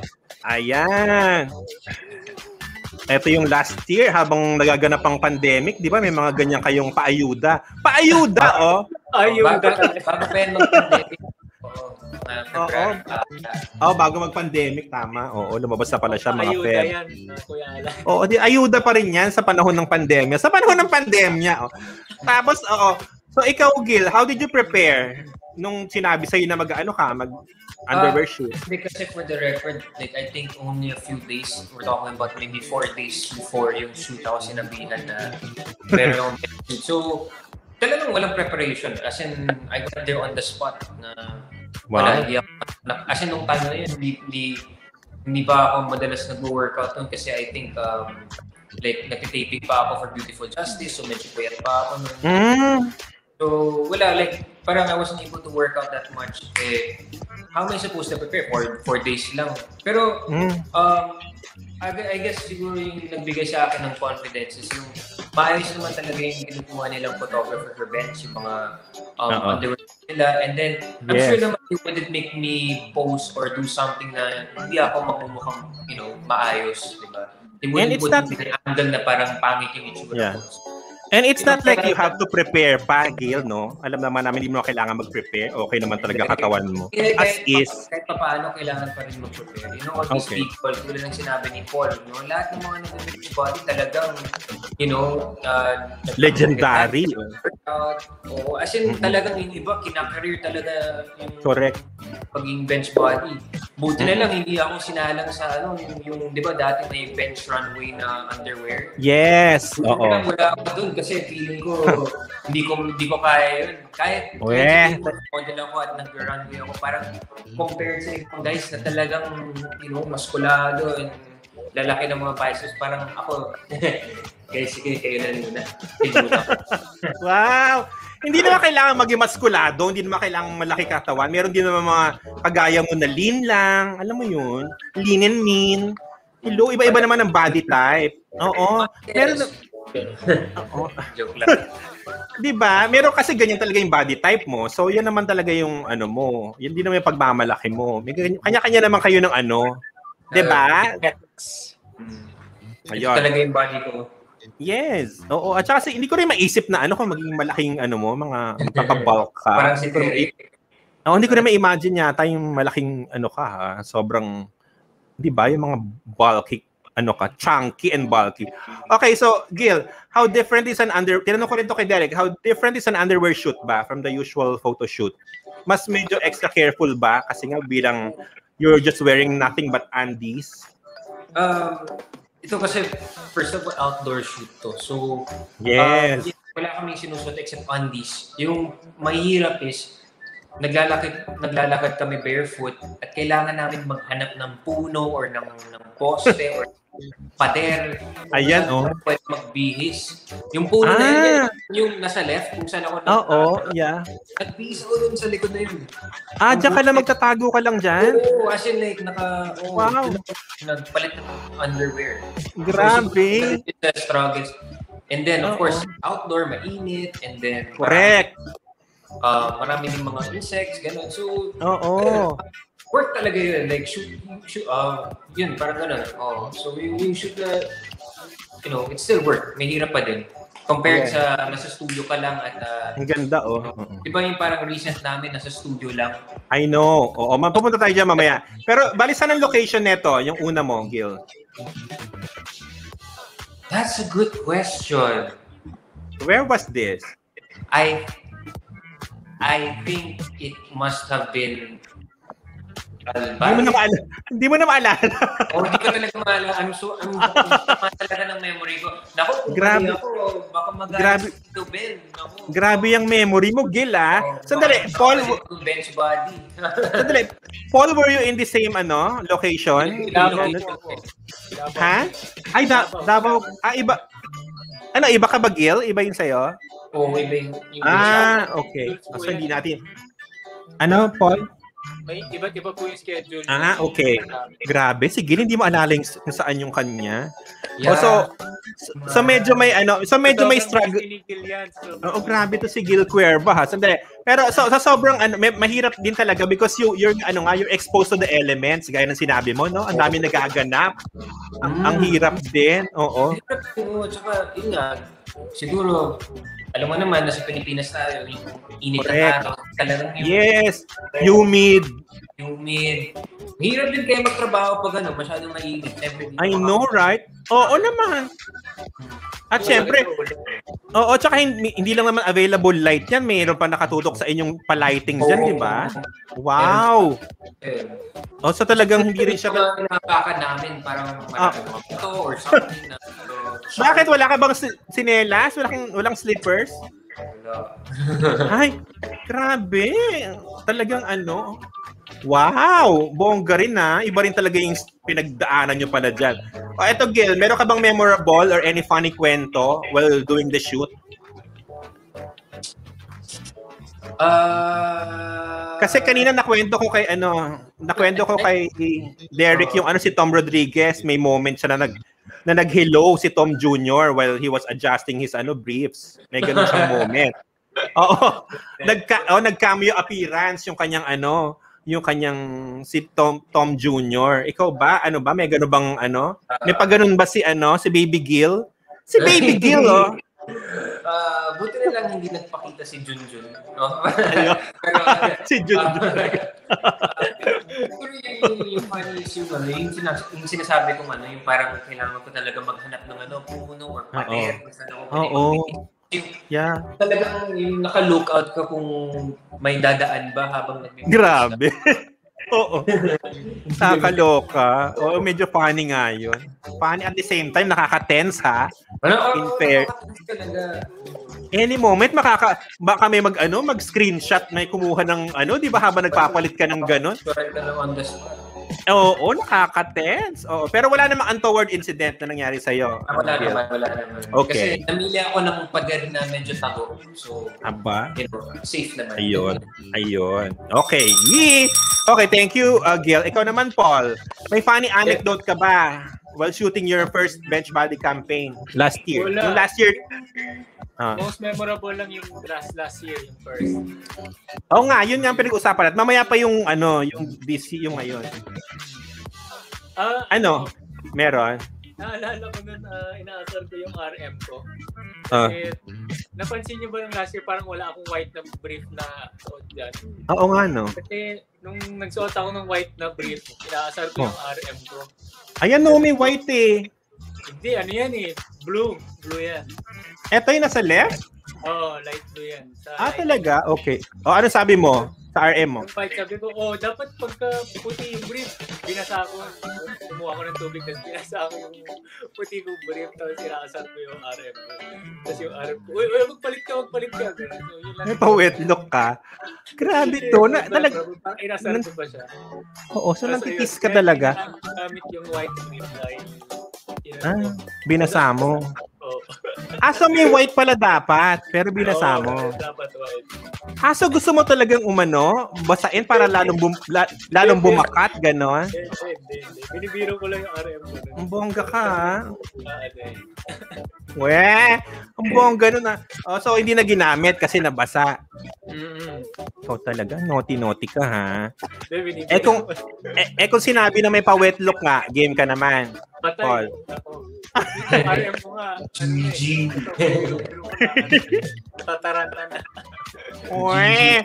Ayan. Ito yung last year habang nagaganap ang pandemic, di ba? May mga ganyan kayong paayuda. Paayuda, oh. Ayun. Bago, bago pa yan mag-pandemic. Oo. Uh, February. Oh, bago mag-pandemic, tama. Oo, lumabas na pala siya mga Ayuda Feb. yan, uh, Kuya Alan. Oo, di ayuda pa rin yan sa panahon ng pandemya. Sa panahon ng pandemya, oh. Tapos, oo. So, ikaw, Gil, how did you prepare nung sinabi sa'yo na mag-ano ka, mag-underwear shoot? Because for the record, like I think only a few days, we're talking about maybe four days before yung shoot ako sinabihan na meron akong shoot. So, talagang walang preparation. As in, I got there on the spot na Wow. wala, hindi ako, na- as in, nung time na yun, hindi, hindi, hindi ba ako madalas nag-workout nun kasi I think, um, like, nagtitaping pa ako for Beautiful Justice, so medyo puyat pa ako nun. Mm. So, wala, like, parang I wasn't able to work out that much. Eh, how am I supposed to prepare? For four days lang. Pero, Mm. um, I, I guess siguro yung nagbigay sa akin ng confidence is yung maayos naman talaga yung kinukuha nilang photographer for bench, yung mga um, Uh-oh. underwear nila. And then, I'm Yes. sure naman it wouldn't make me post or do something na hindi ako magmumukhang, you know, maayos, di ba? It And wouldn't it's put not- me in an angle na parang pangit yung itsura Yeah. ko. And it's not like you have to prepare pa, Gil, no? Alam naman namin, hindi mo na kailangan mag-prepare. Okay naman talaga katawan mo. Eh, As kahit, is. pa, kahit pa paano, kailangan pa rin mag-prepare. You know, all these Okay. people, tulad ng sinabi ni Paul, you know, lahat ng mga nag-beach body talagang, you know, uh, Legendary. workout. Oo, as in, Mhm. talagang yung iba, kinakareer talaga yung Correct. pagiging bench body. Buti na lang, hindi ako sinalang sa, ano, yung, yung di ba, dati may bench runway na underwear. Yes. Buti na Oo. lang, wala ako dun kasi feeling ko, hindi ko hindi ko kaya yun. Kahit Weh. model ako at nag-runway ako, parang compared sa ibang guys na talagang, you know, maskulado and lalaki ng mga biceps, parang ako, guys, sige, kayo na muna. Wow! Hindi naman kailangan maging maskulado, hindi naman kailangan malaki katawan. Meron din naman mga kagaya mo na lean lang. Alam mo yun? Lean and mean. Hello, iba-iba naman ang body type. Oo. Meron na- Oo. Joke lang. Di ba? Meron kasi ganyan talaga yung body type mo. So, yan naman talaga yung ano mo. Yan din naman yung pagmamalaki mo. May ganyan- kanya-kanya naman kayo ng ano. Di ba? Ito Ayun. talaga yung body ko. Yes. Oo. At saka kasi hindi ko rin maisip na ano kung magiging malaking ano mo, mga magkakabulk ka. Parang si Hindi ko rin- Terry. Oo, hindi ko rin ma-imagine yata yung malaking ano ka ha. Sobrang, di ba? Yung mga bulky, ano ka, chunky and bulky. Okay, so Gil, how different is an under... Tinanong ko rin to kay Derek, how different is an underwear shoot ba from the usual photo shoot? Mas medyo extra careful ba? Kasi nga bilang you're just wearing nothing but undies. Um, ito kasi, first of all, outdoor shoot to. So, Yes. um, wala kaming sinusuot except undies. Yung mahirap is, naglalakad, naglalakad kami barefoot at kailangan namin maghanap ng puno or ng, ng poste or pader. Ayan, Kung oh. saan pwede magbihis. Yung puno na Ah. yun, yung nasa left, kung saan ako Oo, yeah. nagbihis ako dun sa likod na yun. Ah, diyan ka lang magtatago ka lang dyan? Oo, as in like, naka, oh, Wow. nagpalit ng underwear. Grabe. So, the struggles. And then, of Oo. course, outdoor, mainit, and then, Correct. uh, marami din mga insects, gano'n. So, Oo. work talaga yun. Like, shoot, shoot, uh, yun, parang gano'n. Oh, so, yung, yung shoot na, you know, it's still work. May hirap pa din. Compared Yeah. sa, nasa studio ka lang at, uh, Ang ganda, oh. Oo. di ba yung parang recent namin, nasa studio lang. I know. Oo, mapupunta tayo dyan mamaya. Pero bali saan ang location nito? Yung una mo, Gil. That's a good question. Where was this? I I think it must have been Hindi mo na maalala. Hindi mo na maalala. Oh, hindi ko talaga maalala. I'm so, I'm tama talaga ng memory ko. Naku, kung Grabe. mali ako, baka Grabe. magalit si Tito Ben. Naku. Grabe yung memory mo, Gil, ah. Oh, Sandali, baka Paul, magalit si bench body. sandali. Paul, were you in the same, ano, location? Davao Hindi po ko- Davao. Ha? Ay, da, Davao. Ah, iba. Ano, iba ka ba, Gil? Iba yung sa'yo? Oo, iba yung... yung Ah, okay. So, hindi natin. Ano, Paul? May iba't iba po yung schedule. Ah, okay. Grabe, si Gil, hindi mo alala yung kung saan yung kanya. Yeah. Oh, so, so medyo may ano, so medyo may struggle. Sinigil yan. So, Oo, grabe to si Gil Cuerva ha. Sandali. Pero so, sa sobrang ano, may, mahirap din talaga because you you're ano nga, you're exposed to the elements gaya ng sinabi mo, no? Ang dami nagaganap. Ang, ang hirap din. Oo. Oo, tsaka, yun nga, siguro, alam mo naman, nasa Pilipinas tayo, yung init na Correct. tayo, talagang yung Yes. Humid. humid. Hirap din kayo magtrabaho pag ano, masyadong mainit. Siyempre, I know, right? Oo naman. At syempre, oo, tsaka hindi, hindi lang naman available light yan. Mayroon pa nakatutok sa inyong pa-lighting dyan, di ba? Wow. Eh, Oh, so talagang hindi rin siya... Mga inapakan namin, parang Ah. marami mga photo or something na. So, Bakit wala ka bang si- sinelas? Wala kang, walang slippers? Wala. Wala. Ay, grabe. Talagang ano. Wow! Bongga rin na. Iba rin talaga yung pinagdaanan nyo pala dyan. O, eto Gil, meron ka bang memorable or any funny kwento while doing the shoot? Uh, Kasi kanina nakwento ko kay ano, nakwento ko kay Derek yung ano si Tom Rodriguez, may moment siya na nag na nag-hello si Tom Junior while he was adjusting his ano briefs. May ganun siyang moment. Oo. Nagka oh, nag-cameo appearance yung kanyang ano, yung kanyang si Tom Tom Junior Ikaw ba? Ano ba? May ganun bang ano? May pa ganun ba si ano, si Baby Gil? Si Baby Gil, oh. Uh, buti na lang hindi nagpakita si Junjun. No? Pero, si Junjun. Pero yung, yung funny is yung, ano, yung, sinas- yung sinasabi kong ano, yung parang kailangan ko talaga maghanap ng ano, puno or pader. Oo. Yeah. Talagang yung naka-lookout ka kung may dadaan ba habang nag-video. Grabe. Oo. Nakakaloka. Oo, medyo funny nga yun. Funny at the same time, nakaka-tense ha. Ano? In fair. Any moment, makaka, baka may mag, ano, mag-screenshot na kumuha ng, ano, di ba habang nagpapalit ka ng gano'n? Correct na lang on the spot. Oo, nakaka-tense. Oo, pero wala namang untoward incident na nangyari sa'yo. Ah, wala naman, wala naman. Okay. Kasi namili ako ng pader na medyo tago. So, Aba? you know, safe naman. Ayun. Ayun. Okay. Yee! Okay, thank you, uh, Gil. Ikaw naman, Paul. May funny anecdote ka ba while shooting your first bench body campaign last year? Wala. Yung last year? Ah. Most memorable lang yung last last year, yung first. Oo nga, yun nga ang pinag-usapan. At mamaya pa yung, ano, yung busy, yung ngayon. Ah, Ano? Meron? Naalala ko nun, uh, inaasar ko yung R M ko. Ah. Kasi, napansin niyo ba yung last year, parang wala akong white na brief na suot dyan. Oo nga, no? Kasi, nung nagsuot ako ng white na brief, inaasar ko Oh. yung R M ko. Ayan, no, may white eh. Hindi, ano yan eh? Blue. Blue yan. Eto yung nasa left? Oo, oh, light blue yan. Sa Ah, light talaga? Okay. O, ano sabi mo sa R M mo? Yung fight, sabi ko, oh, dapat pagka puti yung brief, binasa ko. Kumuha ko ng tubig, tapos binasa ko yung puti kong brief, tapos sinakasal ko yung R M ko. Tapos yung R M ko, uy, uy, magpalit ka, magpalit ka. So, yun lang. May pa-wet look ka. Grabe to. Na, talaga. Parang inasal ko pa siya. Oo, so Tapos, nantitis ayun, ka kaya talaga. Gamit yung white brief dahil Ah, binasa mo. Oh. Ah, so may white pala dapat, pero binasa mo. Oo, dapat white. Ah, so gusto mo talagang umano, basain para lalong, bum, la, lalong bumakat, ganon? Hindi, hindi, hindi. Binibiro ko lang yung R M ko. Ang bongga ka, ha? Ah, ano eh. Weh, ang bongga nun, ha? Oh, so hindi na ginamit kasi nabasa. Mm-mm. Ikaw talaga, naughty-naughty ka, ha? Hindi, binibiro Eh kung, ko. eh, eh kung sinabi na may pa-wet look nga, game ka naman. Patay. Paul. Ako. R M ko nga. Ano eh. Tataranta na. Weh.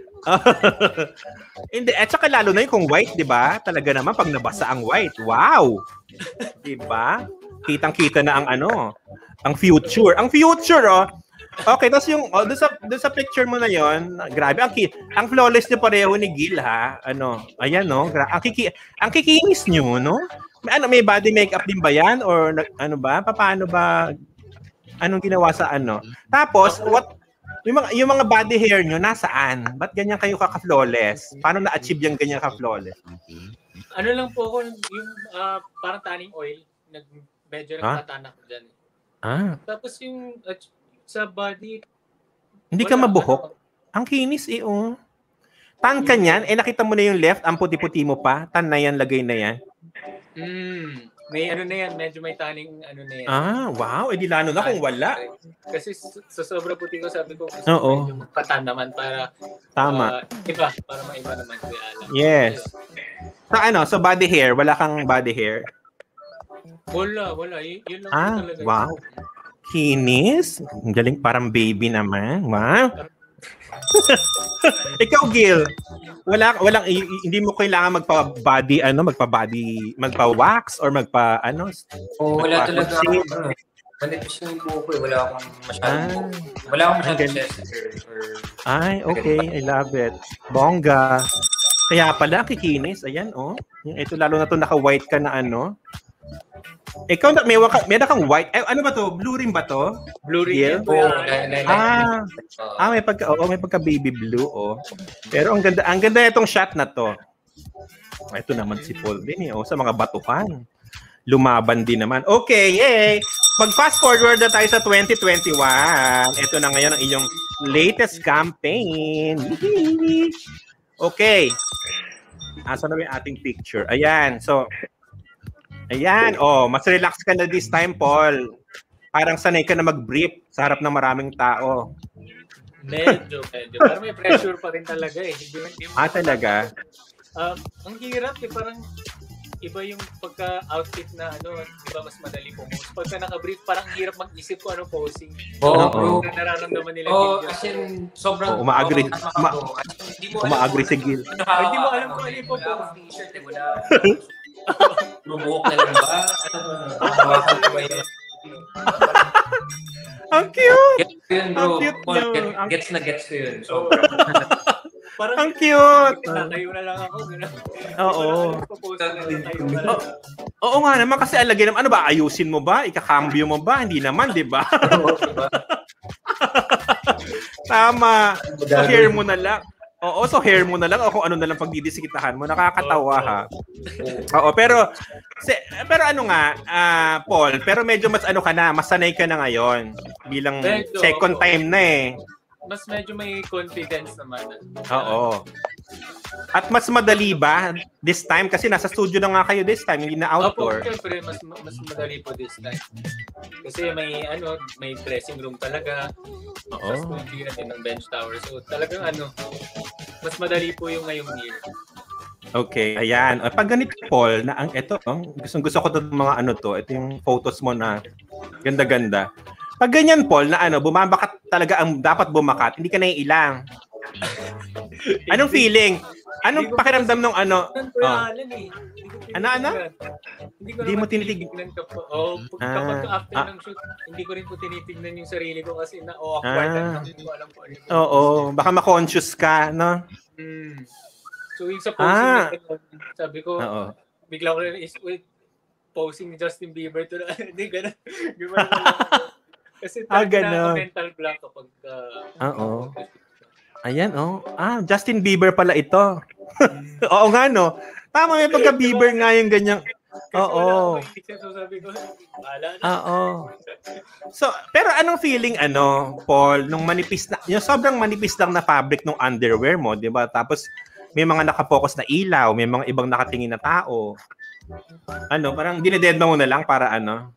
Hindi, at saka lalo na yung kung white, di ba? Talaga naman pag nabasa ang white, wow! Di ba? Kitang-kita na ang ano, ang future. Ang future, oh. Okay, tapos yung, oh, doon sa, doon sa picture mo na yon, grabe, ang, ki, ang flawless niyo pareho ni Gil, ha? Ano, ayan, no? Gra- ang, kiki, ang kikinis niyo, no? May, ano, may body makeup din ba yan? Or ano ba? Paano ba? Anong ginawa sa ano? Tapos, what, yung mga, yung mga body hair nyo, nasaan? Ba't ganyan kayo kaka-flawless? Paano na-achieve yung ganyan ka-flawless? Ano lang po ako, yung uh, parang tanning oil, nag, medyo Ah? nagtatanak ko dyan. Ah, Tapos yung uh, sa body, hindi ka wala, mabuhok? ano, Ang kinis eh, oh. Tan ka niyan, eh nakita mo na yung left, ang puti-puti mo pa, tan na yan, lagay na yan. Mm, may ano na yan, medyo may tanning ano na yan. Ah, wow, edi lalo na kung wala. Kasi sa sobra puti ko, sabi ko, gusto Oo. medyo magpatan naman para Tama. uh, iba, para maiba naman ko alam. Yes. Sa ano, sa body hair, wala kang body hair? Wala, wala. Y- yun lang Ah, po talaga. wow. Kinis? Ang galing, parang baby naman. Wow. Ikaw, Gil, wala walang i- i- hindi mo kailangan magpa-body ano, magpa-body, magpa-wax or magpa ano? Oh, wala talaga magpa-shave. ako. Ano, manipis yung buhok ko eh. Wala akong masyadong Ah. buhok. Wala akong masyadong Ang galing. chest hair or... Ay, okay. I love it. Bongga. Kaya pala, kikinis. Ayan, oh. Yung ito, lalo na to naka-white ka na ano. Ikaw, may, waka, may na kang white. Eh, ano ba to? Blue rin ba to? Blue rin. Oh, ah, ah, may pagka, oh, may pagka baby blue, oh. Pero ang ganda, ang ganda itong shot na to. Ito naman si Paul din, eh, oh, sa mga batukan. Lumaban din naman. Okay, yay! Mag-fast forward na tayo sa twenty twenty-one. Ito na ngayon ang inyong latest campaign. Okay. Asa na ba yung ating picture? Ayan. So, ayan. Oh, mas relax ka na this time, Paul. Parang sanay ka na mag-brief sa harap ng maraming tao. Medyo, medyo. Parang may pressure pa rin talaga eh. Hindi, hindi ah, talaga? Um, ang hirap eh. Parang iba yung pagka-outfit na ano, di ba mas madali pumose. Pagka naka-brief, parang hirap mag-isip ko anong posing. Oo, bro. Ano nararamdaman nila. Oo, as in, sobrang... Oh, uma-agree. Uma- uma-agree si Gil. Hindi mo alam kung ano yung po. Wala akong t-shirt eh, wala. Lumuhok na lang ba? Ano ba? Hawakan ko ba yun? Ang cute! Gets ko yun, bro. Ang cute Paul, yun. get- Ang- Gets na gets ko yun. So, Parang Ang cute! Tayo na lang ako. Gano'n. Oo. Propose na lang tayo na lang. Oo nga naman, kasi alagay naman, ano ba, ayusin mo ba? Ikakambyo mo ba? Hindi naman, di ba? Tama. So, hair mo na lang. Oo, so hair mo na lang o kung ano na lang pagdidisikitahan mo. Nakakatawa, ha? Oo, pero, se, pero ano nga, uh, Paul, pero medyo mas ano ka na, masanay ka na ngayon. Bilang Medyo, second oo. time na eh. Mas medyo may confidence naman. Oo. At mas madali ba this time? Kasi nasa studio na nga kayo this time, hindi na outdoor. Opo, syempre, mas, mas madali po this time. Kasi may, ano, may dressing room talaga. Oo. Tapos hindi natin ng bench tower. So talagang ano, mas madali po yung ngayong year. Okay, ayan. Pag ganito, Paul, na ang ito, oh, gusto, gusto ko itong mga ano to, ito yung photos mo na ganda-ganda. Pag ganyan, Paul, na ano, bumabakat talaga ang dapat bumakat, hindi ka naiilang. Anong feeling? Anong pakiramdam ng ano? Oh. Ano, ano? Hindi ko Hindi mo tinitig- kapag, oh, kapag Ah, after ah. ng shoot, hindi ko rin po tinitignan yung sarili ko kasi na-awkward. Ah. Hindi ko alam po ano. Oo, baka ma-conscious ka, no? Mm. So yung sa posing, Ah. na, sabi ko, Oo. bigla ko rin is, wait, posing ni Justin Bieber to na, hindi, gano'n. Gano'n lang ako. Kasi Ah, talaga ganon. na mental block kapag, uh, Oo. Ayan, oh. Ah, Justin Bieber pala ito. Oo nga, no? Tama, may pagka-Bieber nga yung ganyang. Oo. So sabi ko, wala na. Oo. So, pero anong feeling, ano, Paul, nung manipis na, yung sobrang manipis lang na fabric ng underwear mo, di ba? Tapos, may mga nakapokus na ilaw, may mga ibang nakatingin na tao. Ano, parang dinededma mo na lang para ano?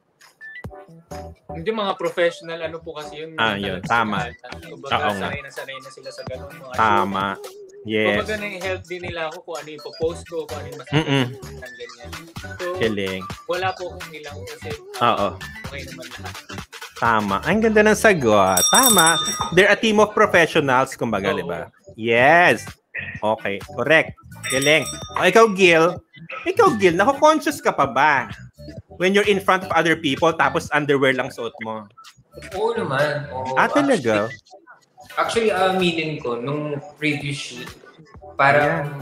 Hindi mga professional, ano po kasi yun. Ah, yun, tama. Kumbaga, Oo nga. sanay na sanay na sila sa ganun. Mga Tama. Yes. Kumbaga, na-help din nila ako kung ano yung post ko, kung ano yung mas Mm-mm. ganyan. So, Galing. wala po akong ilang kasi Oo. okay naman lahat. Tama. Ang ganda ng sagot. Tama. They're a team of professionals, kumbaga, Oo. di ba? Yes. Okay. Correct. Galing. O, ikaw, Gil. Ikaw, Gil, nako-conscious ka pa ba? When you're in front of other people, tapos underwear lang suot mo. Oo naman. Oo. Ah, talaga? Actually, aminin ko, nung previous shoot, parang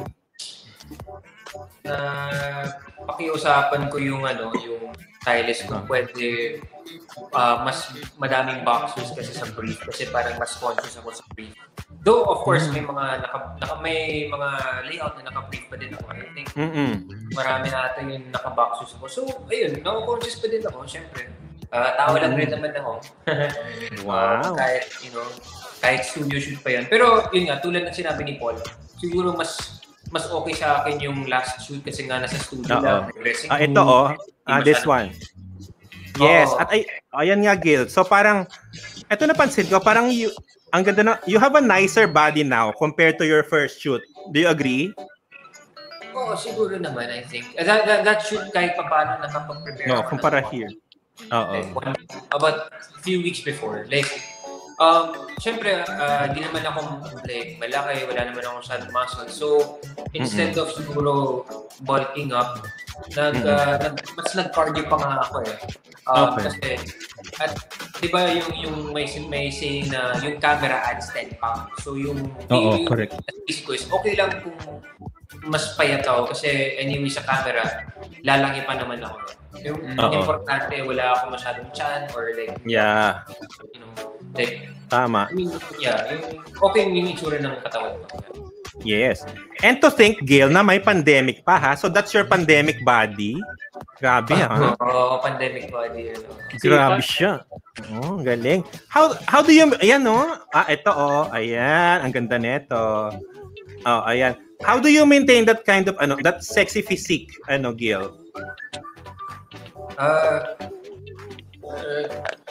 na pakiusapan ko yung ano, yung stylist kung pwede uh, mas madaming boxers kasi sa brief kasi parang mas conscious ako sa brief. Though of course may mga naka, naka may mga layout na naka-brief pa din ako. I think Mm-mm. marami natin yung naka-boxers ako. So ayun, naka-conscious pa din ako, syempre. Uh, tao lang rin naman ako. Wow. Uh, kahit, you know, kahit studio shoot pa yan. Pero yun nga, tulad ng sinabi ni Paul, siguro mas mas okay sa akin yung last shoot kasi nga nasa studio Oo. lang. Dressing Ah, ito, oh. Ah, this one. Yes. Oo. At ay, ayan nga, Gil. So parang, ito napansin ko, parang you, ang ganda na, you have a nicer body now compared to your first shoot. Do you agree? Oo, siguro naman, I think. Uh, That, that, that shoot kahit pa paano nakapag-prepare No, ako kumpara ng- here. Oo. Like, one, about a few weeks before. Like, um, syempre, uh, di naman ako like, malaki, wala naman ako masyadong muscle. So, instead of siguro bulking up, nag, uh, nag, mas nag-cardio pa nga ako eh. Um, Okay. Kasi, at di ba yung, yung may, may saying na yung camera adds ten pounds. So, yung, Oo, yung, correct. yung ko is okay lang kung mas payat ako kasi anyway sa camera, lalaki pa naman ako. Yung Oo. importante, wala ako masyadong chan or like, Yeah. you know, like, Tama. I mean, yeah, yung, okay yung itsura ng katawan ko. Yes. And to think, Gil, na may pandemic pa ha. So that's your pandemic body. Grabe ha. Oo, pandemic body. You know. Grabe siya. Oh, galing. How how do you, ayan no? Ah, ito oh. Ayan, ang ganda nito. Oh, ayan. How do you maintain that kind of, ano, that sexy physique, ano, Gil? Uh, uh,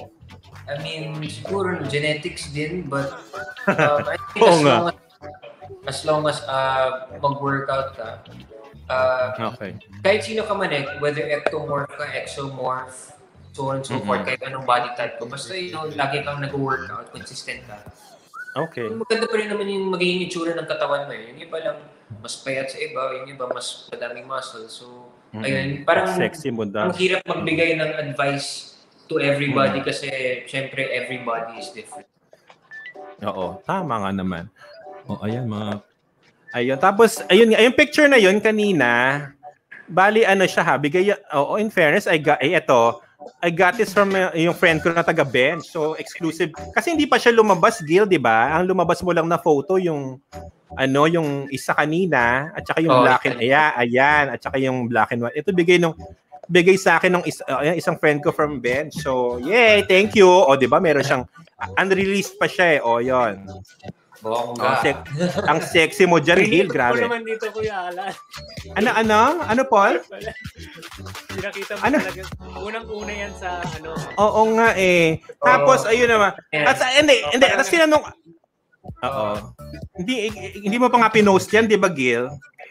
I mean, siguro genetics din, but uh, I think Oo as nga. long as, as long as uh, mag-workout ka, uh, Okay. kahit sino ka man eh, whether ectomorph ka, exomorph, so on and so Mhm. forth, kahit anong body type ko, basta you know, lagi kang nag-workout, consistent ka. Okay. Maganda pa rin naman yung magiging itsura ng katawan mo eh. Yung iba lang, mas payat sa iba, yung iba mas madaming muscle. So, Mhm. ayun, parang Sexy mo daw. ang hirap magbigay ng advice to everybody kasi syempre everybody is different. Oo, tama nga naman. Oh, ayan mga ayun. Tapos ayun, yung picture na yun kanina, bali ano siya ha, bigay oo, in fairness, I got eh, ito, I got this from uh, yung friend ko na taga bench. So exclusive kasi hindi pa siya lumabas, Gil, 'di ba? Ang lumabas mo lang na photo yung ano, yung isa kanina at saka yung Oh, black and ayan, ayan, at saka yung black and white. Ito bigay nung bigay sa akin ng is, uh, isang friend ko from bench. So, yay, thank you. O, 'di ba? Meron siyang unreleased pa siya eh. O, 'yon. Bongga. Oh, sec- ang sexy mo dyan, Gil. Ako Grabe. naman dito, Kuya Alan. Ano, ano? Ano, Paul? Pinakita mo Ano? talaga. Unang-una yan sa ano. Oo nga eh. Tapos, ayun naman. At sa, hindi, Oh, hindi. parang- Tapos tinanong, oo. Hindi, hindi mo pa nga pinost yan, di ba, Gil?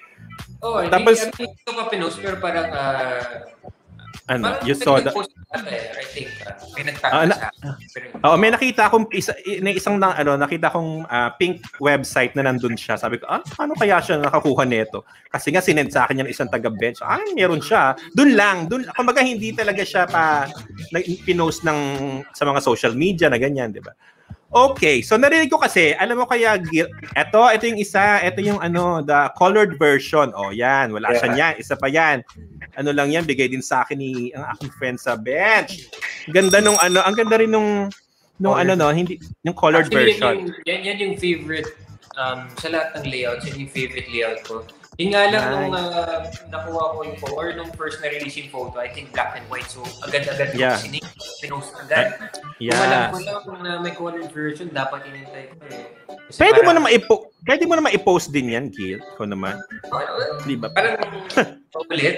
Oh, hindi, Tapos- hindi ko pa pinost, pero parang, uh, Ano, parang you saw that. nag-post na eh, I think, uh, may Ah, nagtaka na- sa akin. Pero- Oo, may nakita akong isa, na isang na, ano, nakita akong ah, pink website na nandun siya. Sabi ko, ah, paano kaya siya nakakuha nito? Kasi nga sinend sa akin yan isang taga-bench. Ah, meron siya. Doon lang, doon. Kumbaga hindi talaga siya pa na, pinost ng sa mga social media na ganyan, 'di ba? Okay, so narinig ko kasi, alam mo kaya, Gil- eto, ito yung isa, ito yung ano, the colored version. Oh, yan, wala siya niyan, isa pa yan. Ano lang yan, bigay din sa akin ni ang aking friend sa bench. Ganda nung ano, ang ganda rin nung nung ano no, hindi yung colored Actually, version. Yan, yung, yan, yan yung favorite, um, sa lahat ng layouts, yan yung favorite layout ko. Yun nga lang, Nice. nung uh, nakuha ko yung photo, or nung first na-release yung photo, I think black and white, so agad-agad Yeah. yung sinig, pinost agad. Yeah. Kung alam ko lang kung na may colored version, dapat inintay ko eh. Kasi Pwede mo parang- na maipo, pwede mo na maipost din yan, Gil. Ikaw naman. Ano, Di ba? Parang ulit.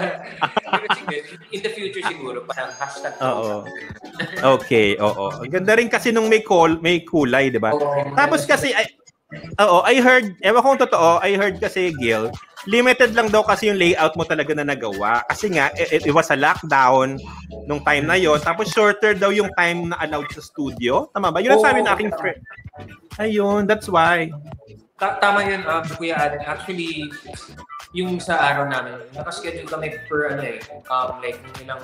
Pero sige, in the future siguro, parang hashtag. Oo. Okay, oo. Ang ganda rin kasi nung may call, may kulay, 'di ba? Oo. Tapos kasi ay oo, I heard, ewan ko kung totoo, I heard kasi, Gil, limited lang daw kasi yung layout mo talaga na nagawa. Kasi nga, it, it was a lockdown nung time na yon. Tapos shorter daw yung time na allowed sa studio. Tama ba? Yun ang sabi ng aking friend. Ayun, that's why. Ta- tama yun, um, Kuya Alan. Actually, yung sa araw namin, nakaschedule kami per ano eh, um, like ilang,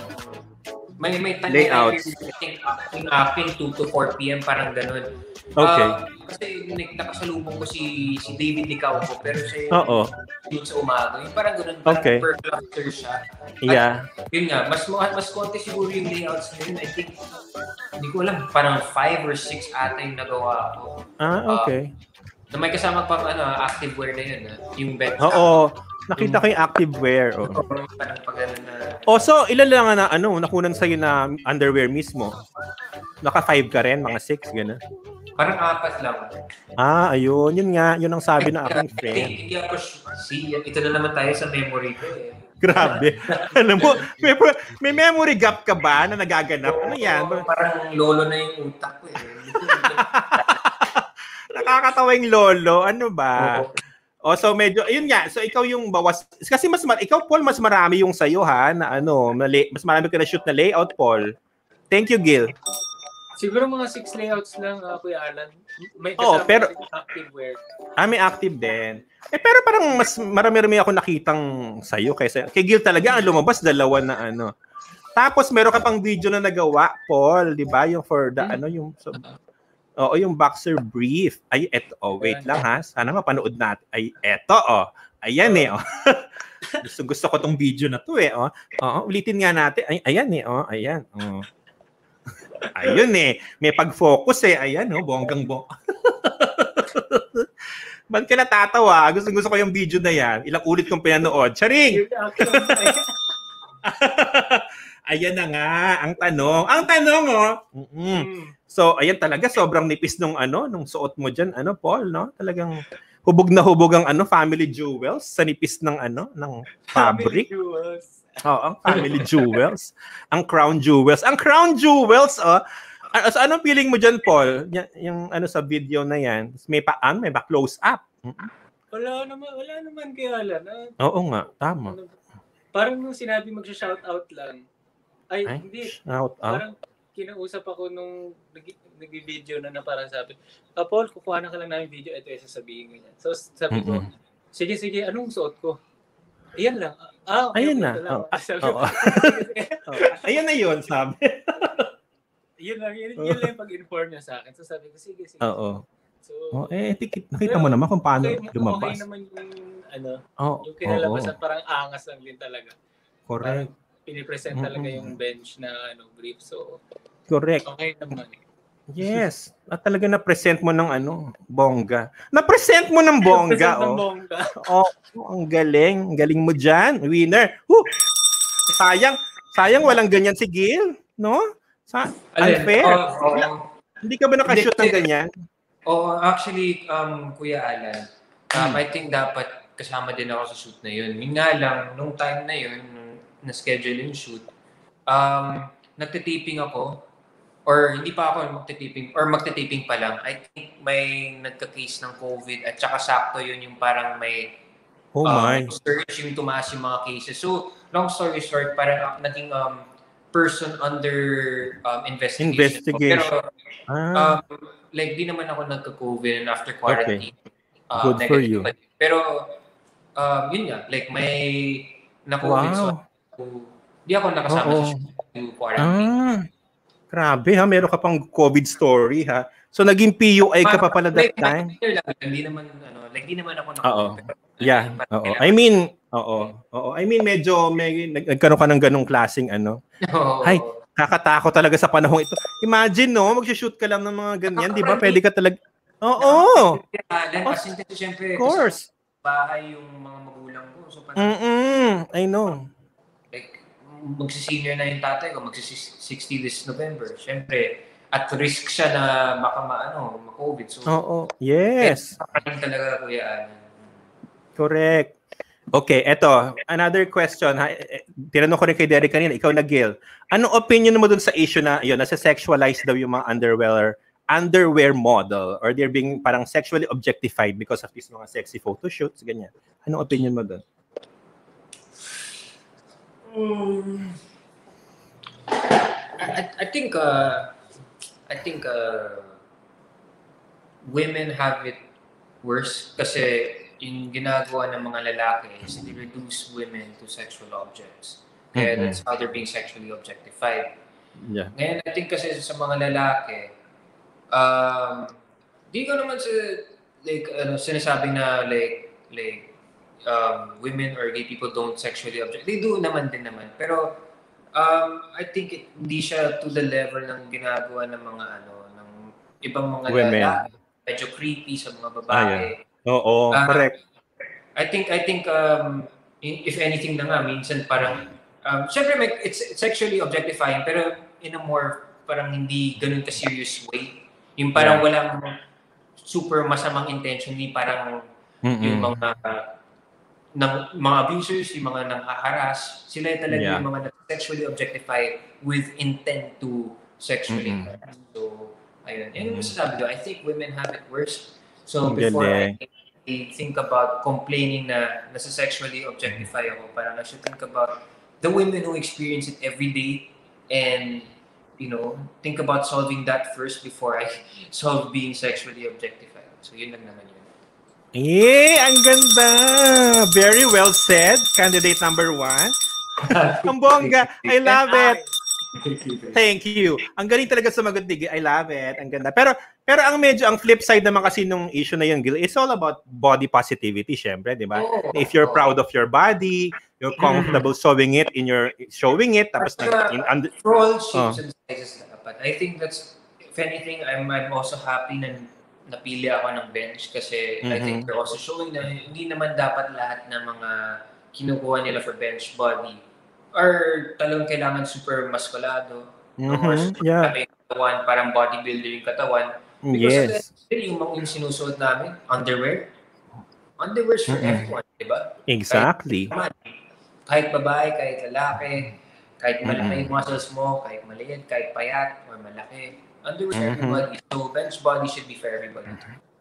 may may time Layouts. I think uh, yung akin two to four p.m. parang ganun. Okay. Uh, kasi like, nakasalubong ko si si David Licao ko, pero siya Oo. yung sa umaga. Yung parang ganun, parang Okay. per cluster siya. Yeah. Yun nga, mas mas konti siguro yung layouts na yun. I think, hindi ko alam, parang five or six ata yung nagawa ko. Ah, okay. Na may kasama pang ano, activewear na yun. ah. Yung bed. Oo. Nakita ko yung activewear. Oo. Parang pag ano na. Oh, so ilan lang na ano, nakunan sa'yo na underwear mismo? Naka five ka rin, mga six, gano'n. Parang apat lang. Ah, ayun. Yun nga. Yun ang sabi ng aking Hindi, friend. hindi ako, see, ito na naman tayo sa memory ko eh. Grabe. Alam mo, may, may memory gap ka ba na nagaganap? Ano yan? Oo, parang lolo na yung utak ko eh. Nakakatawa yung lolo. Ano ba? Oo. O, so medyo, ayun nga. So ikaw yung bawas. Kasi mas, mar- ikaw, Paul, mas marami yung sa'yo, ha? Na ano, na lay- mas marami ka na shoot na layout, Paul. Thank you, Gil. Siguro mga six layouts lang, uh, Kuya Alan. May Oo, kasama pero- rin activewear. Ah, may active din. Eh, pero parang mas marami-rami ako nakitang sa'yo kaysa, kay Gil talaga, ang lumabas, dalawa na ano. Tapos, meron ka pang video na nagawa, Paul, di ba? Yung for the, ano, yung, so, oo, yung boxer brief. Ay, eto, oh, wait lang ha. Sana mapanood natin. Ay, eto, oh. Ayan eh, oh. gusto, gusto ko tong video na to eh, oh. Oo, ulitin nga natin. Ay, ayan eh, oh. Ayan, oh. Ayun eh. May pag-focus eh. Ayan, oh. Bonggang bong. Ba't ka natatawa? Gusto, gusto ko yung video na yan. Ilang ulit kong pinanood. Charing! Ayan na nga, ang tanong. Ang tanong, oh. Mm-hmm. So, ayan talaga, sobrang nipis nung ano, nung suot mo dyan, ano, Paul, no? Talagang hubog na hubog ang ano, family jewels sa nipis ng ano, ng fabric. Family jewels. Oo, ang family jewels. Ang crown jewels. Ang crown jewels, oh. So, anong feeling mo dyan, Paul? Y- yung ano sa video na yan, may paan, may ba close up. Mm-hmm. Wala naman, wala naman kaya Alan. Ah. Oo nga, tama. Ano, parang nung sinabi mag-shout out lang. Ay, Ay hindi. Shout out. Parang kinausap ako nung nag-video na na parang sabi, ah, Paul, kukuha na ka lang namin video, ito yung sasabihin ko niya. So sabi ko, mm-hmm. sige, sige, anong suot ko? Ayan lang. Ah, okay, Ayun na. lang. Oh. Sabi oh. oh. Ayun na yun, sabi. Yun lang, yun, yun lang yung pag-inform niya sa akin. So sabi ko, sige, sige. Oo. So, oh, eh, tikit, nakita mo naman kung paano okay, lumabas. Okay naman yung, ano, oh, yung kinalabasan, oh, oh. parang angas lang din talaga. Correct. Parang pinipresent talaga mm-hmm. yung bench na ano brief. So, correct. Okay naman. Yes. At talaga na-present mo ng ano, bongga. Na-present mo ng bongga, oh. ng bongga. Oh, ang galing. Galing mo dyan. Winner. Woo! Sayang. Sayang walang ganyan si Gil. No? Sa, unfair. Oh, oh. Hindi ka ba nakashoot ng ganyan? Oh, actually, um, Kuya Alan, um, hmm. I think dapat kasama din ako sa shoot na yun. Yung nga lang, nung time na yun, nung na-schedule yung shoot, um, nagtitaping ako, or hindi pa ako magtitaping, or magtitaping pa lang. I think may nagka-case ng COVID, at saka sakto yun yung parang may oh my. Um, search yung tumaas yung mga cases. So, long story short, parang uh, naging um, person under um, investigation. Investigation. Pero, ah. um, like, di naman ako nagka-COVID and after quarantine. Okay. Uh, Good for you. Pero, um, yun nga, like, may na-COVID. Wow. So, di ako nakasama oh, sa quarantine. Ah. Grabe ha, meron ka pang COVID story ha. So, naging P U I ka pa pala that like, time? Lang, hindi naman, ano, like, di naman ako naka-COVID. Yeah, oo. I mean, oo. Oo. I mean, medyo may nagkaroon ka ng ganung klaseng ano. Oh. Ay, kakatakot talaga sa panahon ito. Imagine, no, mag-shoot ka lang ng mga ganyan, di ba? Pwede ka talaga. Oo. Then, kasi siyempre, of course. Bahay yung mga magulang ko. So, parang, mm I know. Like, magsisenior na yung tatay ko, magsi-sixty this November. Siyempre, at risk siya na baka ma-ano, ma-COVID. So, oo. Yes. Parang talaga, Kuya. Correct. Okay, eto, another question. Ha? Tinanong ko rin kay Derek kanina, ikaw na Gil. Anong opinion mo dun sa issue na, yun, nasa sexualize daw yung mga underwear, underwear model, or they're being parang sexually objectified because of these mga sexy photo shoots, ganyan. Anong opinion mo dun? Um, I, I think, uh, I think, uh, women have it worse kasi yung ginagawa ng mga lalaki is they reduce women to sexual objects. Kaya mm-hmm. that's how they're being sexually objectified. Yeah. Ngayon, I think kasi sa mga lalaki, um, di ko naman sa, like, ano, sinasabi na, like, like, um, women or gay people don't sexually object. They do naman din naman. Pero, um, I think it, hindi siya to the level ng ginagawa ng mga, ano, ng ibang mga women. lalaki. Medyo creepy sa mga babae. Ah, yeah. Oo, uh, correct. I think I think um if anything na nga minsan parang um syempre may, it's, it's sexually objectifying pero in a more parang hindi ganoon ka serious way. Yung parang yeah. walang super masamang intention, ni parang mm-hmm. yung mga uh, ng mga abusers, yung mga nanghaharas, sila talaga yeah. yung mga sexually objectified with intent to sexually. Mm-hmm. So ayun. Yan yung masasabi ko. I think women have it worse. So before I, I think about complaining na nasa sexually objectify ako, parang I should think about the women who experience it every day and, you know, think about solving that first before I solve being sexually objectified. So yun lang naman yun. Eh, ang ganda! Very well said, candidate number one. Ang bongga, I love it. Thank you. Ang galing talaga sumagot ni Gil. I love it. Ang ganda. Pero pero ang medyo ang flip side naman kasi nung issue na yun, Gil, it's all about body positivity, syempre, di ba? Oo. If you're Oo. proud of your body, you're comfortable showing it in your showing it tapos At, nag in, under, For all shapes Oh. and sizes dapat. I think that's, if anything, I'm I'm also happy na napili ako ng bench kasi I think Mhm. they're also showing na hindi naman dapat lahat ng mga kinukuha nila for bench body or talagang kailangan super muskulado or Mhm, super yeah. malaki yung katawan, parang bodybuilder yung katawan. Because Yes. yung mga yung sinusuot namin, underwear, underwear's for Mhm. everyone, di ba? Exactly. Kahit, kahit babae, kahit lalaki, kahit malaki Mhm. yung muscles mo, kahit maliit, kahit payat, or malaki. Underwear for Mhm. everybody. So, bench body should be for everybody.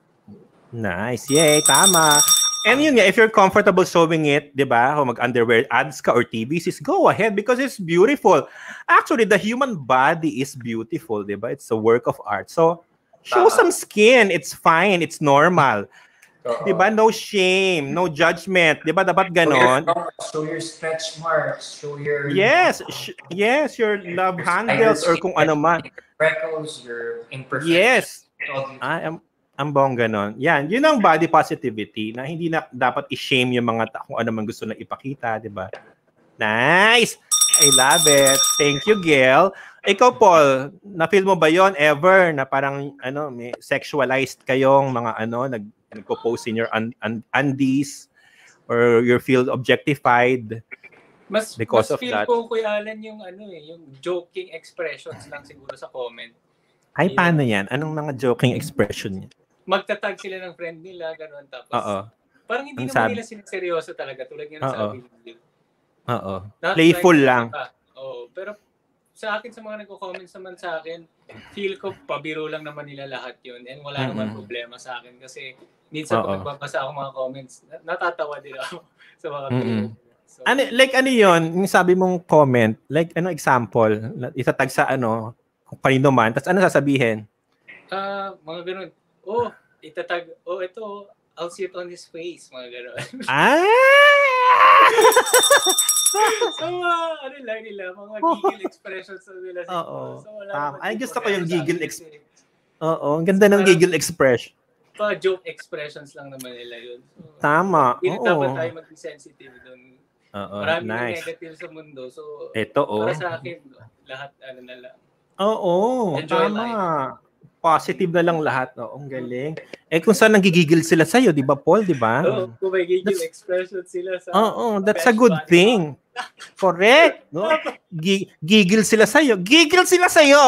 Nice. Yay, tama. And yun nga, if you're comfortable showing it, di ba, kung mag-underwear ads ka or T V Cs, go ahead because it's beautiful. Actually, the human body is beautiful, di ba? It's a work of art. So, show Tama. some skin. It's fine. It's normal. Oo. Di ba? No shame. No judgment. Di ba? Dapat ganon. Show your, show your stretch marks. Show your... Yes. Sh- yes, your love handles or kung ano man. Freckles, your imperfections. Yes. All these- Ah, ang, ang bongga nun. Yan, yun ang body positivity na hindi na dapat i-shame yung mga ta- kung ano man gusto na ipakita, di ba? Nice! I love it. Thank you, Gail. Ikaw, Paul, na-feel mo ba yon ever na parang ano, may sexualized kayong mga ano, nag nagpo-post in your un- un- undies or you feel objectified? Mas, Because mas of feel that. ko, Kuya Alan, yung ano eh, yung joking expressions lang siguro sa comment. Ay, paano yan? Anong mga joking expression niya? Magtatag sila ng friend nila, gano'n. Tapos, Oo. parang hindi Ang naman sabi- nila siniseryoso talaga. Tulad nga ng Oo. sabi ni Bill. Oo. Not Playful like- lang. Oo. Pero sa akin, sa mga nagko-comments naman sa akin, feel ko pabiro lang naman nila lahat yun. And wala naman Mm-mm. problema sa akin. Kasi minsan Oo. pag nagbabasa ako mga comments, na- natatawa din ako sa mga Mm-mm. biro. So, Ano, like ano yun, yung sabi mong comment, like ano example, na- itatag sa ano, kung kanino man, tapos ano sasabihin? ah, mga ganun. Oh, itatag, oh, ito, I'll see it on his face. Mga ganun. Ah! So, uh, ano lang nila, mga giggle expressions na nila. siguro. Oo. So, wala Tama. naman Ay, din gusto ko problema yung sa giggle akin ex- kasi Oo, ang ganda ng Parang- giggle expression. Pa joke expressions lang naman nila yun. So, Tama. Hindi Oo. dapat tayo maging sensitive doon. Oo, Maraming nice. negative sa mundo. So, Ito, oh. para sa akin, lahat ano na lang. Oo, Enjoy tama. Positive na lang lahat. Oo, ang galing. Eh kung saan nanggigigil sila sa'yo, di ba, Paul? Di ba? So, kung may giggle That's- expressions sila sa... Oo, that's a bench good body, thing. Correct. No? Gi- gigil sila sa'yo. Gigil sila sa'yo.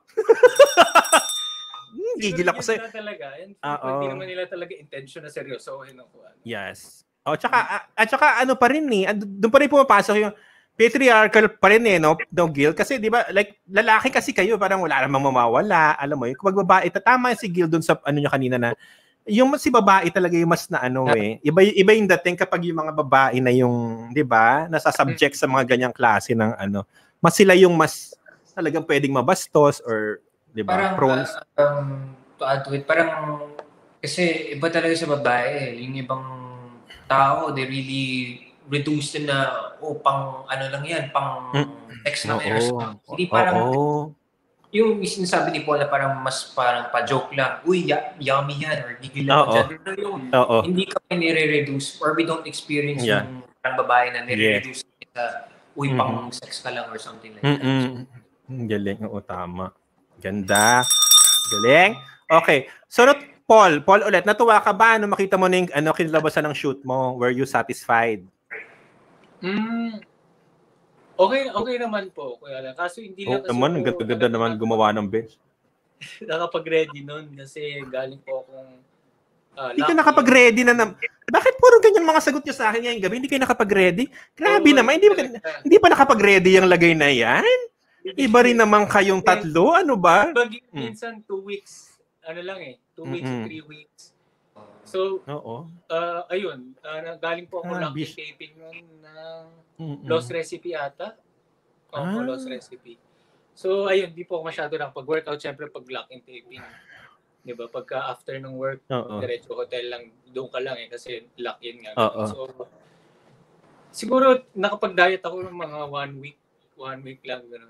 Hmm, gigil ako sa'yo. Siguro yun na talaga. And Oo. hindi naman nila talaga intention na seryosohin ako. Ano. Yes. O, tsaka, at tsaka ano pa rin eh, and doon pa rin pumapasok yung patriarchal pa rin eh, no? No, Gil? Kasi di ba, like, lalaki kasi kayo, parang wala namang mamawala. Alam mo yun, kung babae, tatama si Gil doon sa ano nyo kanina na, yung si babae talaga yung mas na ano eh. Iba, iba yung dating kapag yung mga babae na yung, di ba, nasasubject sa mga ganyang klase ng ano, mas sila yung mas talagang pwedeng mabastos or, di ba, Parang, prone. uh, um, to add to it, parang, kasi iba talaga sa babae, eh. Yung ibang tao, they really reduce din na, oh, pang, ano lang yan, pang Mm. sex lang Oo. yan. or something. Hindi parang, Oo. yung sinasabi ni Paul na parang mas parang pa-joke lang, uy, ya- yummy yan, or gigil lang Oo. dyan. Pero yung, Oo. hindi kami nire-reduce, or we don't experience Yeah. yung parang babae na nire-reduce sa, uy, Mm-mm. pang sex ka lang, or something like that. Mm-mm. Ang galing. Oo, tama. Ganda. Galing. Okay. So, not, Paul, Paul ulit, natuwa ka ba nung makita mo na yung ano, kinalabasan ng shoot mo? Were you satisfied? Mm. Okay, okay naman po, Kuya Alan. Kaso hindi Oo lang kasi naman, ang ako ganda-ganda naman gumawa ng bench. nakapag-ready nun kasi galing po akong uh, Hindi ka nakapag-ready na nam... Bakit puro ganyan mga sagot niyo sa akin ngayong gabi? Hindi kayo nakapag-ready? Grabe naman, hindi, ba- hindi pa nakapag-ready yung lagay na yan? Iba rin naman kayong tatlo, ano ba? Pag Mm. minsan two weeks, ano lang eh, two weeks Mm-mm. to three weeks. So, Oo. uh, ayun, uh, galing po ako Ah, lucky bis- taping nun ng Mm-mm. Lost Recipe ata. Oo, Ah. Lost Recipe. So, ayun, di po ako masyado lang pag-workout. Siyempre, pag lock-in taping. Di ba? Pagka after ng work, Oo. diretso hotel lang, doon ka lang eh, kasi lock-in nga. Oo. So, siguro, nakapag-diet ako ng mga one week, one week lang, gano'n.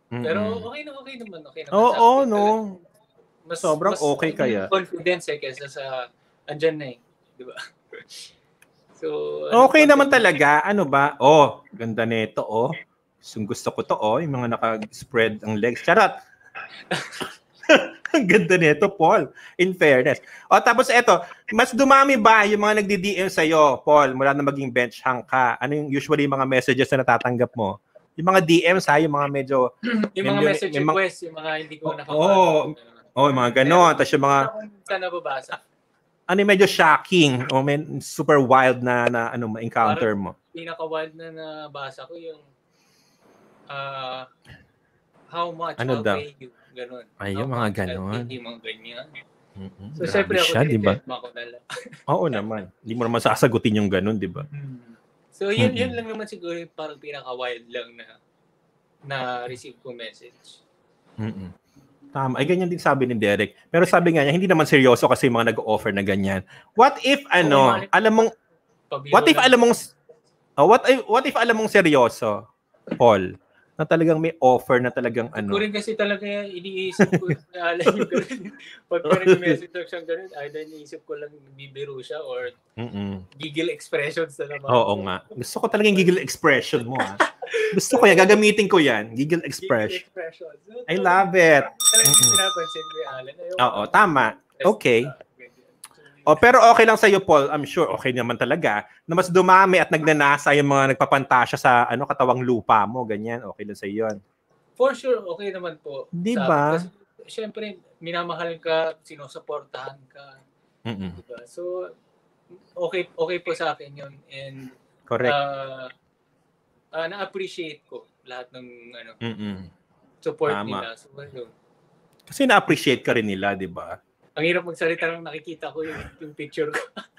Mm-mm. Pero okay na okay naman. Okay naman. Oo, oh, oh, no. Mas, sobrang mas, okay kaya. Confidence eh kaysa sa andyan na eh. Di ba? So, okay ano, naman talaga. Ano ba? Oh, ganda nito, oh. Gusto ko to, oh. Yung mga naka-spread ang legs. Charot! Ang ganda nito, Paul. In fairness. O, tapos eto, mas dumami ba yung mga nagdi-D M sa'yo, Paul, mula na maging bench hang ka? Ano yung usually yung mga messages na natatanggap mo? Yung mga D Ms, ha? Yung mga medyo... yung mga medyo, message request, yung mga hindi ko nakapag... Oo. Oh, oh, mga gano'n. Tapos yung mga... Saan nababasa? Ano yung medyo shocking o may super wild na, na ano, encounter mo? Pinaka-wild na nabasa ko yung uh, how much, ano how daw? pay you, gano'n. Ay, yung mga gano'n. Hindi mga ganyan. Mm-hmm. So, siyempre ako, siya, diba? Ako na lang. Oo naman. Hindi mo naman sasagutin yung gano'n, di ba? Hmm. So, yun, mm-hmm. yun lang naman siguro yung parang pinaka-wild lang na na-receive ko message. Mm-hmm. Tama. Ay, ganyan din sabi ni Derek. Pero sabi nga niya, hindi naman seryoso kasi mga nag-offer na ganyan. What if, ano, oh, alam mong, what if alam mong, oh, what, what if alam mong seryoso, Paul, na talagang may offer na talagang ano. Siguro rin kasi talaga iniisip ko na alam yung gano'n. Pag nag-message siyang gano'n, either iniisip ko lang bibiro siya or Mm-mm. giggle expressions na naman. Oo nga. Gusto ko talagang giggle expression mo, ha. Gusto ko yan. Gagamitin ko yan. Giggle expression. Giggle expression. So, I love it. Talagang pinapansin ko yung Alan. Oo, tama. Okay. Oh, pero okay lang sa iyo, Paul. I'm sure okay naman talaga na mas dumami at nagnanasa yung mga nagpapantasya sa ano katawang lupa mo, ganyan. Okay lang sa iyo 'yon. For sure, okay naman po. Di ba? Siyempre, minamahal ka, sinusuportahan ka. Mm-mm. Diba? So, okay okay po sa akin 'yon and correct. Uh, uh, na-appreciate ko lahat ng ano Mm-mm. support Tama. nila. So, ano, kasi na-appreciate ka rin nila, di ba? Ang hirap magsalita nang nakikita ko yung, yung picture ko.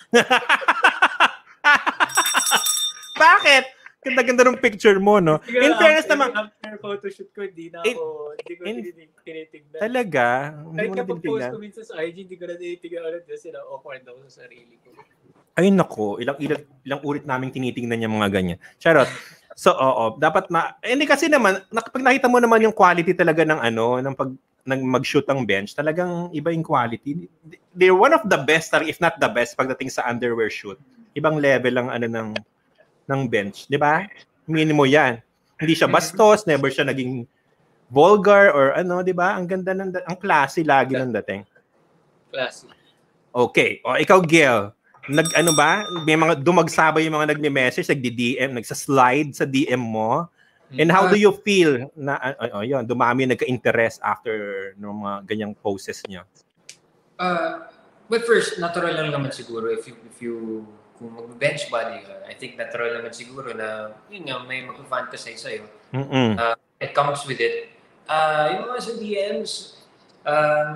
Bakit? Ganda-ganda ng picture mo, no? Sige, in fairness after, naman. After photoshoot ko, hindi na ako, hindi ko in, tinitignan. Talaga? Hindi Kahit mo na kapag tinitignan? post ko minsan sa I G, hindi ko na tinitignan ulit kasi na-awkward ako sa sarili ko. Ay, nako. Ilang, ilang, ilang ulit namin tinitingnan yung mga ganyan. Charot. So, oo. Dapat na... Eh, hindi kasi naman, pag nakita mo naman yung quality talaga ng ano, ng pag nang mag-shoot ang bench, talagang iba yung quality. They're one of the best, if not the best, pagdating sa underwear shoot. Ibang level ang ano ng ng bench, di ba? Minimo yan. Hindi siya bastos, never siya naging vulgar or ano, di ba? Ang ganda ng, ang classy lagi ng dating. Classy. Okay. O, ikaw, Gil, nag, ano ba? May mga dumagsabay yung mga nagme-message, nagdi-D M, nagsa-slide sa D M mo. And how do you feel na, oh, yun, dumami nagka-interest after ng mga ganyang poses niya? Uh, but first, natural lang naman siguro if you, if you kung mag-bench body ka, I think natural naman siguro na, yun nga, may mag-fantasize sa'yo. Uh, it comes with it. Uh, yung mga sa D Ms, um,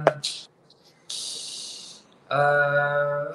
uh,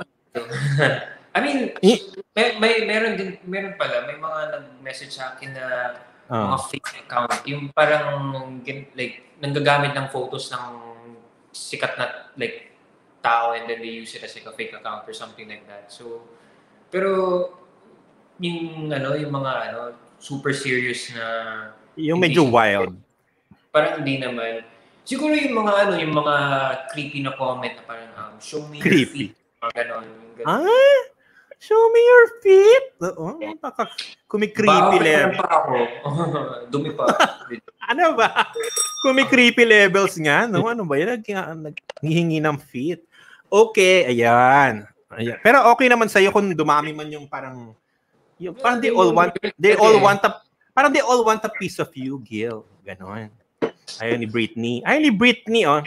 I mean, may, may meron din, meron pala, may mga nag-message sa akin na uh. mga fake account. Yung parang, like, nanggagamit ng photos ng sikat na, like, tao and then they use it as like a fake account or something like that. So, pero, yung, ano, yung mga, ano, super serious na... Yung medyo wild. Parang hindi naman. Siguro yung mga, ano, yung mga creepy na comment na parang, um, show me creepy. your feet. Mga ganon. ganon. Ah? Show me your feet? Oo, baka kumi-creepy level. Pa ako. Dumi pa. Ano ba? Kumi-creepy levels nga, no? Ano ba yan? Naghihingi ng feet. Okay, ayan. ayan. Pero okay naman sa'yo kung dumami man yung parang, yung, parang they all want, they all want a, parang they all want a piece of you, Gil. Ganon. Ayaw ni Britney. Ayaw ni Britney, oh.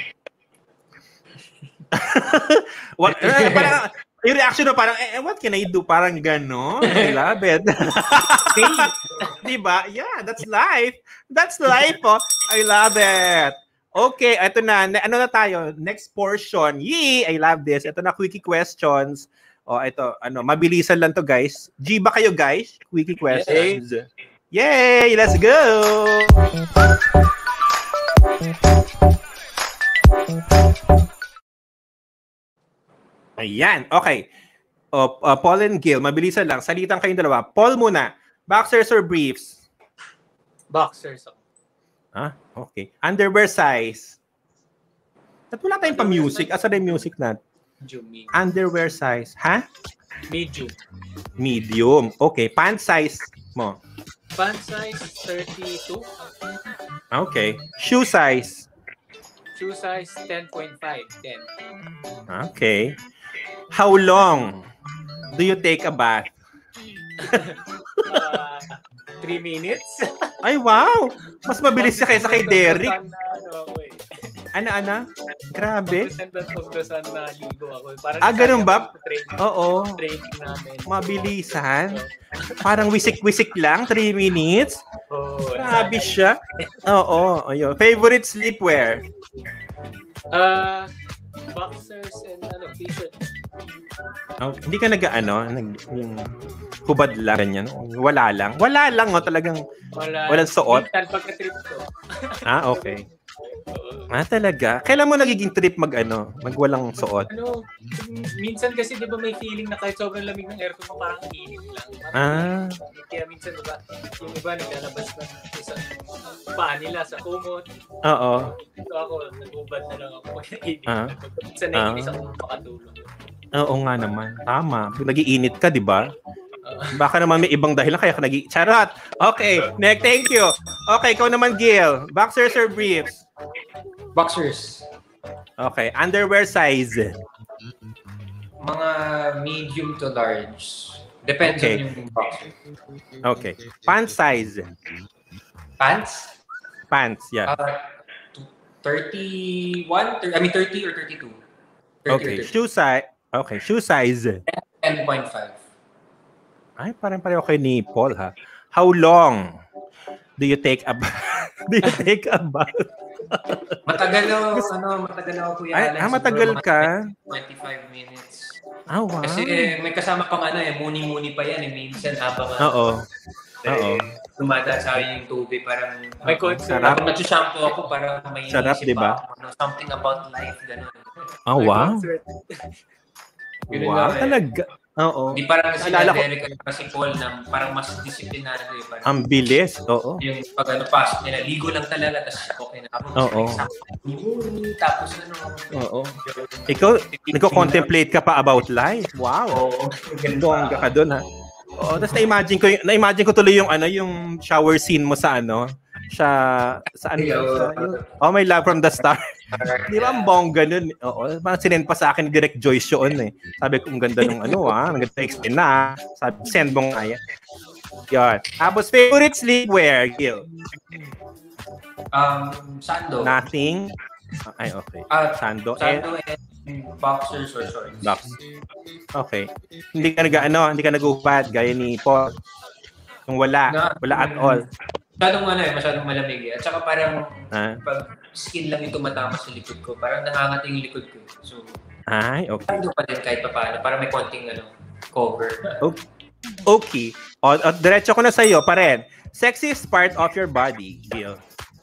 What, parang, yung reaction na parang, eh, what can I do? Parang gano'n. I love it. Diba? Yeah, that's life. That's life, oh. I love it. Okay, ito na. Ano na tayo? Next portion. Yee! I love this. Ito na, quickie questions. Oh, ito, ano, mabilisan lang to, guys. G ba kayo, guys? Quickie questions. Yay! Let's go! Ayan, okay. Uh, uh, Paul and Gil, mabilisan lang. Salitan kayong dalawa. Paul muna. Boxers or briefs? Boxers. Ah, okay. Underwear size. At wala tayong pa-music. Asa na yung music natin? Medium. Underwear size. Ha? Medium. Medium. Okay. Pant size mo? Pant size, thirty-two. Okay. Shoe size? Shoe size, ten point five. ten. Okay. How long do you take a bath? uh, three minutes. Ay, wow! Mas mabilis siya kaysa kay Derek. Ano, ano? Grabe. Ah, ganun ba? Oo. Training namin. Mabilisan. Parang wisik-wisik lang, three minutes. Oh, grabe siya. Oo, ayun. Favorite sleepwear? Uh, boxers and ano, t-shirt. Oh, hindi ka nag-ano, nag, yung hubad lang, ganyan. Wala lang. Wala lang, oh, talagang Wala, walang suot. Minsan pagka-trip ko. Ah, okay. Ah, talaga? Kailan mo nagiging trip mag-ano, magwalang suot? Ano, minsan kasi di ba may feeling na kahit sobrang lamig ng aircon mo, parang init lang. Ah. Kaya minsan di ba, yung iba naglalabas ng isang paa nila sa kumot. Oo. So ako, nag-ubad na lang ako. Init Ah. na. Minsan naiinis ako makatulog. Oo nga naman. Tama. Nag-iinit ka, di ba? Baka naman may ibang dahilan kaya ka nag- Charot! Okay, next, thank you. Okay, ikaw naman, Gil. Boxers or briefs? Boxers. Okay, underwear size? Mga medium to large. Depends Okay. on yung boxer. Okay. Pants size? Pants? Pants, yeah. Uh, thirty-one? thirty, I mean thirty or thirty-two? thirty Okay, or thirty. shoe size? Okay, shoe size? ten point five. Ay, parang pareho kay ni Paul, ha? How long do you take a bath? do you take a bath? Matagal na, ano, matagal na ako Kuya Ay, Alan. ah, matagal Siguro mga ka? twenty-five minutes. Ah, wow. Kasi eh, may kasama pang ano eh, muni-muni pa yan eh. Minsan habang Oo. eh, Oo. tumada sa akin yung tubig, parang May concern. Sarap. habang nag-shampoo ako, parang may Sarap, inisip di ba? pa ako, ano, something about life, gano'n. Oh, May wow. concert. Yun Wow, lang eh. talaga. Oo. Hindi parang si Naalala ko- Derek at si Paul na parang mas disiplinado eh. Parang Ang bilis. Oo. yung pag ano, pasok nila, ligo lang talaga, tapos okay na ako. Oo. Tapos ano. Oo. Ikaw, nagko-contemplate ka pa about life. Wow. Oo. Bongga ka doon, ha? Oo, tapos na-imagine ko, yung- na-imagine ko tuloy yung ano, yung shower scene mo sa ano, sa sa ano, yun, sa, yung, oh, my love from the start. Di ba ang bongga nun? Oo, parang sinend pa sa akin ni Direct Joyce yun eh. Sabi ko, ang ganda nung ano ah, ang ganda explain na ah. Sabi, send mo nga yan. Yun. Tapos, favorite sleepwear, Gil? Um, sando. Nothing? Ay, okay. Ah, Sando. Eh, Sando and boxers or shorts. box. Okay. Hindi ka nag ano, hindi ka nag-upad gaya ni Paul. Yung wala, Na- wala at all. Masyadong ano eh, masyadong malamig eh. At saka parang Ah. pag skin lang yung tumatama sa likod ko, parang nangangati yung likod ko. So, Ay, okay. sando pa din kahit pa paano. Para may konting ano, cover. Okay. Okay. O, o diretso ko na sa'yo pa rin. Sexiest part of your body, Gil.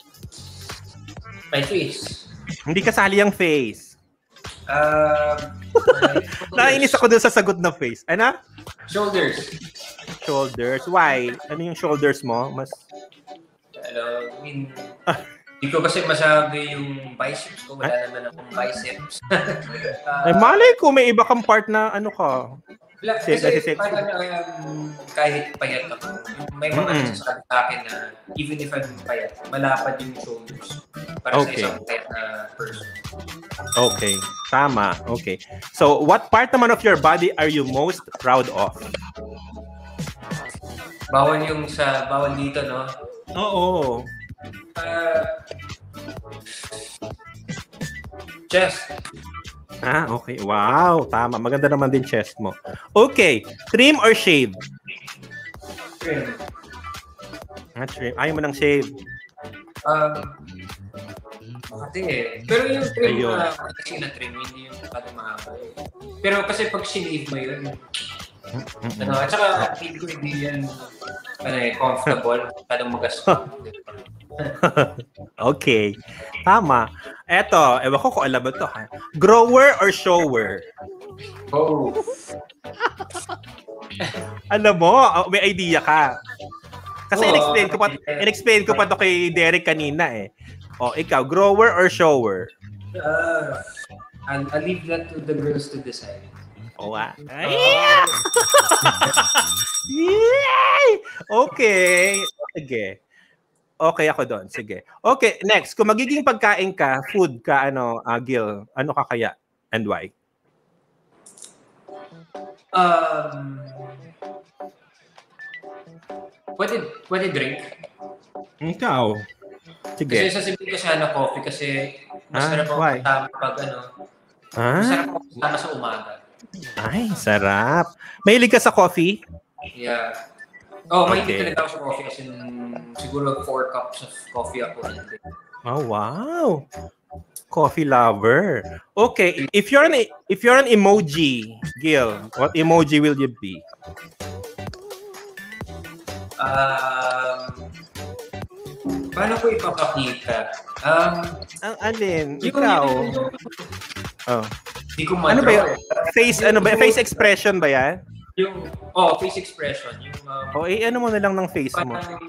My face. Hindi kasali ang face. Um, my Nainis ako dun sa sagot na face. Ano? Shoulders. Shoulders. Why? Ano yung shoulders mo? Mas... Ano, I mean, hindi ko kasi masabi yung biceps ko. Wala naman akong biceps. uh, Ay, malay ko, may iba kang part na ano ka. Wala, Kasi- kasi kasi sexy. parang um, kahit payat ako, may mga Mm-mm. nagsasabi sa akin na even if I'm payat, malapad yung shoulders para Okay. sa isang payat na person. Okay. Tama. Okay. So, what part naman of your body are you most proud of? Bawal yung sa, bawal dito, no? Oo. Uh, chest. Ah, okay. Wow. Tama. Maganda naman din chest mo. Okay. Trim or shave? Trim. Ah, trim. Ayaw mo ng shave. Um, Kasi eh. Pero yung trim Ayun. na, kasi na trim, hindi yung masyadong mahaba. Pero kasi pag sinave mo yun, ano, at saka feel ko hindi yan ano eh, comfortable, masyadong magasto. Okay. Tama. Eto, ewan ko kung alam mo to, ha? Grower or shower? Oh. Alam mo, oh, may idea ka. Kasi oh, in-explain ko pa, in-explain ko pa to kay Derek kanina eh. O, ikaw, grower or shower? Uh, I'll, I'll leave that to the girls to decide. Oh, ah. Yeah! Yay! Okay. Sige. Okay ako doon. Sige. Okay, next. Kung magiging pagkain ka, food ka, ano, uh, Gil, ano ka kaya? And why? Um, pwede, pwede drink. Ikaw. Sige. Kasi sasabihin ko sana coffee kasi masarap ako kasama pag ano. Ah? Masarap ako kasama sa umaga. Ay, sarap. Mahilig ka sa coffee? Yeah. Oh, Okay. mahilig talaga ako sa coffee kasi siguro four cups of coffee ako. Oh, wow. Coffee lover. Okay, if you're an if you're an emoji, Gil, what emoji will you be? Um, paano ko ipapakita? Um, Ang alin? Ikaw. Oh. Hindi ko Ano ba yun? Face, ano ba? Face expression ba yan? Yung, oh, face expression. Yung, um, O, eh, ano mo na lang ng face mo? parang,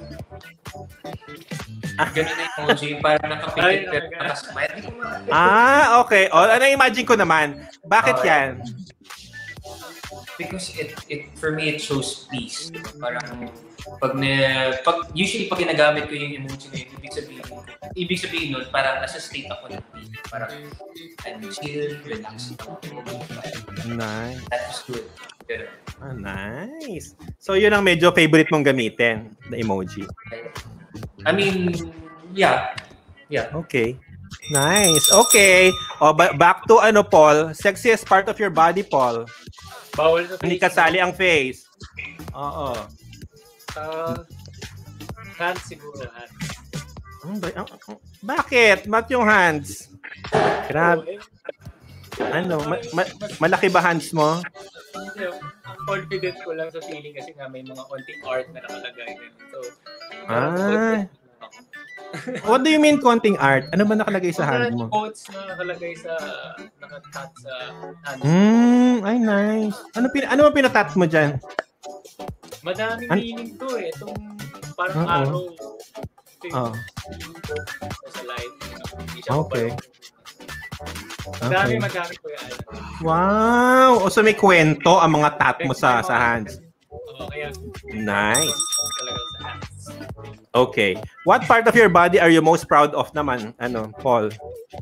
ganun na yung emoji, parang nakapikit pero nakasmile. Hindi ko ma- Ah, okay. O, ano imagine ko naman? Bakit Okay. yan? Because it, it, for me, it shows peace. Parang, pag, na, pag usually pag ginagamit ko yung emoji na yun, ibig sabihin, ibig sabihin nun, parang nasa state ako ng peace. Parang, I'm chill, relax. Nice. That's good. Pero, Ah, nice. So, yun ang medyo favorite mong gamitin, na emoji. I mean, yeah. Yeah. Okay. Nice. Okay. O, ba- back to ano, Paul. Sexiest part of your body, Paul. Bawal sa Hindi kasali ang face. Oo. Uh, hands siguro, hands. Hmm, ba- ah, ah, bakit? Ba't yung hands? Grabe. Ano? Ma- ma- malaki ba hands mo? Hindi, confident ko lang sa feeling kasi nga may mga konting art na nakalagay. So, Ah. What do you mean konting art? Ano ba nakalagay sa hand mo? Quotes na nakalagay sa, nakatat sa hands. Hmm, ay nice. Ano pin ano ba pinatat mo diyan? Madaming An- meaning to eh. Itong parang Oo. arrow. Oh. Sa light. Hindi siya Okay. kapal. Madami, Okay. madami ko yan. Wow! O so may kwento ang mga tat mo sa sa hands. Oo, kaya Nice. talaga sa hands. Okay. What part of your body are you most proud of naman? Ano, Paul?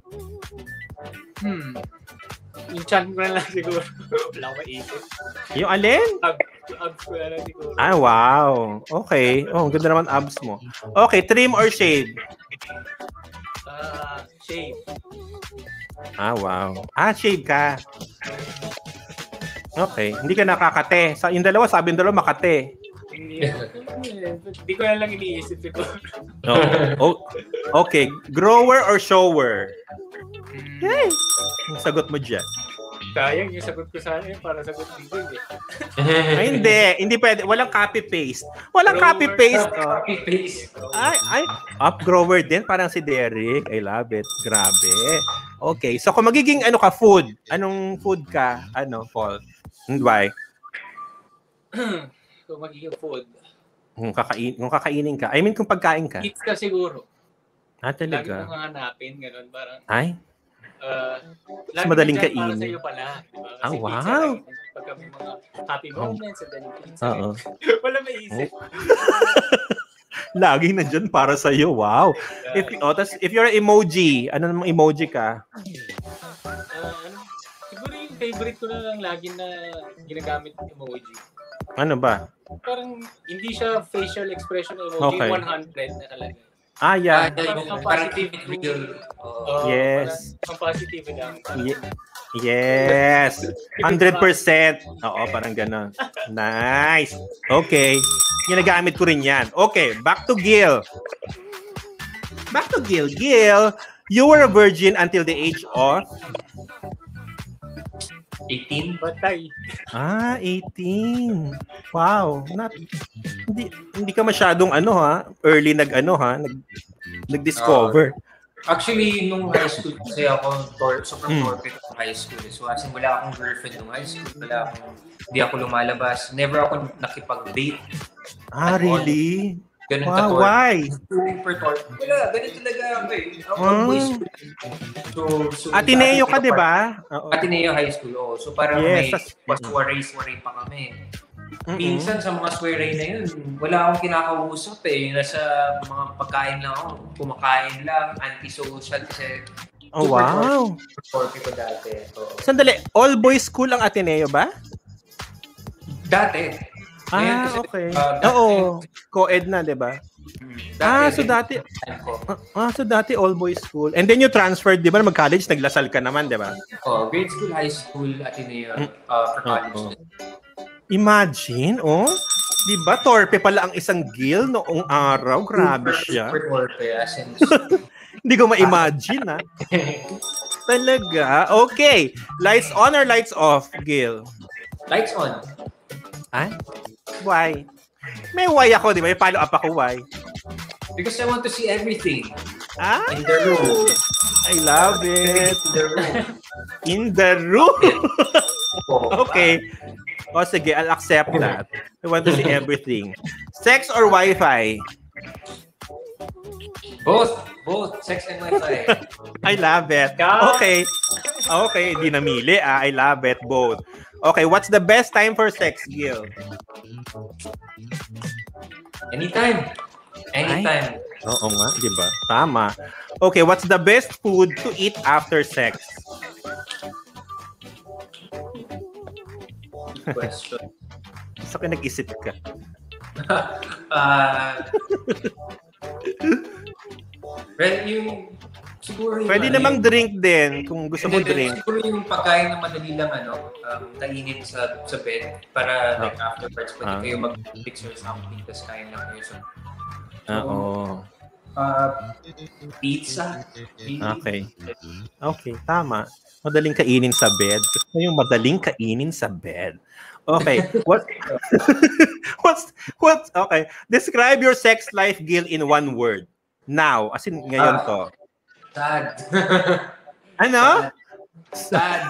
Hmm. Yung chan ko na lang siguro. Wala akong maisip. Yung alin? Ab- abs ko na lang siguro. Ah, wow. Okay. Oh, ang ganda naman abs mo. Okay, trim or shave? Ah, shave. Ah, wow. Ah, shave ka. Okay. Hindi ka nakakate. Sa yung dalawa, sabi yung dalawa makate. Hindi Hindi ko na lang iniisip siguro. Oh. oh. Okay. Grower or shower? Yay! Ang sagot mo dyan. Sayang yung sagot ko sana yun para sagot dito eh. Ay, hindi. Hindi pwede. Walang copy-paste. Walang copy-paste. Oh. Copy-paste. Ay, ay. Up grower din. Parang si Derek. I love it. Grabe. Okay. So, kung magiging ano ka, food. Anong food ka? Ano, Paul? And why? Kung magiging food. Kung, kakain, kung kakainin ka. I mean, kung pagkain ka. Eats ka siguro. Ah, Lagi talaga. mong hanapin, gano'n. Parang, Ay, uh, Mas madaling kainin. Para kainin. sa'yo pala. Diba? Kasi Ah, pizza wow. lang, pagka may mga happy moments, and then yung pizza. Oo. Wala may isip. laging nandyan para sa'yo. Wow. If, oh, tas, if you're an emoji, ano namang emoji ka? Uh, ano, siguro yung favorite ko na lang lagi na ginagamit ng emoji. Ano ba? Parang hindi siya facial expression emoji, Okay. one hundred na talaga. Ah, yeah. Ah, yeah, yung parang keep it real. Uh, Yes. Parang positive lang. Ye- yes. one hundred percent. Oo, parang gano'n. Nice. Okay. Ginagamit ko rin yan. Okay, back to Gil. Back to Gil. Gil, you were a virgin until the age of? eighteen? Batay. Ah, eighteen. Wow. Not, hindi, hindi ka masyadong ano ha, early nag ano ha, nag, nag-discover. Actually, nung high school kasi ako, tor- super Mm. torpid ng high school. So, as in, wala akong girlfriend nung high school. Wala akong, hindi ako lumalabas. Never ako nakipag-date. Ah, really? Ganun wow, ka-torpe. why? Super torpe. Wala, ganun talaga ako eh. Ako Hmm. boys school. So, so, Ateneo ka, dati- di ba? Oo. Ateneo High School, oo. So parang Yes, may tas- paswaray-swaray pa kami. Mm-mm. Minsan sa mga swearay na yun, wala akong kinakausap eh. Nasa mga pagkain lang ako. Kumakain lang, anti-social kasi Oh, wow. torpe ko dati. So, Sandali, all boys school ang Ateneo ba? dati. Ngayon Ah, kasi, okay. uh, dati- Oo, co-ed na, di ba? Ah, so dati, time ko. ah, so dati all boys school. And then you transferred, di ba? Mag-college, naglasal ka naman, di ba? Oh, grade school, high school, Ateneo, uh, for college. Oo. Imagine, oh. Di ba, torpe pala ang isang Gil noong araw. Grabe siya. Super torpe, as in, Hindi ko ma-imagine, ha? Talaga? Okay. Lights on or lights off, Gil? lights on. Ah? Why? May why ako, di ba? May follow up ako, why? Because I want to see everything Ah? in the room. I love it. In the room. In the room. Oh, Okay. O sige, I'll accept that. I want to see everything. Sex or Wi-Fi? Both. Both. Sex and Wi-Fi. I love it. Okay. Okay, hindi namili. Ah, I love it. Both. Okay, what's the best time for sex, Gil? Anytime. Anytime. Oo nga, di ba? Tama. Okay, what's the best food to eat after sex? Question. Sa akin nag-isip ka. uh, well, yung siguro yung Pwede ano, namang yung- drink din kung gusto mo Hindi, drink. Siguro yung pagkain na madali lang ano, um, kainin sa sa bed para like afterwards pwede Ah. kayo mag-mix or something tapos kain lang kayo. So, Oo. uh, pizza. Okay. Okay, tama. Madaling kainin sa bed. Gusto mo yung madaling kainin sa bed. Okay. What What's what okay. Describe your sex life, Gil, in one word. Now, as in ngayon to. Sad. Ano? Sad.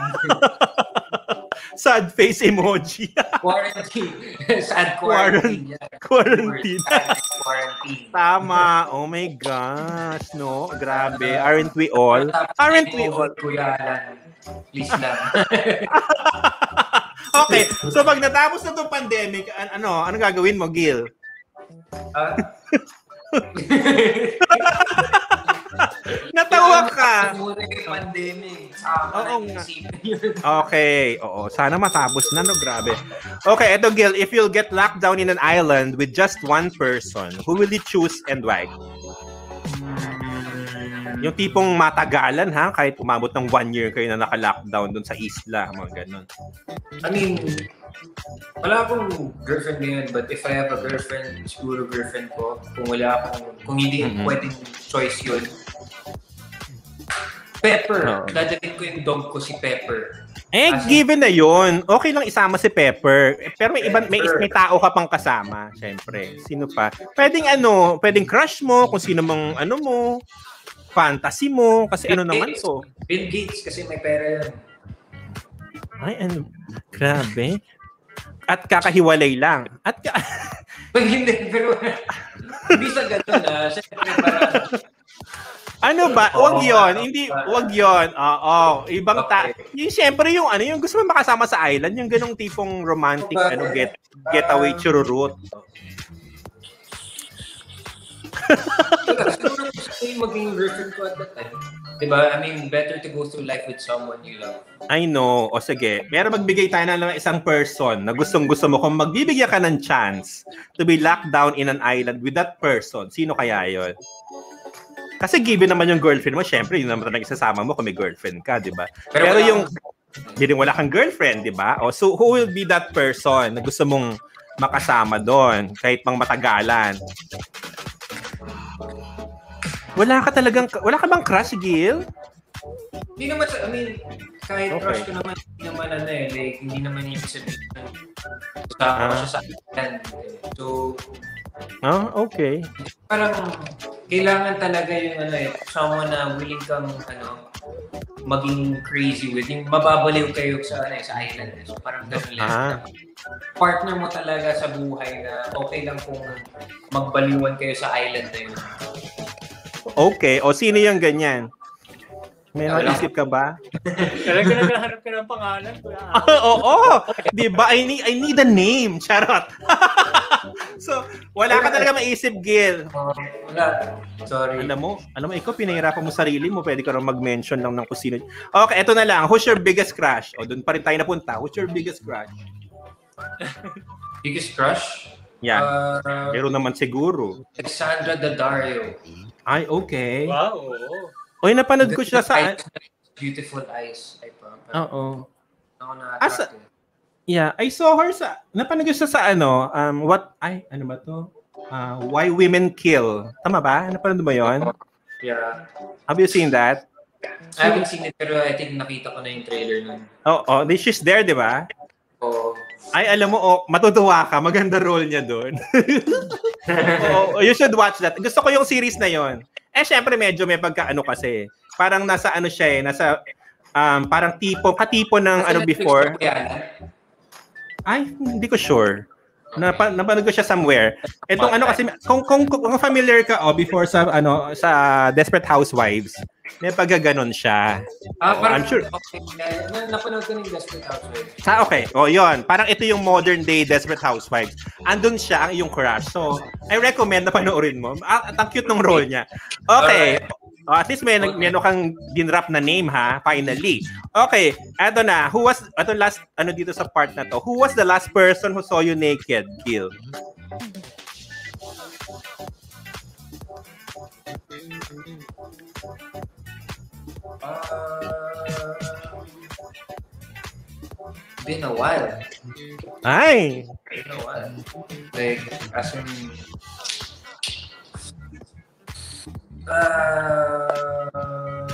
Sad face emoji. Quarantine. Sad quarantine. Yeah. Quarantine. Sad quarantine. Tama. Oh my gosh, no? Grabe. Aren't we all? Aren't we all? Kuya Alan. Please lang. Okay. So pag natapos na 'tong pandemic, an- ano, ano gagawin mo, Gil? Ah, Natawa ka. Muna yung pandemic. Saka Oo na nga. isipin yun. Okay. Oo. Sana matapos na, no? Grabe. Okay, eto, Gil. If you'll get locked down in an island with just one person, who will you choose and why? Yung tipong matagalan, ha? Kahit umabot ng one year kayo na naka-lockdown dun sa isla, mga ganun. I mean, wala akong girlfriend ngayon, but if I have a girlfriend, siguro girlfriend ko. Kung wala akong, kung hindi Mhm. pwedeng choice yun. Pepper. Oo. Dadalhin ko yung dog ko si Pepper. Eh, As in- given na yun, okay lang isama si Pepper. Eh, Pero may ibang may, Pepper. may tao ka pang kasama, syempre. Sino pa? Pwedeng ano, pwedeng crush mo, kung sino mang ano mo, fantasy mo, kasi ano naman to. Bill Gates kasi may pera yun. Ay, ano, grabe. At kakahiwalay lang. At ka- Pag hindi, pero hindi sa ganun ah. Siyempre parang, ano ba? Wag yon, hindi, wag yon. Oo, ibang ta. Okay. Yung syempre yung ano, yung gusto mo makasama sa island, yung ganong tipong romantic, Okay. ano, get getaway chururut. siguro gusto yung maging girlfriend ko at that time. Diba? I mean, better to go through life with someone you love. I know. O sige, pero magbigay tayo na lang ng isang person na gustong-gusto mo. Kung magbibigyan ka ng chance to be locked down in an island with that person, sino kaya yon? Kasi given naman yung girlfriend mo, syempre, yun naman talaga isasama mo kung may girlfriend ka, di ba? Pero, wala yung, akong- hindi rin wala kang girlfriend, di ba? O, so, who will be that person na gusto mong makasama doon, kahit pang matagalan? Wala ka talagang, wala ka bang crush, Gil? Hindi naman sa, I mean, kahit Okay. crush ko naman, hindi naman ano eh, like, hindi naman yung sabihin na kasama ko Ah. siya sa akin. So, Ah, okay. parang kailangan talaga yung ano eh, someone na willing kang ano, maging crazy with, yung mababaliw kayo sa ano eh, sa island. So, parang ganun lang. Ah. partner mo talaga sa buhay na okay lang kung magbaliwan kayo sa island na yun. Okay. O sino yung ganyan? May naisip ka ba? Talaga naghahanap ka ng pangalan. Oo, oh, di ba? I need, I need a name. Charot. So, wala ka talaga maisip, Gil. Uh, wala. Sorry. Alam mo, alam mo, ikaw pinahirapan mo sarili mo. Pwede ka rin mag-mention lang ng kung sino. Okay, eto na lang. Who's your biggest crush? O, doon pa rin tayo napunta. Who's your biggest crush? Biggest crush? Yeah. Uh, Pero naman siguro. Alexandra Daddario. Ay, okay. Wow. Oy, napanood ko siya sa... Beautiful eyes. Ay, pa. Oo. Ako na Asa, yeah, I saw her sa... Napanood ko siya sa ano, um, what... Ay, ano ba to? Uh, Why Women Kill. Tama ba? Napanood mo yun? Yeah. Have you seen that? I haven't seen it, pero I think nakita ko na yung trailer nun. Oo, oh, oh, she's there, di ba? Oo. Ay, alam mo, oh, matutuwa ka. Maganda role niya doon. Oh, you should watch that. Gusto ko yung series na yon. Eh, syempre, medyo may pagkaano kasi. Parang nasa ano siya eh, nasa um, parang tipo, katipo ng ano before. Ay, hindi ko sure. Napa, napanood ko siya somewhere. Etong ano kasi, kung, kung, kung familiar ka oh, before sa ano sa Desperate Housewives, may pagkaganon siya. Ah, oh, parang, I'm sure. Okay, na, napanood ko ng Desperate Housewives. Ah, okay. O, oh, yon. Parang ito yung modern day Desperate Housewives. Andun siya, ang yung crush. So, I recommend na panoorin mo. Ah, ang cute ng role niya. Okay. Oh, at least may meron kang dinrap na name ha, finally. Okay, eto na. Who was eto last ano dito sa part na to? Who was the last person who saw you naked, Gil? Uh, been a while. Ay. Been a while. Like, as in, Uh,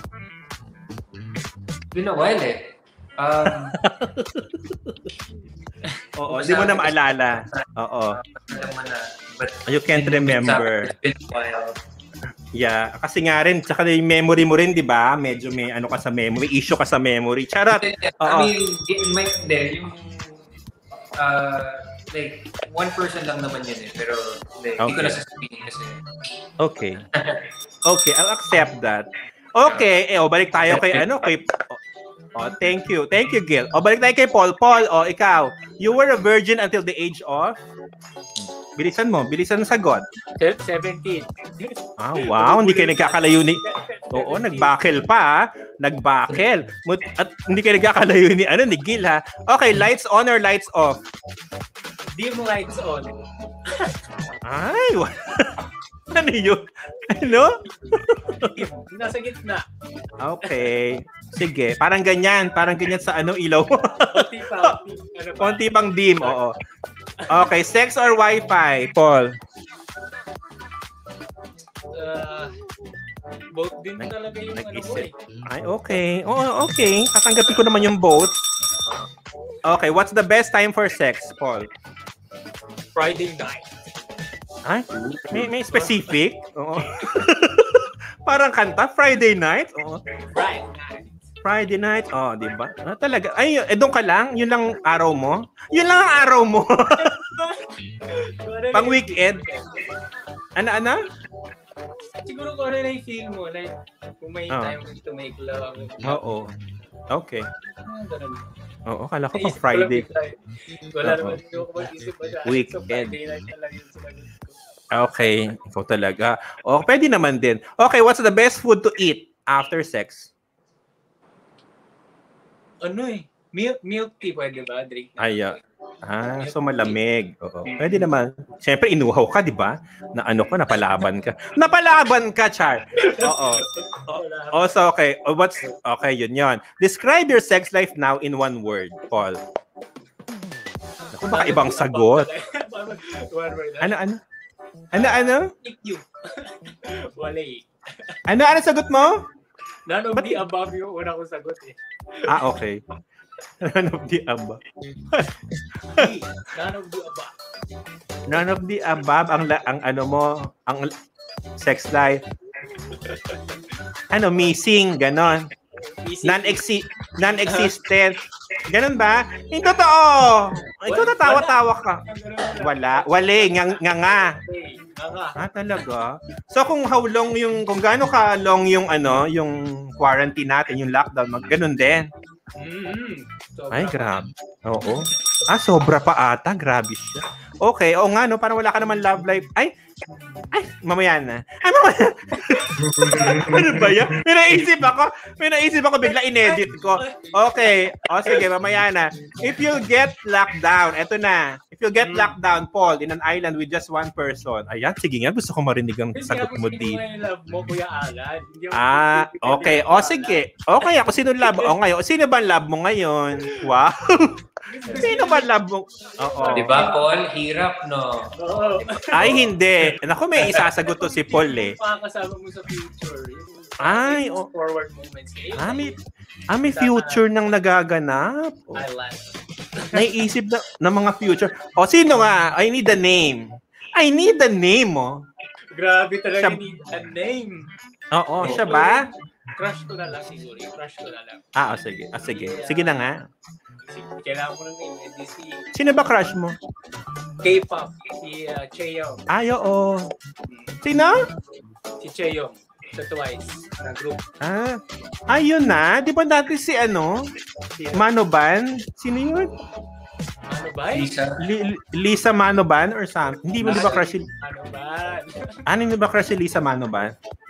been a while eh. Um, Oo, hindi mo na maalala. Oo. Alam mo na. But you can't remember. It's been a while. Yeah, kasi nga rin, tsaka yung memory mo rin, di ba? Medyo may ano ka sa memory, may issue ka sa memory. Charot! I mean, in my, hindi, yung, uh, like, one person lang naman yun eh. Pero, like, hindi okay. ko na sasabihin kasi. Okay. Okay, I'll accept that. Okay, eh, o, balik tayo kay, ano, kay, oh, thank you. Thank you, Gil. O, balik tayo kay Paul. Paul, o, ikaw, you were a virgin until the age of? Bilisan mo, bilisan ang sagot. seventeen. Ah, wow, hindi kayo nagkakalayo ni... Oo, nagbakel pa, ha? Nagbakel. At hindi kayo nagkakalayo ni, ano, ni Gil, ha? Okay, lights on or lights off? Dim lights on. Ay, ano yun? Ano? Nasa gitna. Okay. Sige, parang ganyan. Parang ganyan sa ano, ilaw. Konti pa. Ano pa? Konti pang dim, oo. Okay, sex or wifi, Paul? Uh, both din talaga yung ano mo eh. Ay, okay. Oo, okay. Tatanggapin ko naman yung both. Okay, what's the best time for sex, Paul? Friday night. Ay, may, may specific? Oo. Parang kanta, Friday night? Oo. Friday night. Friday night? Oh, di ba? Ah, talaga. Ay, eh, doon ka lang? Yun lang araw mo? Yun lang ang araw mo? Pang weekend? Ano, ano? Siguro kung ano na yung feel mo. Like, kung may oh. time to make love. Oo. Okay. Ah, ganun. Oo, kala ko pang Friday. Wala naman. Hindi ko mag-isip ba siya. Weekend. So, Friday night talaga yung sumagot ko. Okay. Ikaw talaga. O, pwede naman din. Okay, what's the best food to eat after sex? Ano eh? Milk, milk tea pwede ba? Drink na. Ay, uh, ah, so malamig. Oo. Pwede naman. Siyempre, inuhaw ka, di ba? Na ano ka, napalaban ka. Napalaban ka, Char! Oo. Also, okay. What's, okay, yun yun. Describe your sex life now in one word, Paul. Ako, baka ibang sagot. Ano, ano? Ano, ano? Thank you. Wala eh. Ano, ano sagot mo? None of But, the above yung una kong sagot eh. Ah, okay. None of the above. None of the above. None of the above ang ang ano mo, ang sex life. Ano, missing, ganon. Non-exi non-existent. Ganun ba? Hindi totoo. Ikaw natawa-tawa ka. Wala. Wale. Nga nga. nga. Ah, talaga? So kung how long yung, kung gaano ka long yung ano, yung quarantine natin, yung lockdown, mag ganun din. Mm-hmm. Ay, grabe. Oo. Ah, sobra pa ata. Grabe siya. Okay. O nga, no? Parang wala ka naman love life. Ay, ay, mamaya na. Ay, mamaya. Ano ba yan? May naisip ako. May naisip ako. Bigla inedit ko. Okay. O, sige, mamaya na. If you get locked down, eto na. If you get locked down, Paul, in an island with just one person. Ayan, sige nga. Gusto ko marinig ang sagot mo dito. Hindi love mo, Kuya Alan. Ah, okay. O, sige. Okay, ako sino love? O, ngayon. Sino ba love mo ngayon? Wow. Sino ba love mo? Oo. Di ba, Paul? Hirap, no? Oo. Ay, hindi. Naku, may isasagot to si Paul eh. Pakakasama mo sa future. Ay, oh. Forward moments. Ah, may, ah, may future nang nagaganap. Oh. Island. Naiisip na ng mga future. O, sino nga? I need a name. I need a name, oh. Grabe talaga, Siya... need a name. Oo, siya ba? Crush ko na lang siguro. Crush ko na lang. Ah, oh, sige. Ah, sige. Sige na nga. Kailangan ko ng name. D C. Sino ba crush mo? K-pop. Si uh, Chaeyoung. Ay, oo. Sino? Si Chaeyoung. Sa Twice. Na group. Ah, ayun na. Di ba dati si ano? Manoban? Sino yun? Manoban? Lisa. Li- Lisa Manoban or something? Hindi mo di ba crush si... Manoban. Ano hindi ba crush si Lisa Manoban?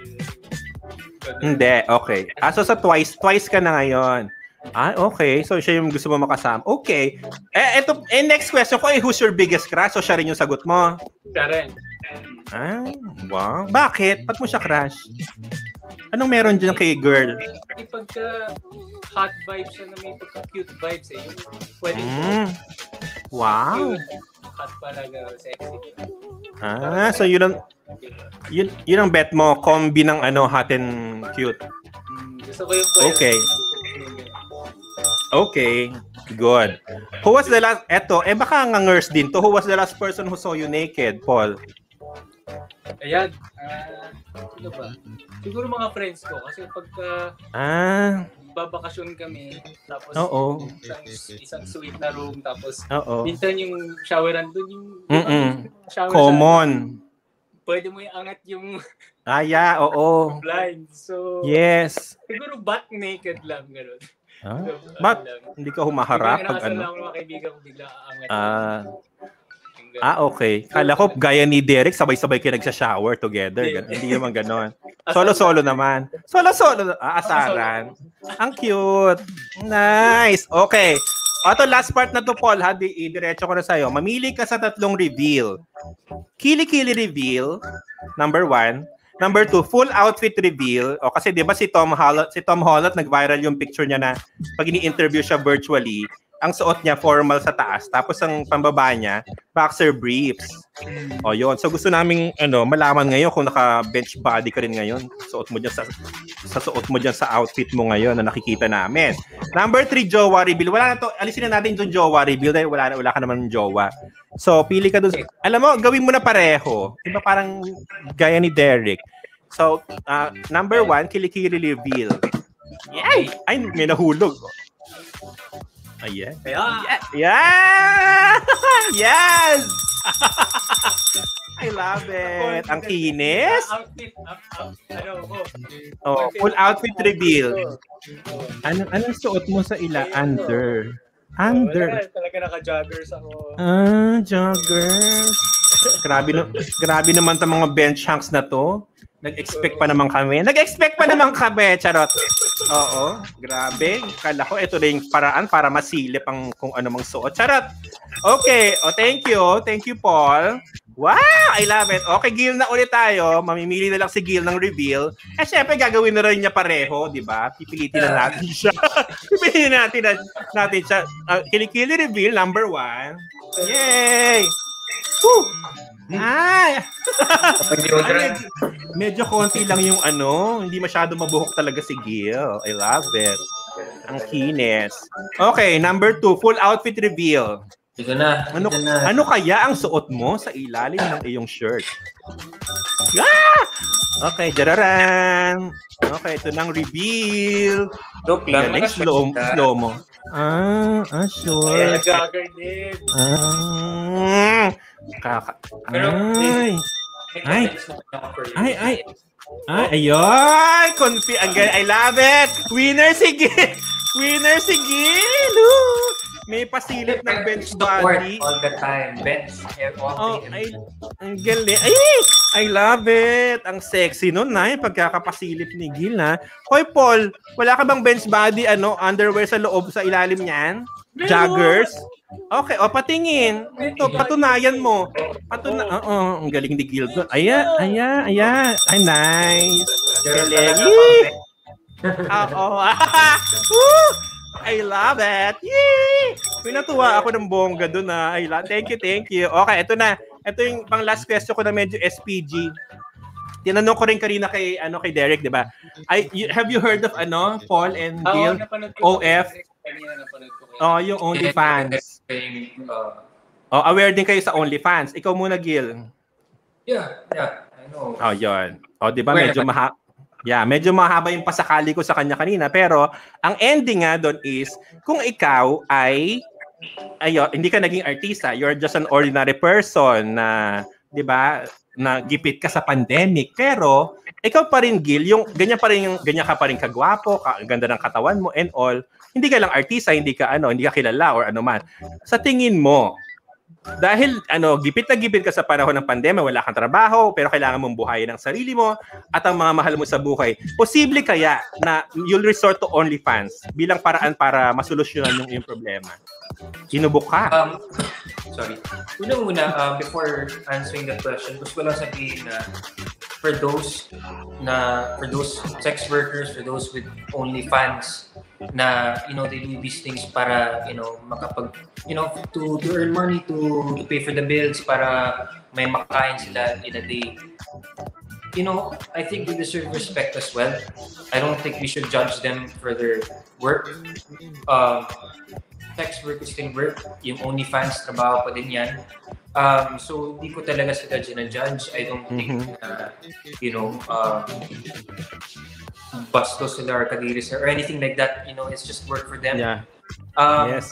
Hindi, okay. Ah, so sa Twice, Twice ka na ngayon. Ah, okay. So siya yung gusto mo makasama. Okay. Eh, ito, eh, next question ko, eh, who's your biggest crush? So siya rin yung sagot mo. Siya rin. Ah, wow. Bakit? Ba't mo siya crush? Anong meron dyan kay girl? Kasi pagka hot vibes siya na may pagka-cute vibes eh. Yung pwede Mm. Wow. hot talaga, sexy. Ah, so yun ang, yun, yun ang bet mo, combi ng ano, hot and cute. Gusto ko yung pwede. Okay. Okay, good. Who was the last, eto, eh baka nga nurse din to, who was the last person who saw you naked, Paul? Ayan. Uh, ano ba? Siguro mga friends ko. Kasi pagka Ah, babakasyon kami, tapos oo. isang, isang sweet na room, tapos Oo. minsan yung showeran doon, yung, Mm-mm. yung shower Common. sa, pwede mo iangat yung Ah, yeah, oo. blind. So, Yes. siguro butt naked lang, gano'n. Ah, So, but ano lang. hindi ka humaharap Bigla pag nakasal ano? lang ako ng mga kaibigan ko, bigla aangat. Ah, Yung gano'n. ah, okay. Kala ko gaya ni Derek, sabay-sabay kayo nagsha-shower together. Gan- Hindi naman ganon. Solo-solo naman. Solo-solo. Ah, asaran. Ang cute. Nice. Okay. O, ito, last part na to, Paul, ha? Di, i-diretso ko na sa'yo. Mamili ka sa tatlong reveal. Kili-kili reveal, number one. Number two, full outfit reveal. O, kasi di ba si Tom Holland, si Tom Holland, nag-viral yung picture niya na pag ini-interview siya virtually, ang suot niya formal sa taas, tapos ang pambaba niya, boxer briefs. O, yun. So, gusto naming ano, malaman ngayon kung naka-bench body ka rin ngayon. Suot mo dyan sa, sa suot mo dyan sa outfit mo ngayon na nakikita namin. Number three, jowa reveal. Wala na to. Alisin na natin yung jowa reveal dahil wala, wala ka naman yung jowa. So, pili ka dun. Alam mo, gawin mo na pareho. Diba parang gaya ni Derek. So, uh, number one, kilikili reveal. Yay! Ay, may nahulog. Ayan. Kaya, Yeah! Yes! I love it. Ang kinis. outfit, up, up, ano ko. Oh, full outfit reveal. Ano anong suot mo sa ila? Under. Under. Wala, talaga naka-joggers ako. Ah, joggers. Grabe no, grabe naman 'tong mga bench hunks na 'to. Nag-expect pa naman kami. Nag-expect pa naman kami, charot. Oo, grabe. Kala ko ito na yung paraan para masilip ang kung ano mang suot. Charot. Okay, oh, thank you. Thank you, Paul. Wow, I love it. Okay, Gil na ulit tayo. Mamimili na lang si Gil ng reveal. Eh, syempre, gagawin na rin niya pareho, di ba? Pipilitin na natin siya. Pipilitin natin, na, natin siya. Uh, kilikili reveal, number one. Yay! Woo! Ay! Ay, medyo konti lang yung ano. Hindi masyado mabuhok talaga si Gil. I love it. Ang kinis. Okay, number two, full outfit reveal. Ito na. Ano, ito na. ano kaya ang suot mo sa ilalim ng iyong shirt? Ah! Okay, jararan. Okay, ito nang reveal. Joke lang. Galing, slow, slow mo. Ah, ah, sure. Jagger din. Ah, kaka... Ay. Ay. Ay, ay. Ah, ayun! Confi- ang galing. I love it! Winner si Gil! Winner si Gil! Woo! May pasilip ng bench body. All the time. Bench. Oh, ay, ang galing. Ay, I love it! Ang sexy nun na yung pagkakapasilip ni Gil, ha? Hoy, Paul, wala ka bang bench body, ano, underwear sa loob, sa ilalim niyan? Joggers? Okay, o patingin. Ito, patunayan mo. Patuna Oo, oh, ang galing ni Gil. Ayan, ayan, ayan. Ay, nice. Galing. Oo. I love it. Yay! Pinatuwa ako ng bongga doon na. I love. Thank you, thank you. Okay, ito na. Ito yung pang last question ko na medyo S P G. Tinanong ko rin kanina kay ano kay Derek, 'di ba? I you, have you heard of ano, Paul and Gil? O F. Oh, yung OnlyFans. Oh, aware din kayo sa OnlyFans. Ikaw muna, Gil. Yeah, yeah. I know. Oh, yun. Oh, 'di ba medyo maha Yeah, medyo mahaba yung pasakali ko sa kanya kanina, pero ang ending nga doon is kung ikaw ay ayo, hindi ka naging artista, you're just an ordinary person na, 'di ba, na gipit ka sa pandemic, pero ikaw pa rin, Gil, yung ganyan pa rin, yung ganyan ka pa rin kagwapo, ka, ganda ng katawan mo and all. Hindi ka lang artista, hindi ka ano, hindi ka kilala or ano man. Sa tingin mo, dahil ano, gipit na gipit ka sa panahon ng pandemya, wala kang trabaho, pero kailangan mong buhayin ang sarili mo at ang mga mahal mo sa buhay. Posible kaya na you'll resort to OnlyFans bilang paraan para masolusyonan yung, yung problema? Inubok ka. Um, sorry. Una-una, uh, before answering that question, gusto ko lang sabihin na for those na for those sex workers, for those with OnlyFans na, you know, they do these things para, you know, makapag, you know, to, to earn money, to, to pay for the bills, para may makain sila in a day. You know, I think they deserve respect as well. I don't think we should judge them for their work. Um, sex work is still work. Yung OnlyFans, trabaho pa din yan. Um, so, di ko talaga sila ginajudge. I don't think, mm-hmm. uh, you know, um, bastos sila or kadiri sila or anything like that. You know, it's just work for them. Yeah. Um, yes.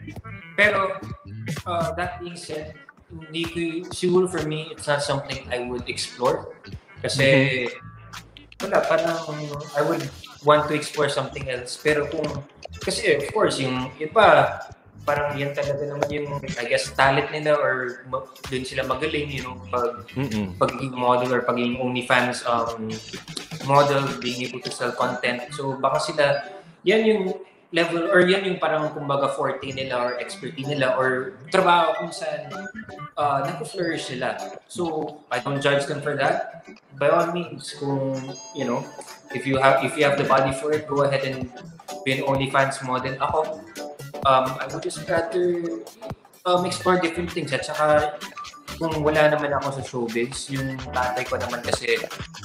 Pero, uh, that being said, hindi ko, siguro for me, it's not something I would explore. Kasi, mm-hmm. wala, parang I would want to explore something else. Pero kung, kasi of course, yung iba, parang yan talaga naman yung, I guess, talent nila or dun sila magaling, you know, pag, mm-hmm. pagiging model or pagiging OnlyFans um, model, being able to sell content. So, baka sila, yan yung level, or yan yung parang, kumbaga, forte nila or expertise nila or trabaho kung saan uh, nag-flourish sila. So, I don't judge them for that. By all means, kung, you know, if you have if you have the body for it, go ahead and be an OnlyFans model. Ako, um, I would just rather um, explore different things. At saka, kung wala naman ako sa showbiz, yung tatay ko naman kasi,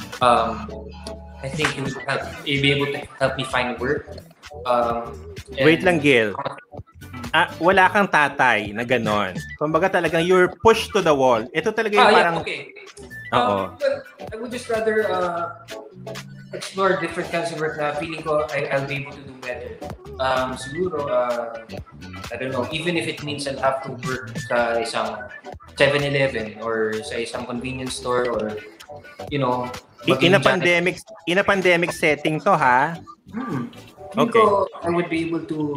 um, I think he would help, he'd be able to help me find work. Um, Wait lang, Gil. Ah, wala kang tatay na ganon. Kumbaga talagang you're pushed to the wall. Ito talaga yung ah, parang... Yeah, okay. Oo. Um, I would just rather uh, explore different kinds of work na feeling ko I, I'll be able to do better. Um, siguro, uh, I don't know, even if it means I'll have to work sa isang seven eleven or sa isang convenience store or, you know... In a pandemic, in a pandemic setting to, ha? Hmm. Okay. Ko, I would be able to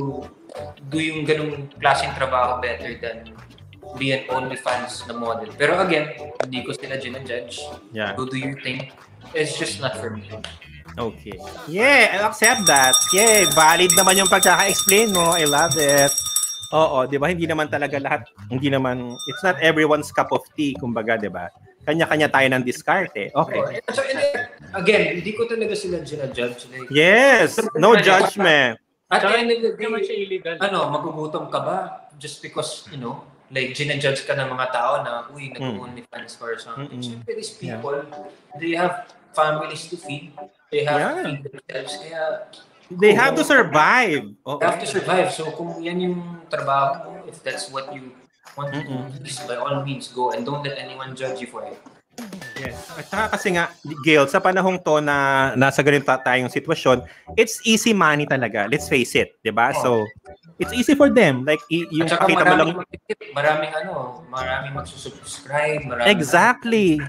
do yung ganung klaseng trabaho better than be an OnlyFans na model. Pero again, hindi ko sila ginajudge. Yeah. Go do your thing. It's just not for me. Okay. Yeah, I accept that. Yeah, valid naman yung pagkaka-explain mo. I love it. Oo, di ba? Hindi naman talaga lahat, hindi naman, it's not everyone's cup of tea, kumbaga, di ba? Kanya-kanya tayo ng diskarte. Okay. Oh, so, again, hindi ko talaga sila ginajudge. Like, yes, no judgment. At the end of the day, naman siya illegal. Ano, magugutom ka ba? Just because, you know, like, ginajudge ka ng mga tao na, uy, nag-OnlyFans or something. Mm-hmm. So, these people, yeah. They have families to feed. They have yeah. to feed themselves. Kaya, they have to survive. They have to survive. So, kung yan yung trabaho mo, if that's what you want to do, please, by all means, go and don't let anyone judge you for it. Yes. At saka kasi nga, Gail, sa panahong to na nasa ganito tayong sitwasyon, it's easy money talaga. Let's face it, di ba? Oh. So, it's easy for them. Like, y- yung at saka pakita mo lang... Mag-tip, maraming ano, maraming magsusubscribe, maraming... Exactly.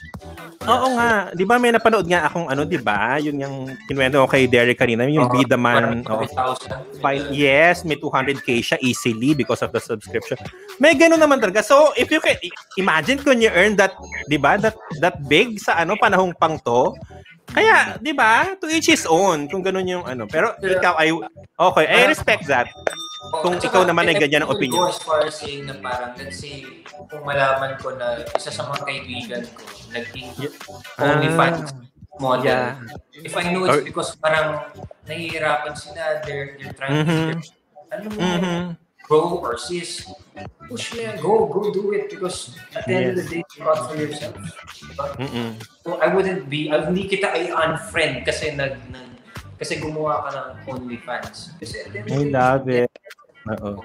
Oo nga. Di ba may napanood nga akong ano, di ba? Yun yung kinuwento ko kay Derek kanina, yung oh, Be The Man. Oh, five, yes, may two hundred k siya easily because of the subscription. May ganun naman talaga. So, if you can, imagine kung you earn that, di ba, that that big sa ano, panahong pang to, kaya, di ba, to each his own, kung ganun yung ano. Pero ikaw ay, okay, I respect that. Kung oh, ikaw naman ay ganyan ang opinion. As far as saying na parang, let's say, kung malaman ko na isa sa mga kaibigan ko, naging OnlyFans model. Yeah. If I know it's because parang nahihirapan sila, they're, they're trying mm-hmm. to, ano mo, mm-hmm. grow or sis, push me, go, go do it because at the yes. end of the day, you got for yourself. But, so I wouldn't be, I hindi kita ay unfriend kasi nag, nag kasi gumawa ka ng OnlyFans. Kasi I love it. Oo.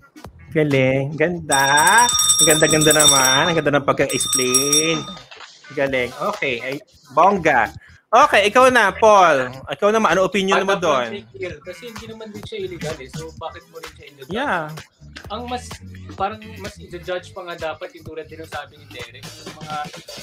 Galing. Ganda. Ang ganda-ganda naman. Ang ganda ng pagka-explain. Galing. Okay. Ay, bongga. Okay, ikaw na, Paul. Ikaw naman, ano opinion mo doon? Kasi hindi naman din siya illegal eh. So, bakit mo rin siya illegal? Yeah. Ang mas, parang mas i-judge pa nga dapat yung tulad din yung sabi ni Derek. Yung mga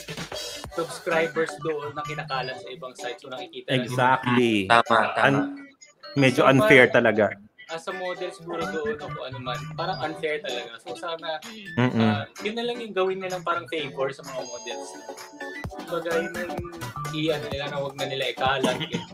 subscribers doon na kinakalat sa ibang sites. So, nakikita exactly. Na tama, tama. Un- medyo so, unfair talaga. As a model siguro doon o kung ano man, parang unfair talaga. So, sana, uh, yun na lang yung gawin nilang parang favor sa mga models. Baga yun yung iyan nila na huwag na nila ikalat.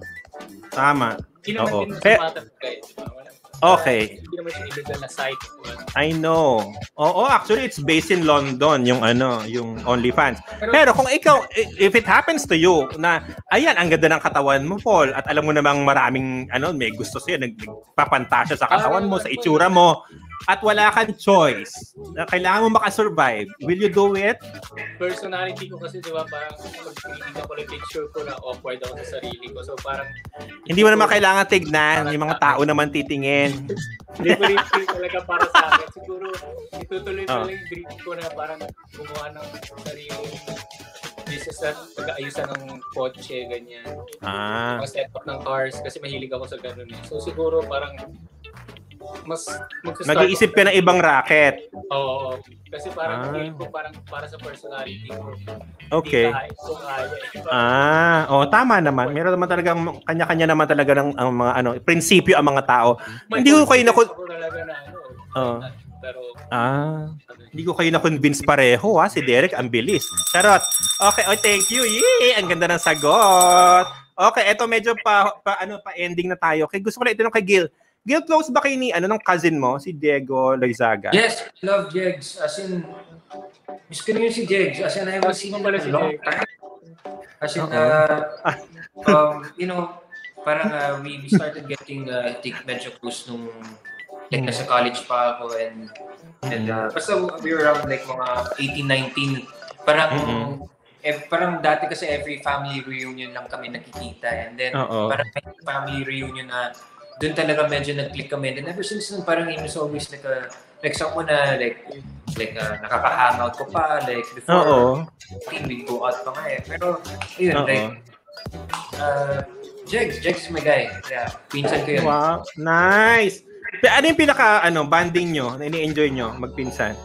Tama. Hindi naman Oo. din sumatag kayo. Okay. Hindi naman siya illegal na site. I know. Oo, actually, it's based in London, yung ano, yung OnlyFans. Pero, Pero kung ikaw, if it happens to you, na, ayan, ang ganda ng katawan mo, Paul, at alam mo namang maraming, ano, may gusto sa'yo, nagpapantasya sa katawan mo, sa itsura mo, at wala kang choice, na kailangan mo makasurvive, will you do it? Personality ko kasi, di ba, parang pag-tingin ko yung picture ko na awkward ako sa sarili ko. So, parang... Hindi mo naman kailangan tignan, yung mga tao naman titingin. Hindi ko rin feel talaga para sa akin. Siguro, itutuloy ko oh. lang yung dream ko na parang gumawa ng sarili business na pag-aayusan ng kotse, ganyan. Ah. Mga setup ng cars, kasi mahilig ako sa ganun eh. So, siguro parang mas nag-iisip ka ng ibang racket. Oo. Kasi parang ah. feel ko parang para sa personality ko. Okay. So, kaya, eh. Ah, oh tama naman. Meron naman talagang kanya-kanya naman talaga ng ang mga ano, prinsipyo ang mga tao. May hindi ko kayo na talaga na ano. Oh. Pero ah, hindi ko kayo na-convince pareho ha. Si Derek ang bilis. Charot. Okay, oh thank you. Yay! Ang ganda ng sagot. Okay, eto medyo pa, pa ano pa ending na tayo. Okay, gusto ko na itanong kay Gil. Gil, close ba kayo ni, ano, ng cousin mo, si Diego Loizaga? Yes, I love Jegs. As in, miss ko na yun si Jegs. As in, I haven't seen him in a long time. As in, uh, um, you know, parang uh, we, we started getting, uh, I think, medyo close nung, like, nasa college pa ako and, and uh, basta we were around, like, mga eighteen, nineteen. Parang, mm-hmm. eh, parang dati kasi every family reunion lang kami nakikita. And then, Uh-oh. parang family reunion na, doon talaga medyo nag-click kami. And ever since nun, parang it was always like a, like someone na like, like uh, nakaka-hangout ko pa, like before, we go out pa nga eh. Pero, yun, Uh-oh. like, uh, Jegs, Jegs is my guy. Yeah, pinsan ko yun. Wow, nice! Ano yung pinaka, ano, banding nyo, na ini-enjoy nyo, magpinsan?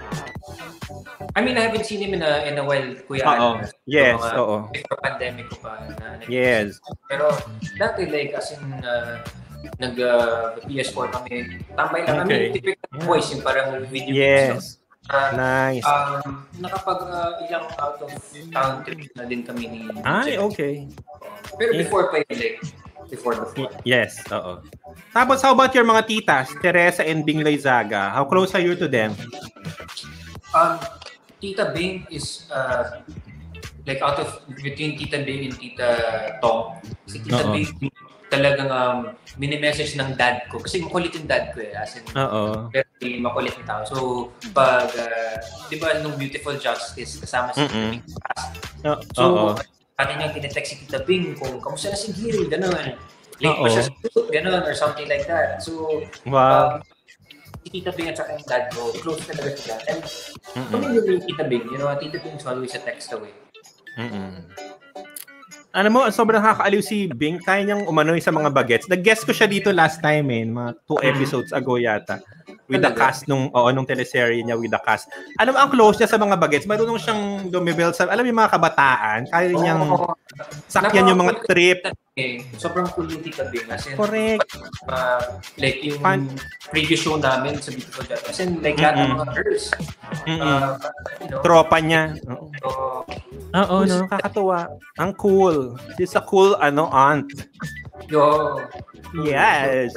I mean, I haven't seen him in a, in a while, Kuya. Oo. Yes, oo. Before pandemic ko pa. Na, yes. Pero, dati, like, as in, uh, nag-P S four kami. Tambay lang okay. kami. Typical yeah. voice, yung parang video. Yes. Uh, nice. Um, nakapag uh, ilang out of town trip na din kami ni Ay, okay. Pero before pa yun, like, before before. Yes, oo. Tapos, how about your mga titas, Teresa and Bing Loizaga? How close are you to them? Um, Tita Bing is, uh, like, out of, between Tita Bing and Tita Tong. Si Tita Uh-oh. Bing, talagang um, mini-message ng dad ko. Kasi makulit yung dad ko eh. As in, Oo. very makulit yung tao. So, pag, uh, di ba, nung Beautiful Justice, kasama si Tita Bing past. Uh, so, pati niyang tinetext si Tita Bing kung kamusta na si Gil, gano'n. Late pa siya sa suit, gano'n, or something like that. So, wow. um, si Tita Bing at saka yung dad ko, close talaga sila. And, kami yung Tita Bing, you know, Tita Bing is always a text away. Mm-mm. Ano mo, sobrang nakakaaliw si Bing. Kaya niyang umanoy sa mga bagets. Nag-guest ko siya dito last time eh. Mga two episodes ago yata. With the cast nung, oo, nung teleserye niya with the cast. Alam mo, ang close niya sa mga bagets. Marunong siyang dumibel sa, alam mo yung mga kabataan. Kaya niyang sakyan yung mga trip. Eh, sobrang cool yung Tita Bing. As in, correct. Uh, like yung Fun. previous show namin sa Beautiful Job. As in, like lahat ng mga girls. Uh, you know, tropa niya. Oo. Oo, no, kakatuwa. Ang cool. She's a cool, ano, aunt. Yo. Yes.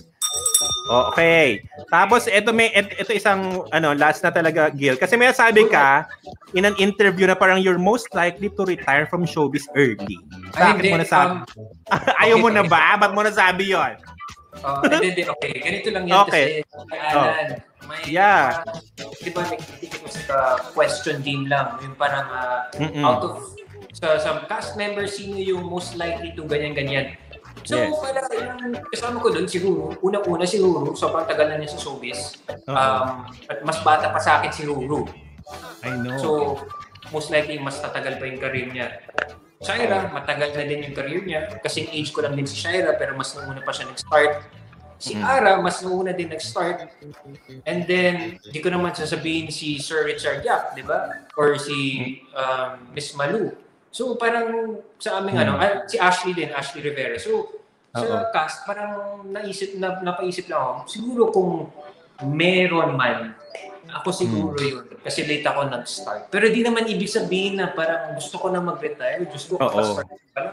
Okay. Tapos, ito may, ito, ito isang, ano, last na talaga, Gil. Kasi may sabi ka, in an interview na parang you're most likely to retire from showbiz early. Bakit mo nasabi? Um, Ayaw okay, mo na ba? Ba't mo nasabi yun? Uh, hindi, hindi. Okay. Ganito lang yan okay. kasi, may Alan, oh. may, yeah. Uh, di ba, nagtitigit mo sa question game lang. Yung parang, uh, out of, sa, sa cast member, sino yung most likely to ganyan-ganyan. So, yes. Pala, yung kasama ko doon, siguro, unang-una si Ruru, sobrang tagal na niya sa showbiz. Um, at mas bata pa sa akin si Ruru. I know. So, most likely, mas tatagal pa yung career niya. Shaira, matagal na din yung career niya. Kasing age ko lang din si Shaira, pero mas nauna pa siya nag-start. Si Ara, mas nauna din nag-start. And then, di ko naman sasabihin si Sir Richard Yap, di ba? Or si um, Miss Malu. So, parang sa aming hmm. ano, ah, si Ashley din, Ashley Rivera. So, sa Uh-oh. cast, parang naisip, na, napaisip lang ako, siguro kung meron man, ako siguro hmm. yun. Kasi late ako nag-start. Pero di naman ibig sabihin na parang gusto ko na mag-retire, gusto ko mag-start.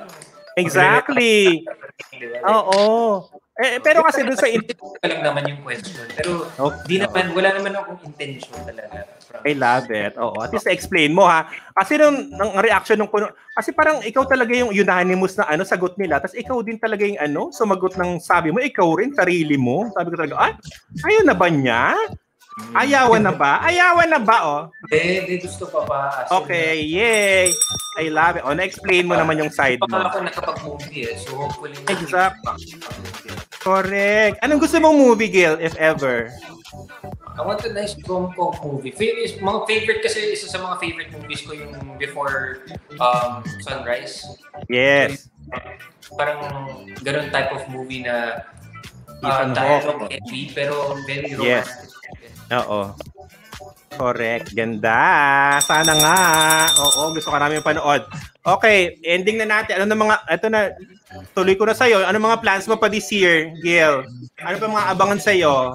Exactly. Oo. Eh, pero kasi doon sa... Ito lang naman yung question. Pero okay. di naman, wala naman akong intention talaga. I love it. Oo. At least explain mo ha. Kasi nung ang reaction nung puno, kasi parang ikaw talaga yung unanimous na ano sagot nila. Tapos ikaw din talaga yung ano, sumagot ng sabi mo, ikaw rin, sarili mo. Sabi ko talaga, ah, ayaw na ba niya? Ayawan na ba? Ayawan na ba, oh? Hindi, di gusto pa ba. Okay, yay! I love it. O, na-explain mo uh, naman yung side mo. Baka ako nakapag-movie eh, so hopefully... Exact. Correct. Anong gusto mong movie, Gil, if ever? I want a nice rom-com movie. Favorite, mga favorite kasi, isa sa mga favorite movies ko yung Before um, Sunrise. Yes. So, parang ganun type of movie na uh, dialogue heavy, pero very romantic. Yes. Oo. Correct. Ganda. Sana nga. Oo, gusto ka namin panood. Okay, ending na natin. Ano na mga, ito na, tuloy ko na sa'yo. Ano mga plans mo pa this year, Gil? Ano pa mga abangan sa'yo?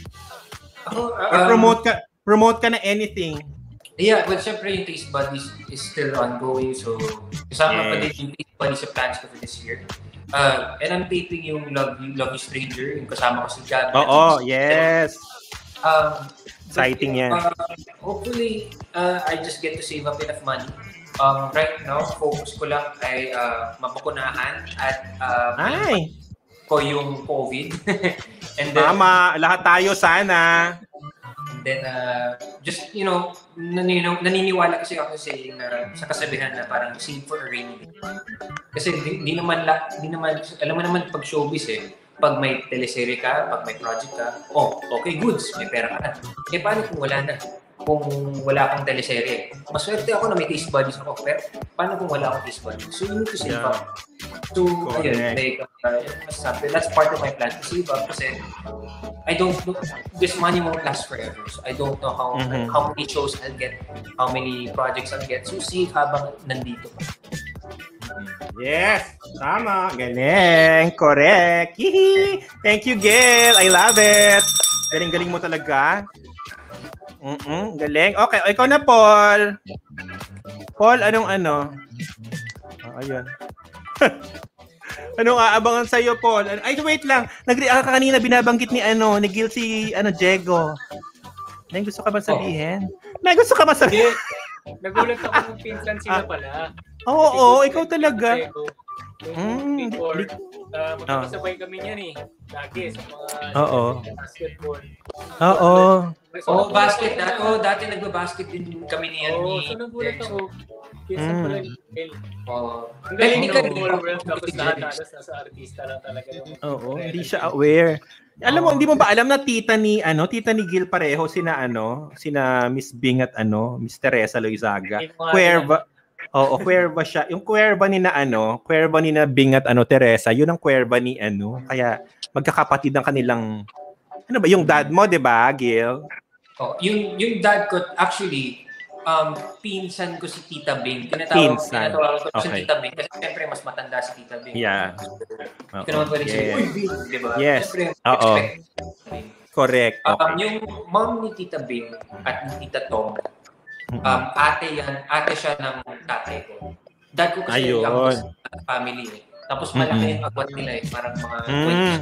Oh, um, Or promote ka, promote ka na anything? Yeah, well, syempre yung Taste Buddies is still ongoing. So, kasama yes. pa din yung Taste Buddies sa plans ko for this year. Uh, and I'm taping yung Love You, Love You Stranger, yung kasama ko si Gab. Oo, yes. Um, Exciting yan. Uh, hopefully, uh, I just get to save up enough money. Um, right now, focus ko lang ay uh, mabakunahan at uh, ay. ko yung COVID. And then, Mama, lahat tayo sana. And then, uh, just, you know, naniniw- naniniwala kasi ako sa, uh, sa kasabihan na parang save for a rainy day. Kasi di, di naman, la, di naman, alam mo naman pag showbiz eh, pag may teleserye ka, pag may project ka, oh, okay, goods, may pera ka na. Eh, paano kung wala na? Kung wala akong teleserye. Maswerte ako na may Taste Buddies ako, pero paano kung wala akong Taste Buddies? So, you need to save yeah. up. So, correct. Ayun, like, uh, masasabi, that's part of my plan to save up kasi I don't know, this money won't last forever. So, I don't know how mm-hmm. how many shows I'll get, how many projects I'll get. So, save habang nandito pa. Yes, tama. Galing. Correct. Hihi. Thank you, Gil. I love it. Galing-galing mo talaga. Mm-mm, galing. Okay, ikaw na, Paul. Paul, anong ano? Oh, ayun. Anong aabangan sa'yo, Paul? Ay, wait lang. Nagri ah, kanina binabanggit ni ano, ni Gil si ano, Diego. May gusto ka ba sabihin? Oh. May gusto ka ba sabihin? Nagulat ako kung pinsan sila pala. Oo, oh, oh, ikaw talaga. Mm, before, uh, magkakasabay kami niyan eh. Lagi sa mga Oo. basketball. Oo. Oh, basket. Dati, oh, dati nagba-basket din kami niyan. Oo, so nagulat ako. Pinsan pala ni Gil. Oo. Ang galing ng small world tapos lahat halos nasa artista lang talaga yung... Oo, hindi siya aware. Alam mo, hindi mo ba alam na tita ni ano, tita ni Gil pareho sina ano, sina Miss Bing at ano, Miss Teresa Loizaga. Cuerva. Oo, Cuerva siya. Yung Cuerva ni na ano, Cuerva ni na Bing at ano, Teresa, yun ang Cuerva ni ano. Kaya magkakapatid ang kanilang, ano ba, yung dad mo, di ba, Gil? Oh, yung, yung dad ko, actually, um, pinsan ko si Tita Bing. Tinatawag, Pinsan. tinatawag ko Okay. si Tita Bing kasi siyempre mas matanda si Tita Bing. Yeah. Hindi naman pwede Yes. siya, uy, Bing, di ba? Yes. Siyempre, Oo. expect. Correct. Um, Okay. yung mom ni Tita Bing at ni Tita Tom, um, ate yan, ate siya ng tatay ko. Dad ko kasi Ayun. yung family eh. Tapos malaki yung agwat nila eh, parang mga Mm.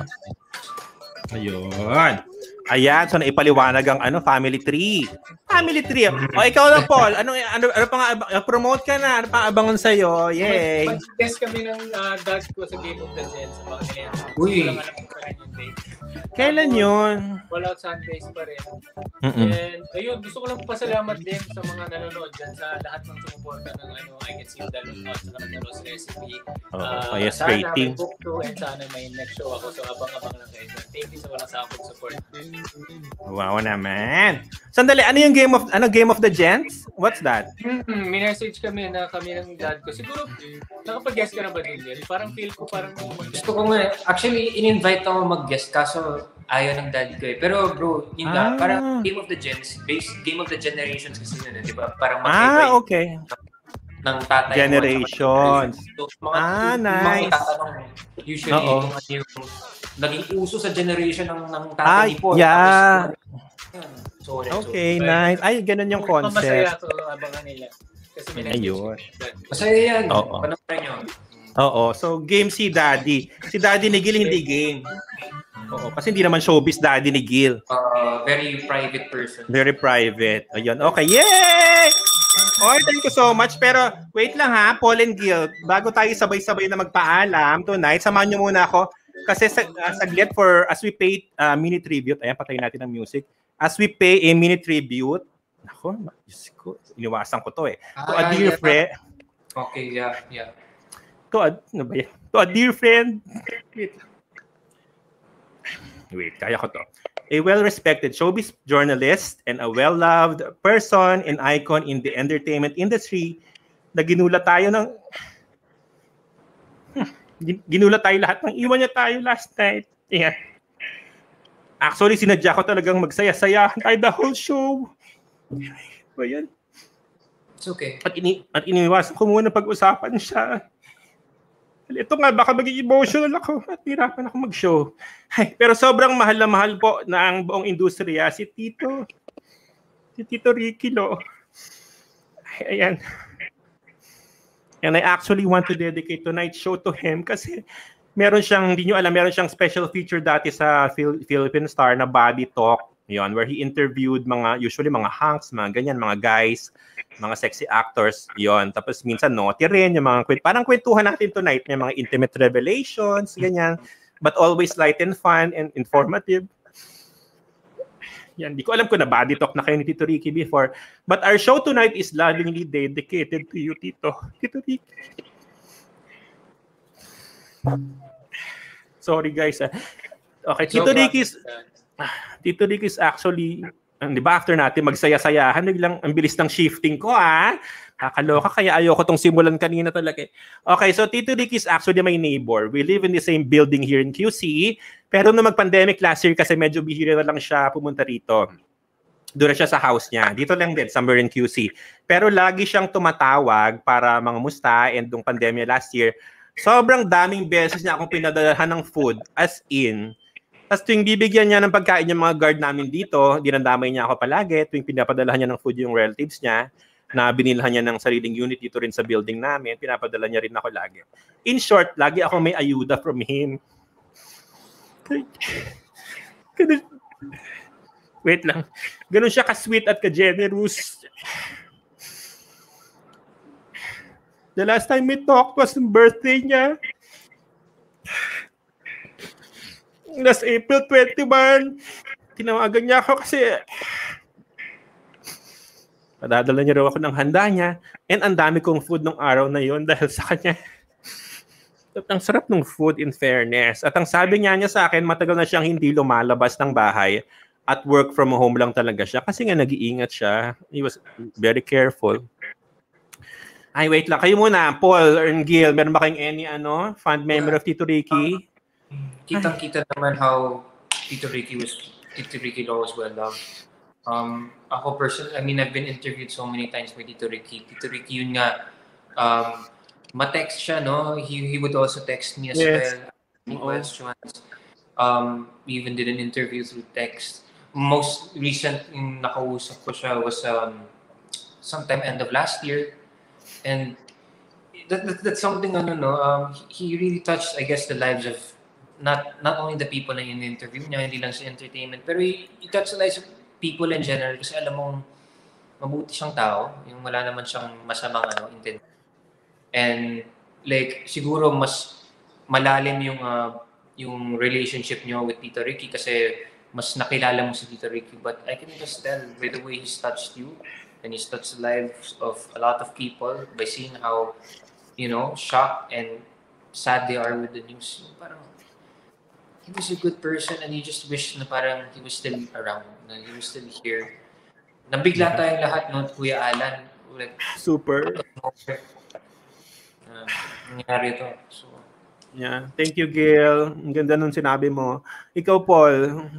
Ayun. Ayan, so naipaliwanag ang ano, family tree. Family tree. O ikaw na, Paul. Ano ano ano pa nga abang- promote ka na? Ano pa abangan sa iyo? Yay. Mag-test kami ng uh, dad ko sa Game of the Jets. Sa mga nila. Uy. Walang alam ko rin yung date. Kailan 'yun? Wala Sundays pa rin. Mm-mm. And ayun, gusto ko lang pasalamat din sa mga nanonood dyan sa lahat ng sumuporta ng ano, I Can See the Love sa Kanalos Recipe. Oh, Uh, yes, sana rating. may book to and sana may next show ako. So abang-abang lang kayo. Thank you sa walang sakot support. Wow naman. Sandali, ano yung game of ano game of the Gents? What's that? Hmm, may message kami na kami ng dad ko. Siguro, nakapag-guess ka na ba din yun? Parang feel ko parang Gusto ko nga, actually, in-invite ako mag-guest kaso ayaw ng dad ko eh. Pero bro, yun Ah. nga, parang Game of the Gens, base Game of the Generations kasi yun eh, di ba? Parang Ah, mag-invite okay. ng tatay mo. Generations. So, mga, Ah, yung nice. Mga tatanong, usually, Oo. kung ano yung naging uso sa generation ng, ng Ah, tatay ni Paul. yeah. Tapos, yun. So, Okay, nice. Ay, ganun yung masaya concept. ko abangan nila. Kasi may Ayun. Masaya yan. Oo. Panoorin nyo. Oo, so game si Daddy. Si Daddy ni Gil hindi game. Oo, kasi hindi naman showbiz Daddy ni Gil. Uh, very private person. Very private. Ayun. Okay, yay! Okay, thank you so much. Pero wait lang ha, Paul and Gil. Bago tayo sabay-sabay na magpaalam tonight, samahan niyo muna ako. Kasi sa, uh, saglit for, as we pay uh, mini tribute, ayan, patayin natin ang music. As we pay a mini tribute, ako, Diyos ko, iniwasan ko to eh. To a Ah, dear yeah. friend, Okay, yeah, yeah. to a, ano ba yan? To a dear friend, wait, wait, kaya ko to. A well-respected showbiz journalist and a well-loved person and icon in the entertainment industry na ginulat tayo ng hmm, gin- ginulat tayo lahat ng iwan niya tayo last night. Yeah. Actually, sinadya ko talagang magsaya-saya tayo the whole show. Ba yan? It's okay. At, ini at iniwasan ko muna pag-usapan siya. Ito nga, baka maging emotional ako at hirapan ako mag-show. Ay, pero sobrang mahal na mahal po na ang buong industriya si Tito. Si Tito Ricky, no? Ay, ayan. And I actually want to dedicate tonight's show to him kasi meron siyang, hindi nyo alam, meron siyang special feature dati sa Phil- Philippine Star na Body Talk. Yon, where he interviewed mga, usually mga hunks, mga ganyan, mga guys, mga sexy actors. Yon, tapos minsan naughty rin, yung mga, kwent- parang kwentuhan natin tonight, may mga intimate revelations, ganyan. But always light and fun and informative. Yan, di ko alam kung na body talk na kayo ni Tito Ricky before. But our show tonight is lovingly dedicated to you, Tito. Tito Ricky. Sorry guys. ah. Okay, Tito So, Ricky's Tito Ricky's actually, ah, di ba after natin magsaya-sayahan, biglang ang bilis ng shifting ko ah. Kakaloka, kaya ayoko tong simulan kanina talaga. eh. Okay, so Tito Ricky's actually my neighbor. We live in the same building here in Q C. Pero nung mag-pandemic last year kasi medyo bihira na lang siya pumunta rito. Doon na siya sa house niya. Dito lang din, somewhere in Q C. Pero lagi siyang tumatawag para mga musta and nung pandemya last year, sobrang daming beses niya akong pinadalahan ng food. As in, tapos tuwing bibigyan niya ng pagkain yung mga guard namin dito, dinadamay niya ako palagi. Tuwing pinapadalahan niya ng food yung relatives niya, na binilhan niya ng sariling unit dito rin sa building namin, pinapadala niya rin ako lagi. In short, lagi ako may ayuda from him. Ganun, wait lang. Ganun siya ka-sweet at ka-generous. The last time we talked was yung birthday niya. Last April twenty-first. Tinawagan niya ako kasi padadala niya raw ako ng handa niya and ang dami kong food nung araw na yon dahil sa kanya. At ang sarap ng food in fairness. At ang sabi niya niya sa akin, matagal na siyang hindi lumalabas ng bahay at work from home lang talaga siya kasi nga nag-iingat siya. He was very careful. Ay, wait lang. Kayo muna, Paul or Gil, meron ba kayong any ano, fond memory of Tito Ricky? Kitang-kita naman how Tito Ricky was, Tito Ricky Law was well loved. Um, ako personally, I mean, I've been interviewed so many times by Tito Ricky. Tito Ricky, yun nga, um, ma-text siya, no? He, he would also text me as yes. well. Any questions. Um, we even did an interview through text. Most recent yung nakausap ko siya was um, sometime end of last year. And that, that, that's something, ano, no? Um, he really touched, I guess, the lives of not not only the people na in the interview niya, hindi lang sa entertainment, pero he, he touched the lives of people in general kasi alam mong mabuti siyang tao, yung wala naman siyang masamang ano, intent. And like, siguro mas malalim yung uh, yung relationship niyo with Tito Ricky kasi mas nakilala mo si Tito Ricky, but I can just tell by the way he's touched you and he's touched the lives of a lot of people by seeing how, you know, shocked and sad they are with the news. Parang, he was a good person and you just wish na parang he was still around, na he was still here. Nabigla tayong lahat, no, Kuya Alan. Like, super. Uh, nangyari ito. So, yeah. Thank you, Gil. Ang ganda nung sinabi mo. Ikaw, Paul.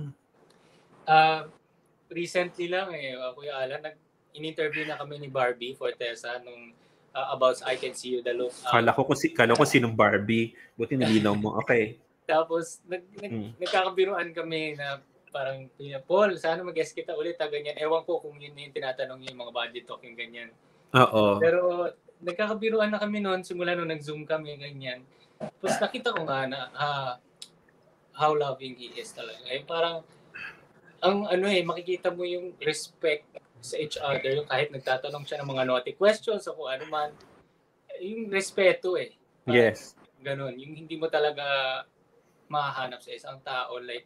Uh, recently lang eh, uh, Kuya Alan, nag in-interview na kami ni Barbie Fortesa nung uh, about I Can See You the Look. Um, kala ko si kala ko sinong Barbie. Buti nilinaw mo. Okay. Tapos nag, nag hmm. nagkakabiruan kami na parang Paul, sana mag-guest kita ulit ta ganyan. Ewan ko kung yun yung tinatanong yung mga body talk yung ganyan. Oo. Pero nagkakabiruan na kami noon simula nung nag-Zoom kami ganyan. Tapos nakita ko nga na uh, how loving he is talaga. Eh parang ang ano eh makikita mo yung respect sa each other, yung kahit nagtatanong siya ng mga naughty questions o kung ano man, yung respeto eh. Yes. Ganon. Yung hindi mo talaga mahanap sa isang tao. Like,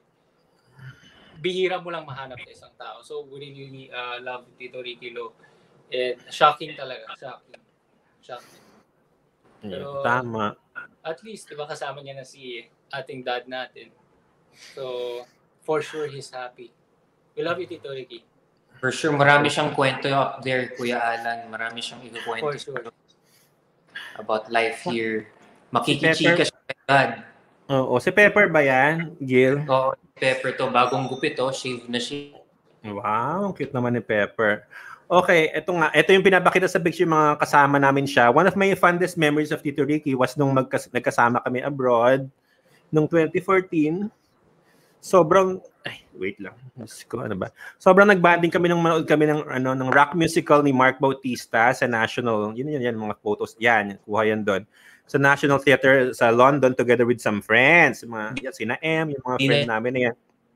bihira mo lang mahanap sa isang tao. So, we really uh, love Tito Ricky Lo. And shocking talaga. Shocking. Shocking. Pero, tama. At least, diba kasama niya na si ating dad natin. So, for sure, he's happy. We love you, Tito Ricky. For sure, marami siyang kwento up there, Kuya Alan. Marami siyang ikukwento sure. about life here. Makikichika siya kay God. Oo, si Pepper ba yan, Gil? Oo, si Pepper to. Bagong gupit to. Shave na siya. Wow, cute naman ni Pepper. Okay, eto nga. Ito yung pinapakita sa picture yung mga kasama namin siya. One of my fondest memories of Tito Ricky was nung magkas- nagkasama kami abroad noong twenty fourteen. Sobrang ay wait lang. Ko ano ba? Sobrang nagbanding kami nung manood kami ng ano ng rock musical ni Mark Bautista sa National. Yun yun yan mga photos. Yan, kuha yan doon. Sa National Theatre sa London together with some friends. Mga yan, sina M, yung mga friends namin na yan.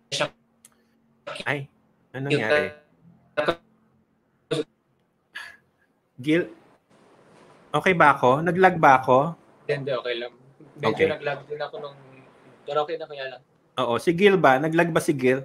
Ay, ano nangyari? Gil, okay ba ako? Nag-lag ba ako? Hindi, okay lang. Medyo okay. Nag-lag din ako nung pero okay na kaya lang. Oo, si Gil ba? Nag-lag ba si Gil?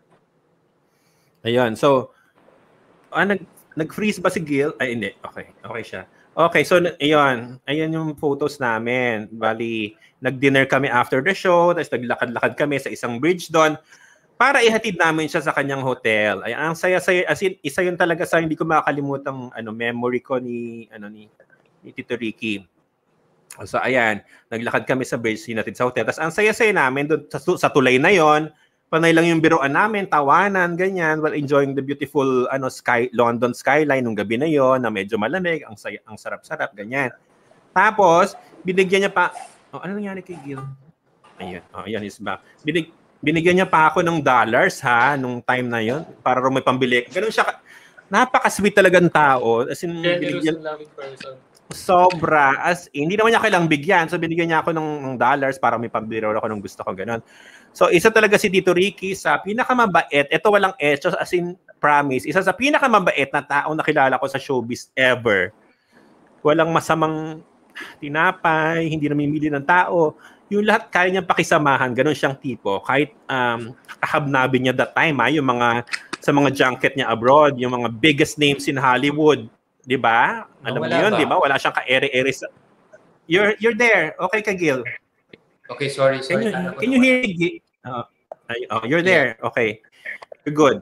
Ayun, so, ah, nag, nag-freeze ba si Gil? Ay, hindi. Okay, okay siya. Okay, so, ayun. Ayun yung photos namin. Bali, nag-dinner kami after the show, tapos naglakad-lakad kami sa isang bridge doon para ihatid namin siya sa kanyang hotel. Ay, ang saya-saya, as in, isa yun talaga sa hindi ko makakalimutang ano, memory ko ni, ano, ni, ni Tito Ricky. So, ayan, naglakad kami sa bridge, sinatid sa hotel. Tapos, ang saya-saya namin doon sa, sa tulay na yon, panay lang yung biruan namin, tawanan, ganyan, while enjoying the beautiful ano sky London skyline nung gabi na yon, na medyo malamig, ang, say, ang sarap-sarap, ganyan. Tapos, binigyan niya pa, oh, ano nangyari kay Gil? Ayun, oh, ayan, is back. Binig, binigyan niya pa ako ng dollars, ha, nung time na yon para rin may pambili. Ganun siya, napaka-sweet talagang tao. As in, generous and loving person. Sobra. As in, hindi naman niya kailang bigyan. So, binigyan niya ako ng, ng dollars para may pambiro ako ng gusto ko. Ganon. So, isa talaga si Tito Ricky sa pinakamabait. Ito walang etchos, as in, promise. Isa sa pinakamabait na taong nakilala ko sa showbiz ever. Walang masamang tinapay, hindi namimili ng tao. Yung lahat kaya niyang pakisamahan. Ganon siyang tipo. Kahit um, kahabnabin niya that time, ha, yung mga, sa mga junket niya abroad, yung mga biggest names in Hollywood. Di ba? Alam mo yun, di ba? Wala siyang ka-ere-ere sa... You're you're there. Okay ka, Gil? Okay, sorry. sorry. Can you, can you hear Gil? Uh, oh, you're there. Okay. You're good.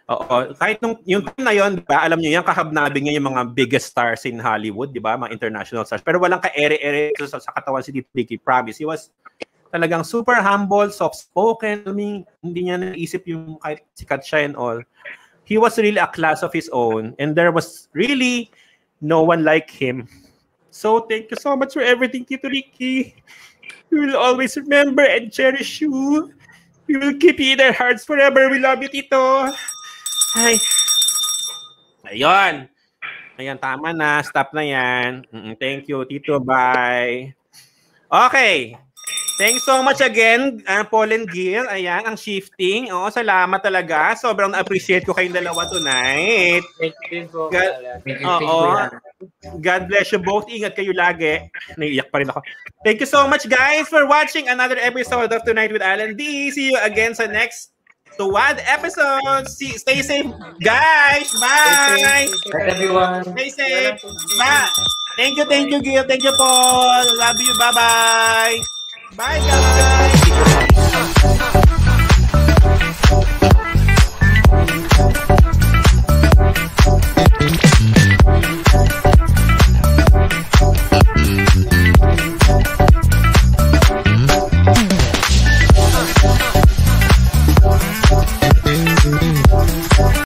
Oo, kahit nung yung time na yon, diba, alam niyo yan, kahabnabing niya yung mga biggest stars in Hollywood, di ba? Mga international stars. Pero walang ka-ere-ere sa, sa katawan si Tito Ricky, promise. He was talagang super humble, soft-spoken. I mean, hindi niya naisip yung kahit sikat siya and all. He was really a class of his own, and there was really no one like him. So, thank you so much for everything, Tito Ricky. We will always remember and cherish you. We will keep you in our hearts forever. We love you, Tito. Ay. Ayun. Ayan, tama na. Stop na yan. Mm-mm. Thank you, Tito. Bye. Okay. Thanks so much again, uh, Paul and Gil. Ayan, ang shifting. Oo, salamat talaga. Sobrang na-appreciate ko kayong dalawa tonight. Thank you po. God, oo. God bless you both. Ingat kayo lagi. Naiiyak pa rin ako. Thank you so much, guys, for watching another episode of Tonight with Alan D. See you again sa next Tuwad episode. See, stay safe, guys. Bye. Stay safe, everyone. Stay safe. Bye. Thank you, thank you, Gil. Thank you, Paul. Love you. Bye-bye. Bye, guys.